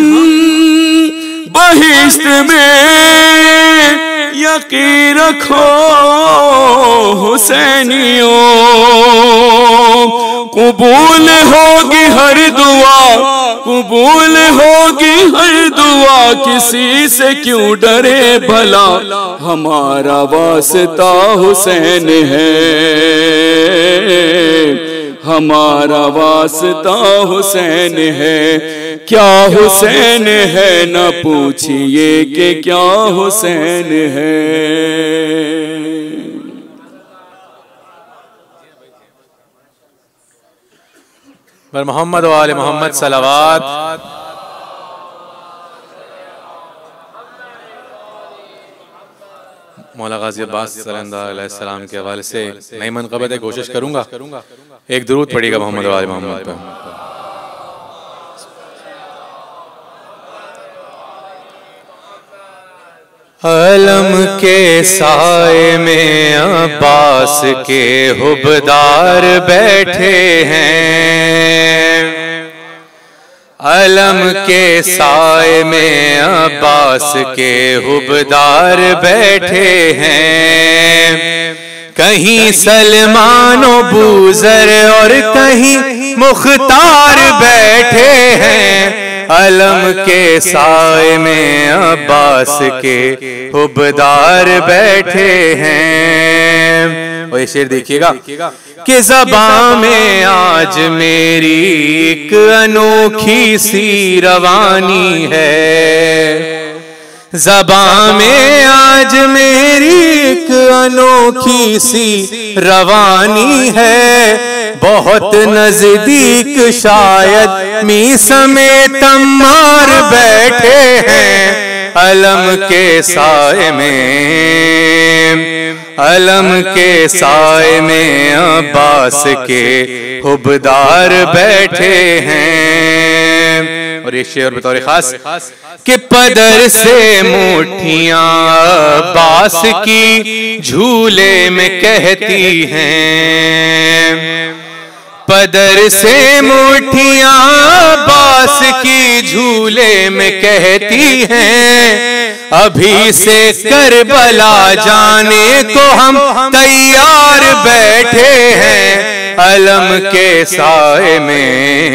बहिश्त में, यकीन रखो हुसैनियों। कबूल होगी हर दुआ, कबूल होगी हर दुआ, किसी से क्यों डरे भला, हमारा वास्ता हुसैन है, हमारा वास्ता हुसैन है। क्या हुसैन है न पूछिए कि क्या हुसैन है। बर मोहम्मद व आले मोहम्मद सलावत। मौला गाजी अब्बास अलैहिस्सलाम के हवाले से नई मनक़बत कोशिश करूंगा। एक दुरूद पढ़िएगा मोहम्मद व आले मोहम्मद पर। अलम के साए में अब्बास के हुबदार बैठे हैं, अलम के साए में अब्बास के हुबदार बैठे हैं। कहीं सलमानो बूजर और कहीं मुख्तार बैठे हैं, अलम के साए में अब्बास के हुबदार बैठे हैं। और ये शेर देखिएगा कि ज़बां में आज मेरी एक अनोखी सी रवानी है, ज़बां में आज मेरी एक अनोखी सी रवानी है। बहुत नजदीक शायद मीसमे तम्मार बैठे हैं, अलम के साए में, अलम के साए में अब्बास के हुबदार बैठे हैं। और ये शेर बतौर खास कि पदर से मुट्ठियां अब्बास की झूले में कहती हैं, पदर से मुट्ठियां अब्बास की झूले में कहती हैं। अभी से करबला जाने को हम तैयार बैठे हैं, अलम के साए में,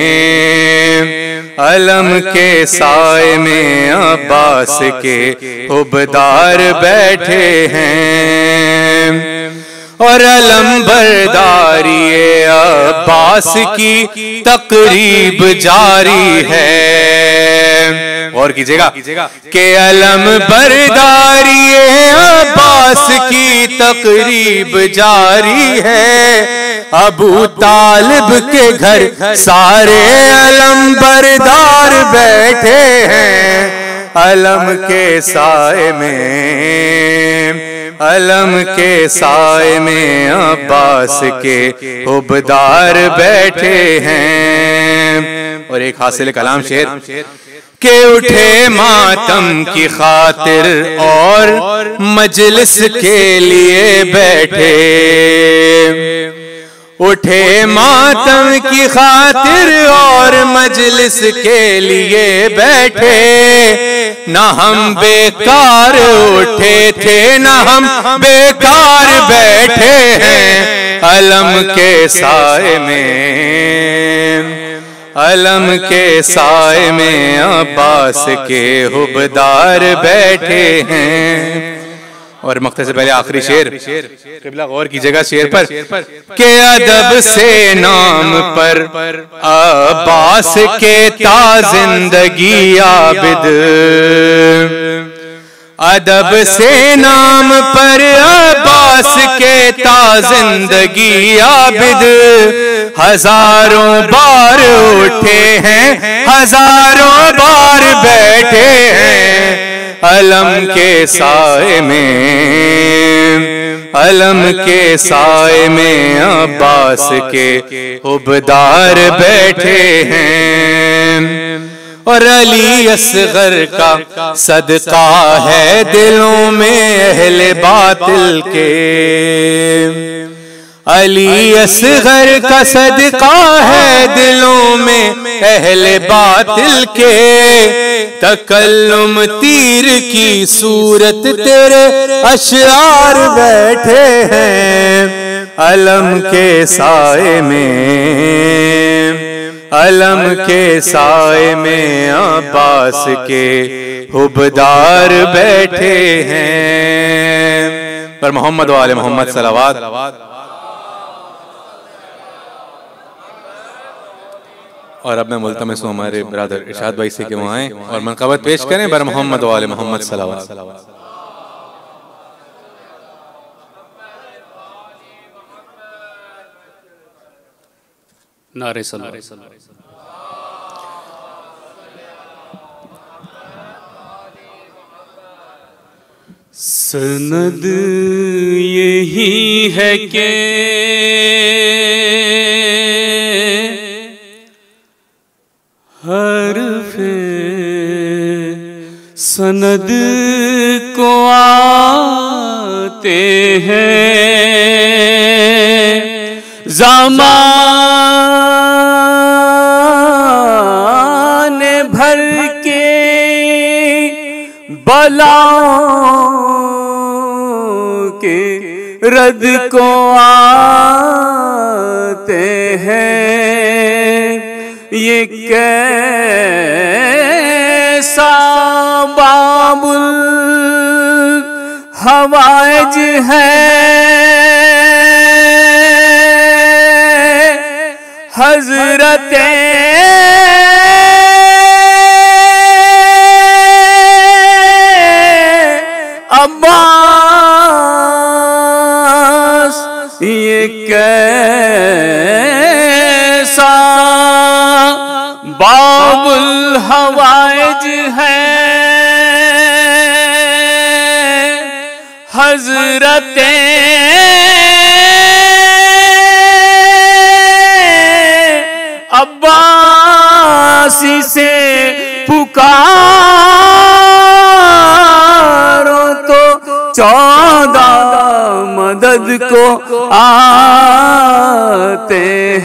अलम के साए में अब्बास के हुबदार बैठे हैं। और अलम बरदारी अब्बास की तकरीब जारी है। और कीजिएगा कि अलम बरदारी अब्बास की तकरीब जारी है। अबू तालिब के घर सारे अलम बरदार बैठे हैं, अलम के साए में, अलम के साए में अब्बास के हुबदार बैठे हैं। और एक हासिल कलाम शेर के उठे मातम की खातिर और मजलिस के लिए बैठे, उठे मातम की खातिर और मजलिस के लिए बैठे। न हम बेकार उठे थे न हम बेकार बैठे हैं, अलम के साए में, अलम के साए में अब्बास के हुबदार बैठे हैं। और मक्ते से पहले आखिरी शेर, क़िबला गौर कीजिएगा शेर पर, के अदब से नाम पर अब्बास के ताज़िंदगी आबिद, अदब से नाम पर अब्बास के ताज़िंदगी आबिद। हजारों बार उठे हैं, हजारों बार बैठे हैं, अलम के साए में, अलम के साए में अब्बास के हुबदार बैठे हैं। और अली असगर का सदका है दिलों में अहले बातिल के, अली असगर का सदका है दिलों में अहले बातिल के। तकल्लुम तीर की सूरत तेरे अशआर बैठे हैं, अलम के साए में, अलम के साए में अब्बास के हुबदार बैठे हैं। पर मोहम्मद वाले मोहम्मद सलावत। और अब मैं मुल्तमिस हूँ हमारे ब्रदर इरशाद भाई से कि वहाँ आएं और मनक़बत पेश करें बर मोहम्मद वाले मोहम्मद सलावत। नारे सलावत। सनद यही है कि हरफ़े सनद को आते हैं ज़माने भर के बलाओं के रद को आते हैं। ये कैसा बाबुल हवाइज है, हज़रते अब्बास। ये कैसा बाबुल हवाइज है, हज़रते अब्बासी से पुकारो तो 14 मदद को आते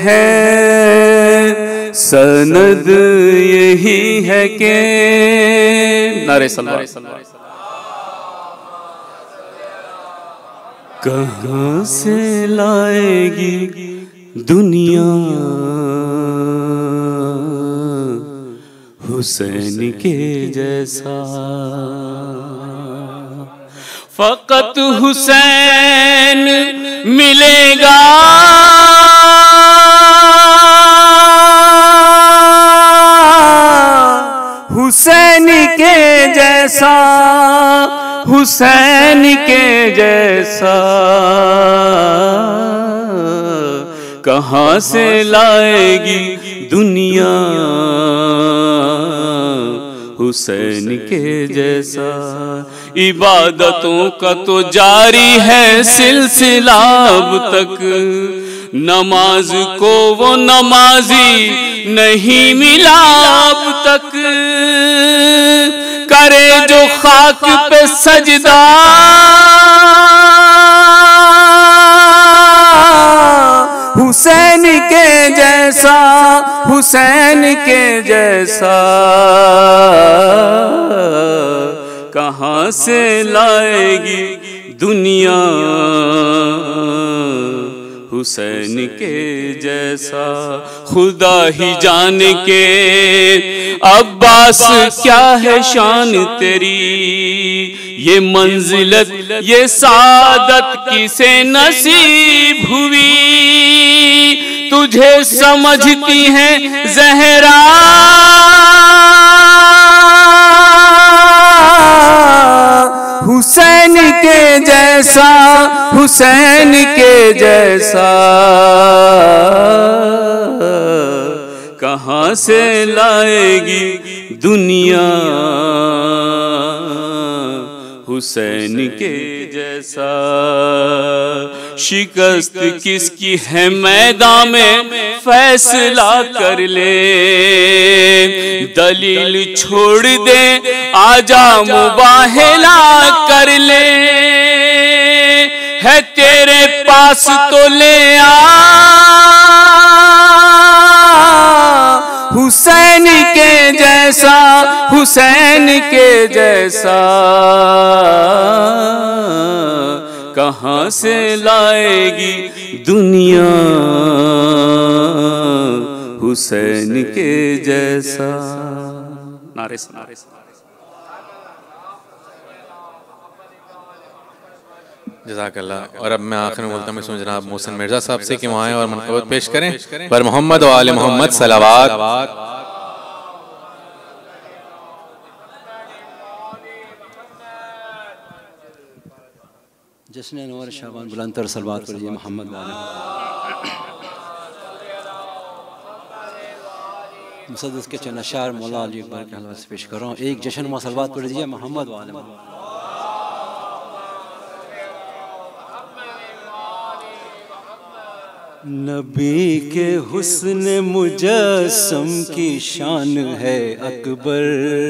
हैं। सनद यही है कि नारे सल्लल्लाहु अलैहि वसल्लम। कहाँ से लाएगी दुनिया हुसैन के जैसा। फकत हुसैन मिलेगा हुसैन के जैसा, हुसैन के जैसा। कहाँ से लाएगी दुनिया हुसैन के जैसा। इबादतों का तो जारी है सिलसिला अब तक, नमाज को वो नमाजी नहीं मिला अब तक। करे जो खाक पे सजदा हुसैन के जैसा, हुसैन के जैसा। कहाँ से लाएगी दुनिया हुसैन के जैसा। खुदा ही जाने के अब्बास क्या है शान तेरी, ये मंजिलत ये सादत किसे नसीब हुई। तुझे समझती है ज़हरा हुसैन के जैसा, हुसैन के जैसा। कहाँ से लाएगी दुनिया हुसैन के जैसा। शिकस्त किसकी है मैदान में फैसला कर ले, दलील छोड़ दे आजा मुबाहला कर ले। है तेरे पास तो ले आ हुसैन के जैसा, हुसैन के जैसा। कहाँ से लाएगी दुनिया हुसैन के जैसा। नारे नारे जज़ाकल्लाह। और अब मैं आखिर में बोलता हूँ इसमें जनाब मोहसिन मिर्जा साहब से कि वहाँ आए और मनक़बत पेश करें पर मोहम्मद व आले मोहम्मद सलावत। जश्न अनवर शाबान बुलंदतर सलवात पढ़िए मोहम्मद वाले। मुसद्दस के चंद अशार मौला अली अकबर के हलवा से पेश कर रहा हूँ। एक जश्न व सलवात पढ़ दीजिए मोहम्मद वाले। नबी के हुस्न मुजस्सम की शान है अकबर,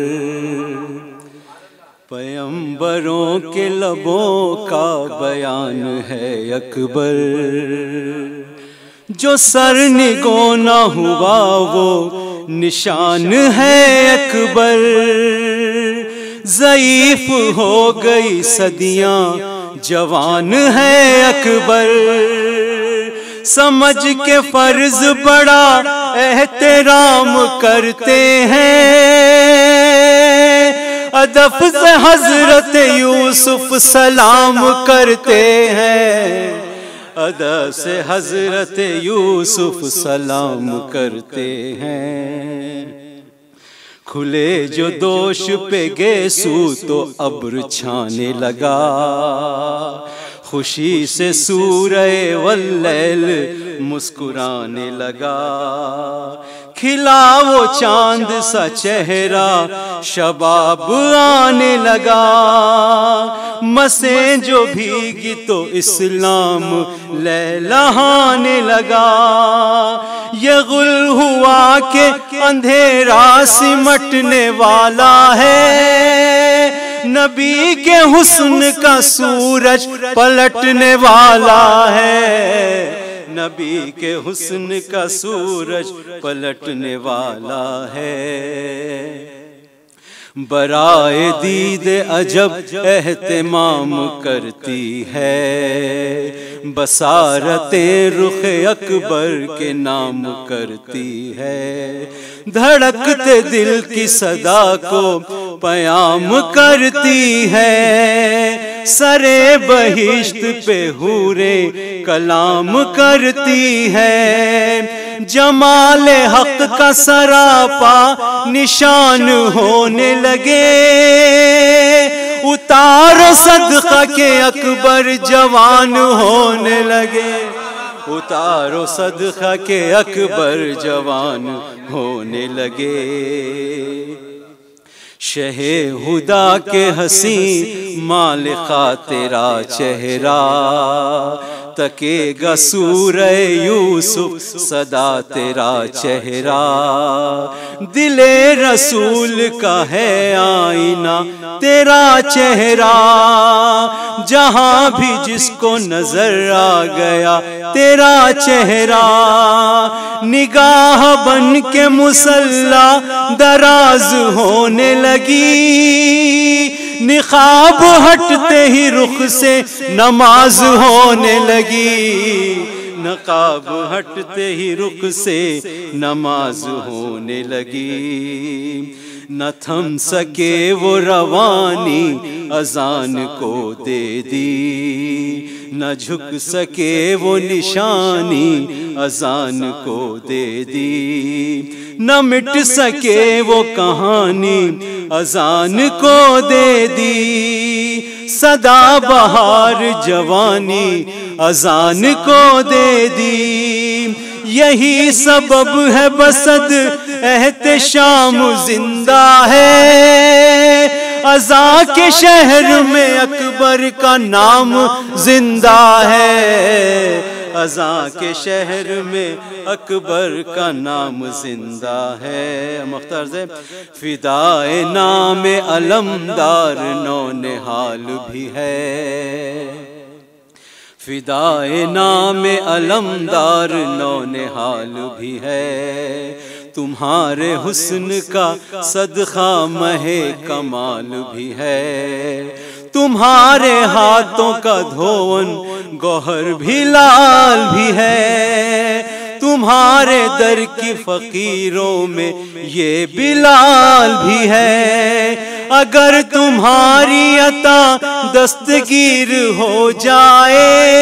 पैगंबरों के लबों का बयान है अकबर। जो सर निगो ना हुआ वो निशान है अकबर। ज़ईफ हो गई सदियां जवान है अकबर। समझ के फर्ज बड़ा एहतराम करते हैं। अदब से हजरत यूसुफ सलाम करते हैं। अदब से हजरत यूसुफ सलाम करते हैं। खुले जो दोष पे गेसू तो अब्र छाने लगा। खुशी से सूरह वल्लैल मुस्कुराने लगा। खिला वो चांद सा चेहरा शबाब आने लगा। मसें जो भीगी तो इस्लाम लहलहाने लगा। ये गुल हुआ के अंधेरा सिमटने वाला है। नबी के हुस्न का सूरज पलटने वाला है। नबी के हुस्न का सूरज पलटने वाला है। बराए दीद अजब एहतिमाम करती है, बसारते रुख अकबर के नाम करती है, धड़कते दिल की सदा को पयाम करती है, सरे बहिश्त पे हूरे कलाम करती है, जमाल हक का सरापा निशान होने लगे, उतारो सदका के अकबर जवान होने लगे, उतारो सदका के अकबर जवान होने लगे। शहे हुदा के हसी मालिका तेरा चेहरा, तकेगा सूरे यूसुफ सदा तेरा चेहरा, दिले रसूल का है आईना तेरा चेहरा, जहां भी जिसको नजर आ गया तेरा चेहरा, निगाह बन के मुसल्ला दराज होने लगी, निकाब हटते ही रुख से नमाज होने लगी, नकाब हटते ही रुख से नमाज होने लगी। न थम सके वो रवानी अजान को दे दी, न झुक सके वो निशानी अजान को दे दी, न मिट सके वो कहानी अजान को दे दी, सदा बहार जवानी अजान को दे दी, यही सबब है बसद एहतिशाम जिंदा है, अज़ा के शहर में अकबर का नाम जिंदा है, अज़ा के शहर में अकबर का नाम जिंदा है। मुख्तार से फिदाए नाम अलमदार नौनिहाल भी है, फिदाए नाम अलमदार नौनिहाल भी है, तुम्हारे हुस्न का सदका महे कमाल भी है, तुम्हारे हाथों का धोवन गौहर भी लाल भी है, तुम्हारे दर की फकीरों में ये बिलाल भी है, अगर तुम्हारी अता दस्तगीर हो जाए,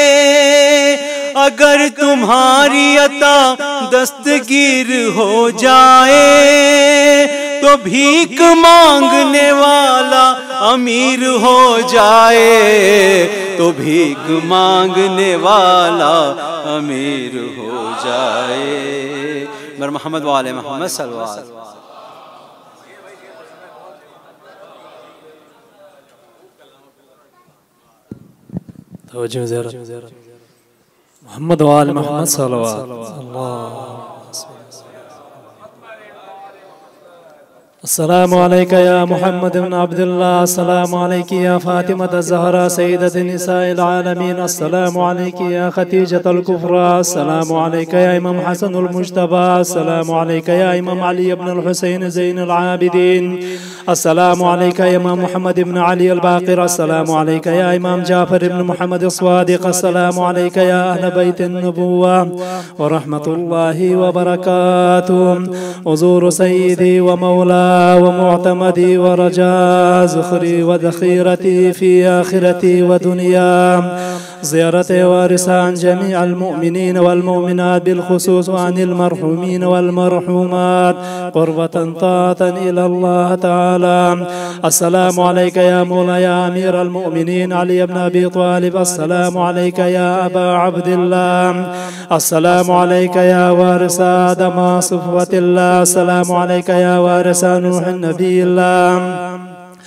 अगर तुम्हारी अता दस्तगीर हो जाए, तो भीख मांगने वाला अमीर हो जाए, तो भीख मांगने वाला अमीर हो जाए। मर मोहम्मद वाले मोहम्मद सल्लल्लाहु अलैहि वसल्लम। मोहम्मद वाले मोहम्मद सल्लल्लाहु अलैहि वसल्लम। अस्सलामु अलैका या मुहम्मद इब्न अब्दुल्लाह, अस्सलामु अलैकी या फातिमा ज़हरा सय्यदत निसाइल आलमीन, अस्सलामु अलैकी या खदीजतुल कुबरा, अस्सलामु अलैका या इमाम हसनुल मुज्तबा, अस्सलामु अलैका या इमाम अली इब्न हुसैन ज़ैनुल आबिदीन, अस्सलामु अलैका या इमाम Muhammad ibn Ali al Baqir, अस्सलामु अलैका या इमाम जाफर इब्न मुहम्मद अस्वादिक़, अस्सलामु अलैका या अहल बैत अन्नुबुव्वा व रहमतुल्लाहि व बरकातुहु। हुज़ूर सय्यदी व मौला व मुअतमदी व रजा ज़ुख़री व ज़ख़ीरती फ़ी आख़िरती व दुनिया, ज़ियारत वारिसान जमीअल मुअमिनीन वल मुअमिनात बिलख़ुसूस व अनिल मरहूमीन वल मरहूमात क़ुर्बतन ताअतन इलल्लाह तआला। अस्सलामु अलैका या मौला या अमीरल मुअमिनीन अली इब्न अबी तालिब, अस्सलामु अलैका या अबा अब्दिल्लाह, अस्सलामु अलैका या वारिसा आदम सुफ़वतिल्लाह, अस्सलामु अलैका या वारिसा नूह नबील्लाह,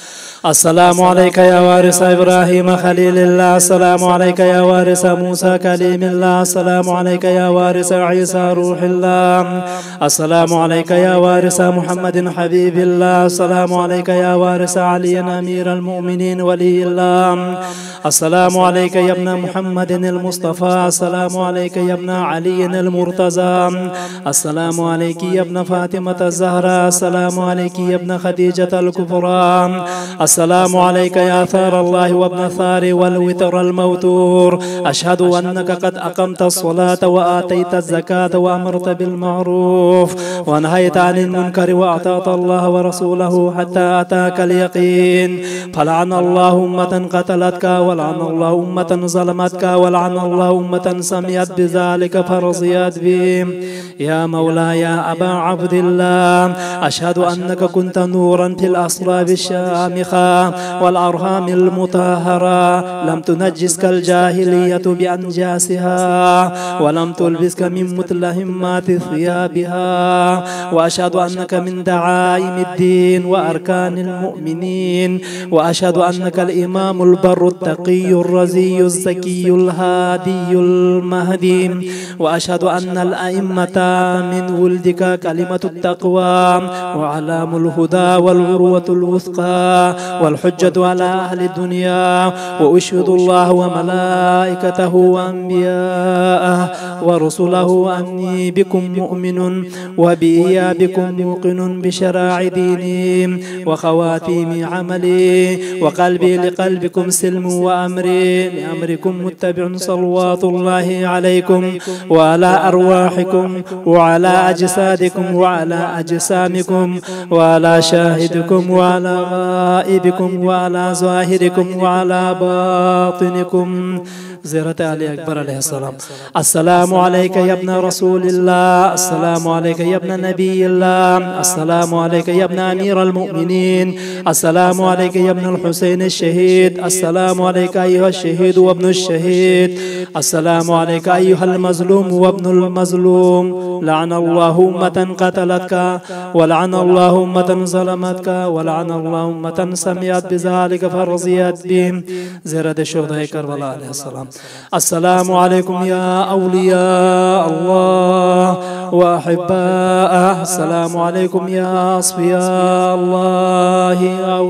السلام عليك يا وارث إبراهيم خليل الله. السلام عليك يا وارث موسى كليم الله. السلام عليك يا وارث عيسى روح الله. السلام عليك يا وارث محمد حبيب الله. السلام عليك يا وارث علي أمير المؤمنين ولي الله. السلام عليك يا ابن محمد المصطفى. السلام عليك يا ابن علي المرتضى. السلام عليك يا ابن فاطمة الزهراء. السلام عليك يا ابن خديجة الكبرى. السلام عليك يا ثار الله وابن ثار والوتر الموتور. أشهد أنك قد أقمت الصلاة وآتيت الزكاة وأمرت بالمعروف ونهيت عن المنكر وأعطيت الله ورسوله حتى أتاك اليقين. فلعن الله أمة قتلتك ولعن الله أمة ظلمتك ولعن الله أمة سميت بذلك فرضيت به. يا مولاي يا أبا عبد الله أشهد أنك كنت نورا في الأصلاب الشامخة والأرحام المطهرة. لم تنجسك الجاهلية بأنجاسها ولم تلبسك من متلهمات ثيابها. وأشهد أنك من دعائم الدين وأركان المؤمنين. وأشهد أنك الإمام البر التقي الرزي الزكي الهادي المهدي. وأشهد أن الأئمة من ولدك كلمة التقوى وعلام الهدى والعروة الوثقى والحجة على أهل الدنيا. وأشهد الله وملائكته وأنبياءه ورسله أني بكم مؤمن وبإيابكم موقن بشرائع ديني وخواتيم عملي وقلبي لقلبكم سلم وأمري لأمركم متبع صلوات الله عليكم وعلى أرواحكم وعلى أجسادكم وعلى أجسامكم وعلى شاهدكم وعلى غائبكم وعلى ظاهركم وعلى باطنكم. زيارة علي أكبر عليه السلام. السلام عليك يا ابن رسول الله. السلام عليك يا ابن نبي الله. السلام عليك يا ابن أمير المؤمنين. السلام عليك يا ابن الحسين الشهيد. السلام عليك أيها الشهيد وابن الشهيد. السلام عليك أيها المظلوم وابن المظلوم. لعن الله أمة قتلتك ولعن الله أمة ظلمتك ولعن الله أمة سمعت بذلك فرضيت به. زيارة الشهداء كربلاء عليه السلام. السلام عليكم يا أولياء الله وأحباءه. السلام عليكم يا أصفياء الله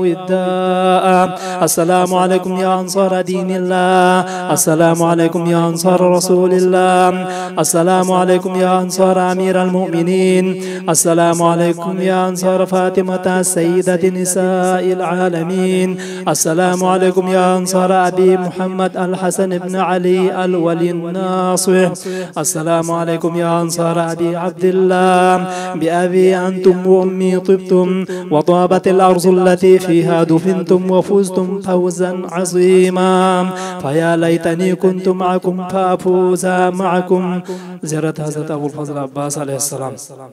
أوداء. السلام عليكم يا أنصار دين الله. السلام عليكم يا أنصار رسول الله. السلام عليكم يا أنصار أمير المؤمنين. السلام عليكم يا أنصار فاطمة سيدة نساء العالمين. السلام عليكم يا أنصار أبي محمد الحسن بن علي الولي الناصح. السلام عليكم يا أنصار أبي عبد الله. بأبي أنتم وأمي طبتم وطابت الأرض التي فيها دفنتم وفزتم فوزا عظيما. فيا ليتني كنت معكم فأفوز معكم. زيارة حضرة أبو الفضل عباس عليه السلام.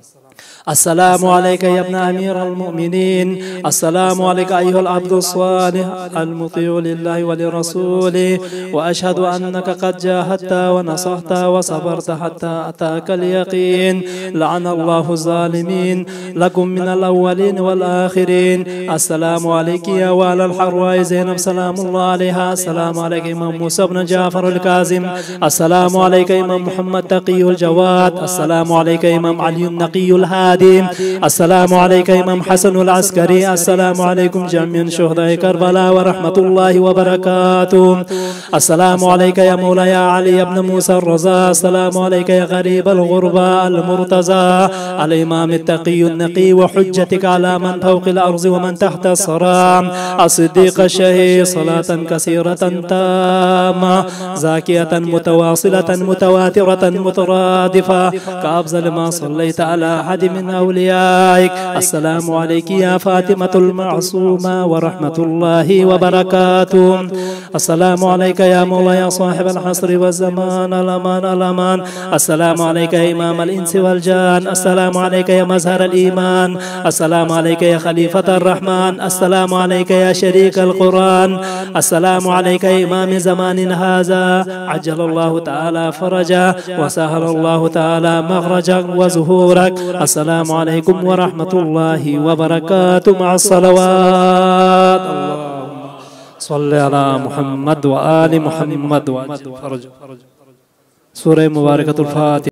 السلام عليك يا ابن أمير المؤمنين. السلام عليك أيها العبد الصالح المطيع لله ولرسوله. وأشهد أنك قد جاهدت ونصحت وصبرت حتى أتاك اليقين. لعن الله الظالمين لكم من الأولين والآخرين. السلام عليك يا والى الحراء زينب سلام الله عليها. السلام عليك إمام موسى بن جعفر الكاظم. السلام عليك إمام محمد تقي الجواد. السلام عليك إمام علي النقي الهادي. السلام عليك إمام حسن العسكري. السلام عليكم جميعا شهداء كربلاء ورحمة الله وبركاته. السلام عليك يا مولاي يا علي بن موسى الرضا. السلام عليك يا غريب الغرباء المرتضى الإمام التقي النقي وحجتك على من فوق الأرض ومن تحت الصرام الصديق الشهيد. صلاة كثيرة تامة زاكية متواصلة متواترة مترادفة كأفضل ما صليت على أحد من أوليائك. السلام عليك يا فاطمة المعصومة ورحمة الله وبركاته. السلام عليك يا مولاي صاحب الحصر والزمان الأمان الأمان. السلام عليك يا إمام الإنس والجان. السلام عليك يا مظهر الإيمان. السلام عليك يا خليفة الرحمن. السلام عليك يا شريك القرآن. السلام عليك يا إمام زمان هذا عجل الله تعالى فرجا وسهل الله تعالى مخرجك وظهورك. अस्सलामु अलैकुम व रहमतुल्लाहि व बरकातुहू मअ सलवात। सल्ले अला मुहम्मद व आलि मुहम्मद। सूरह मुबारकतुल फातिहा।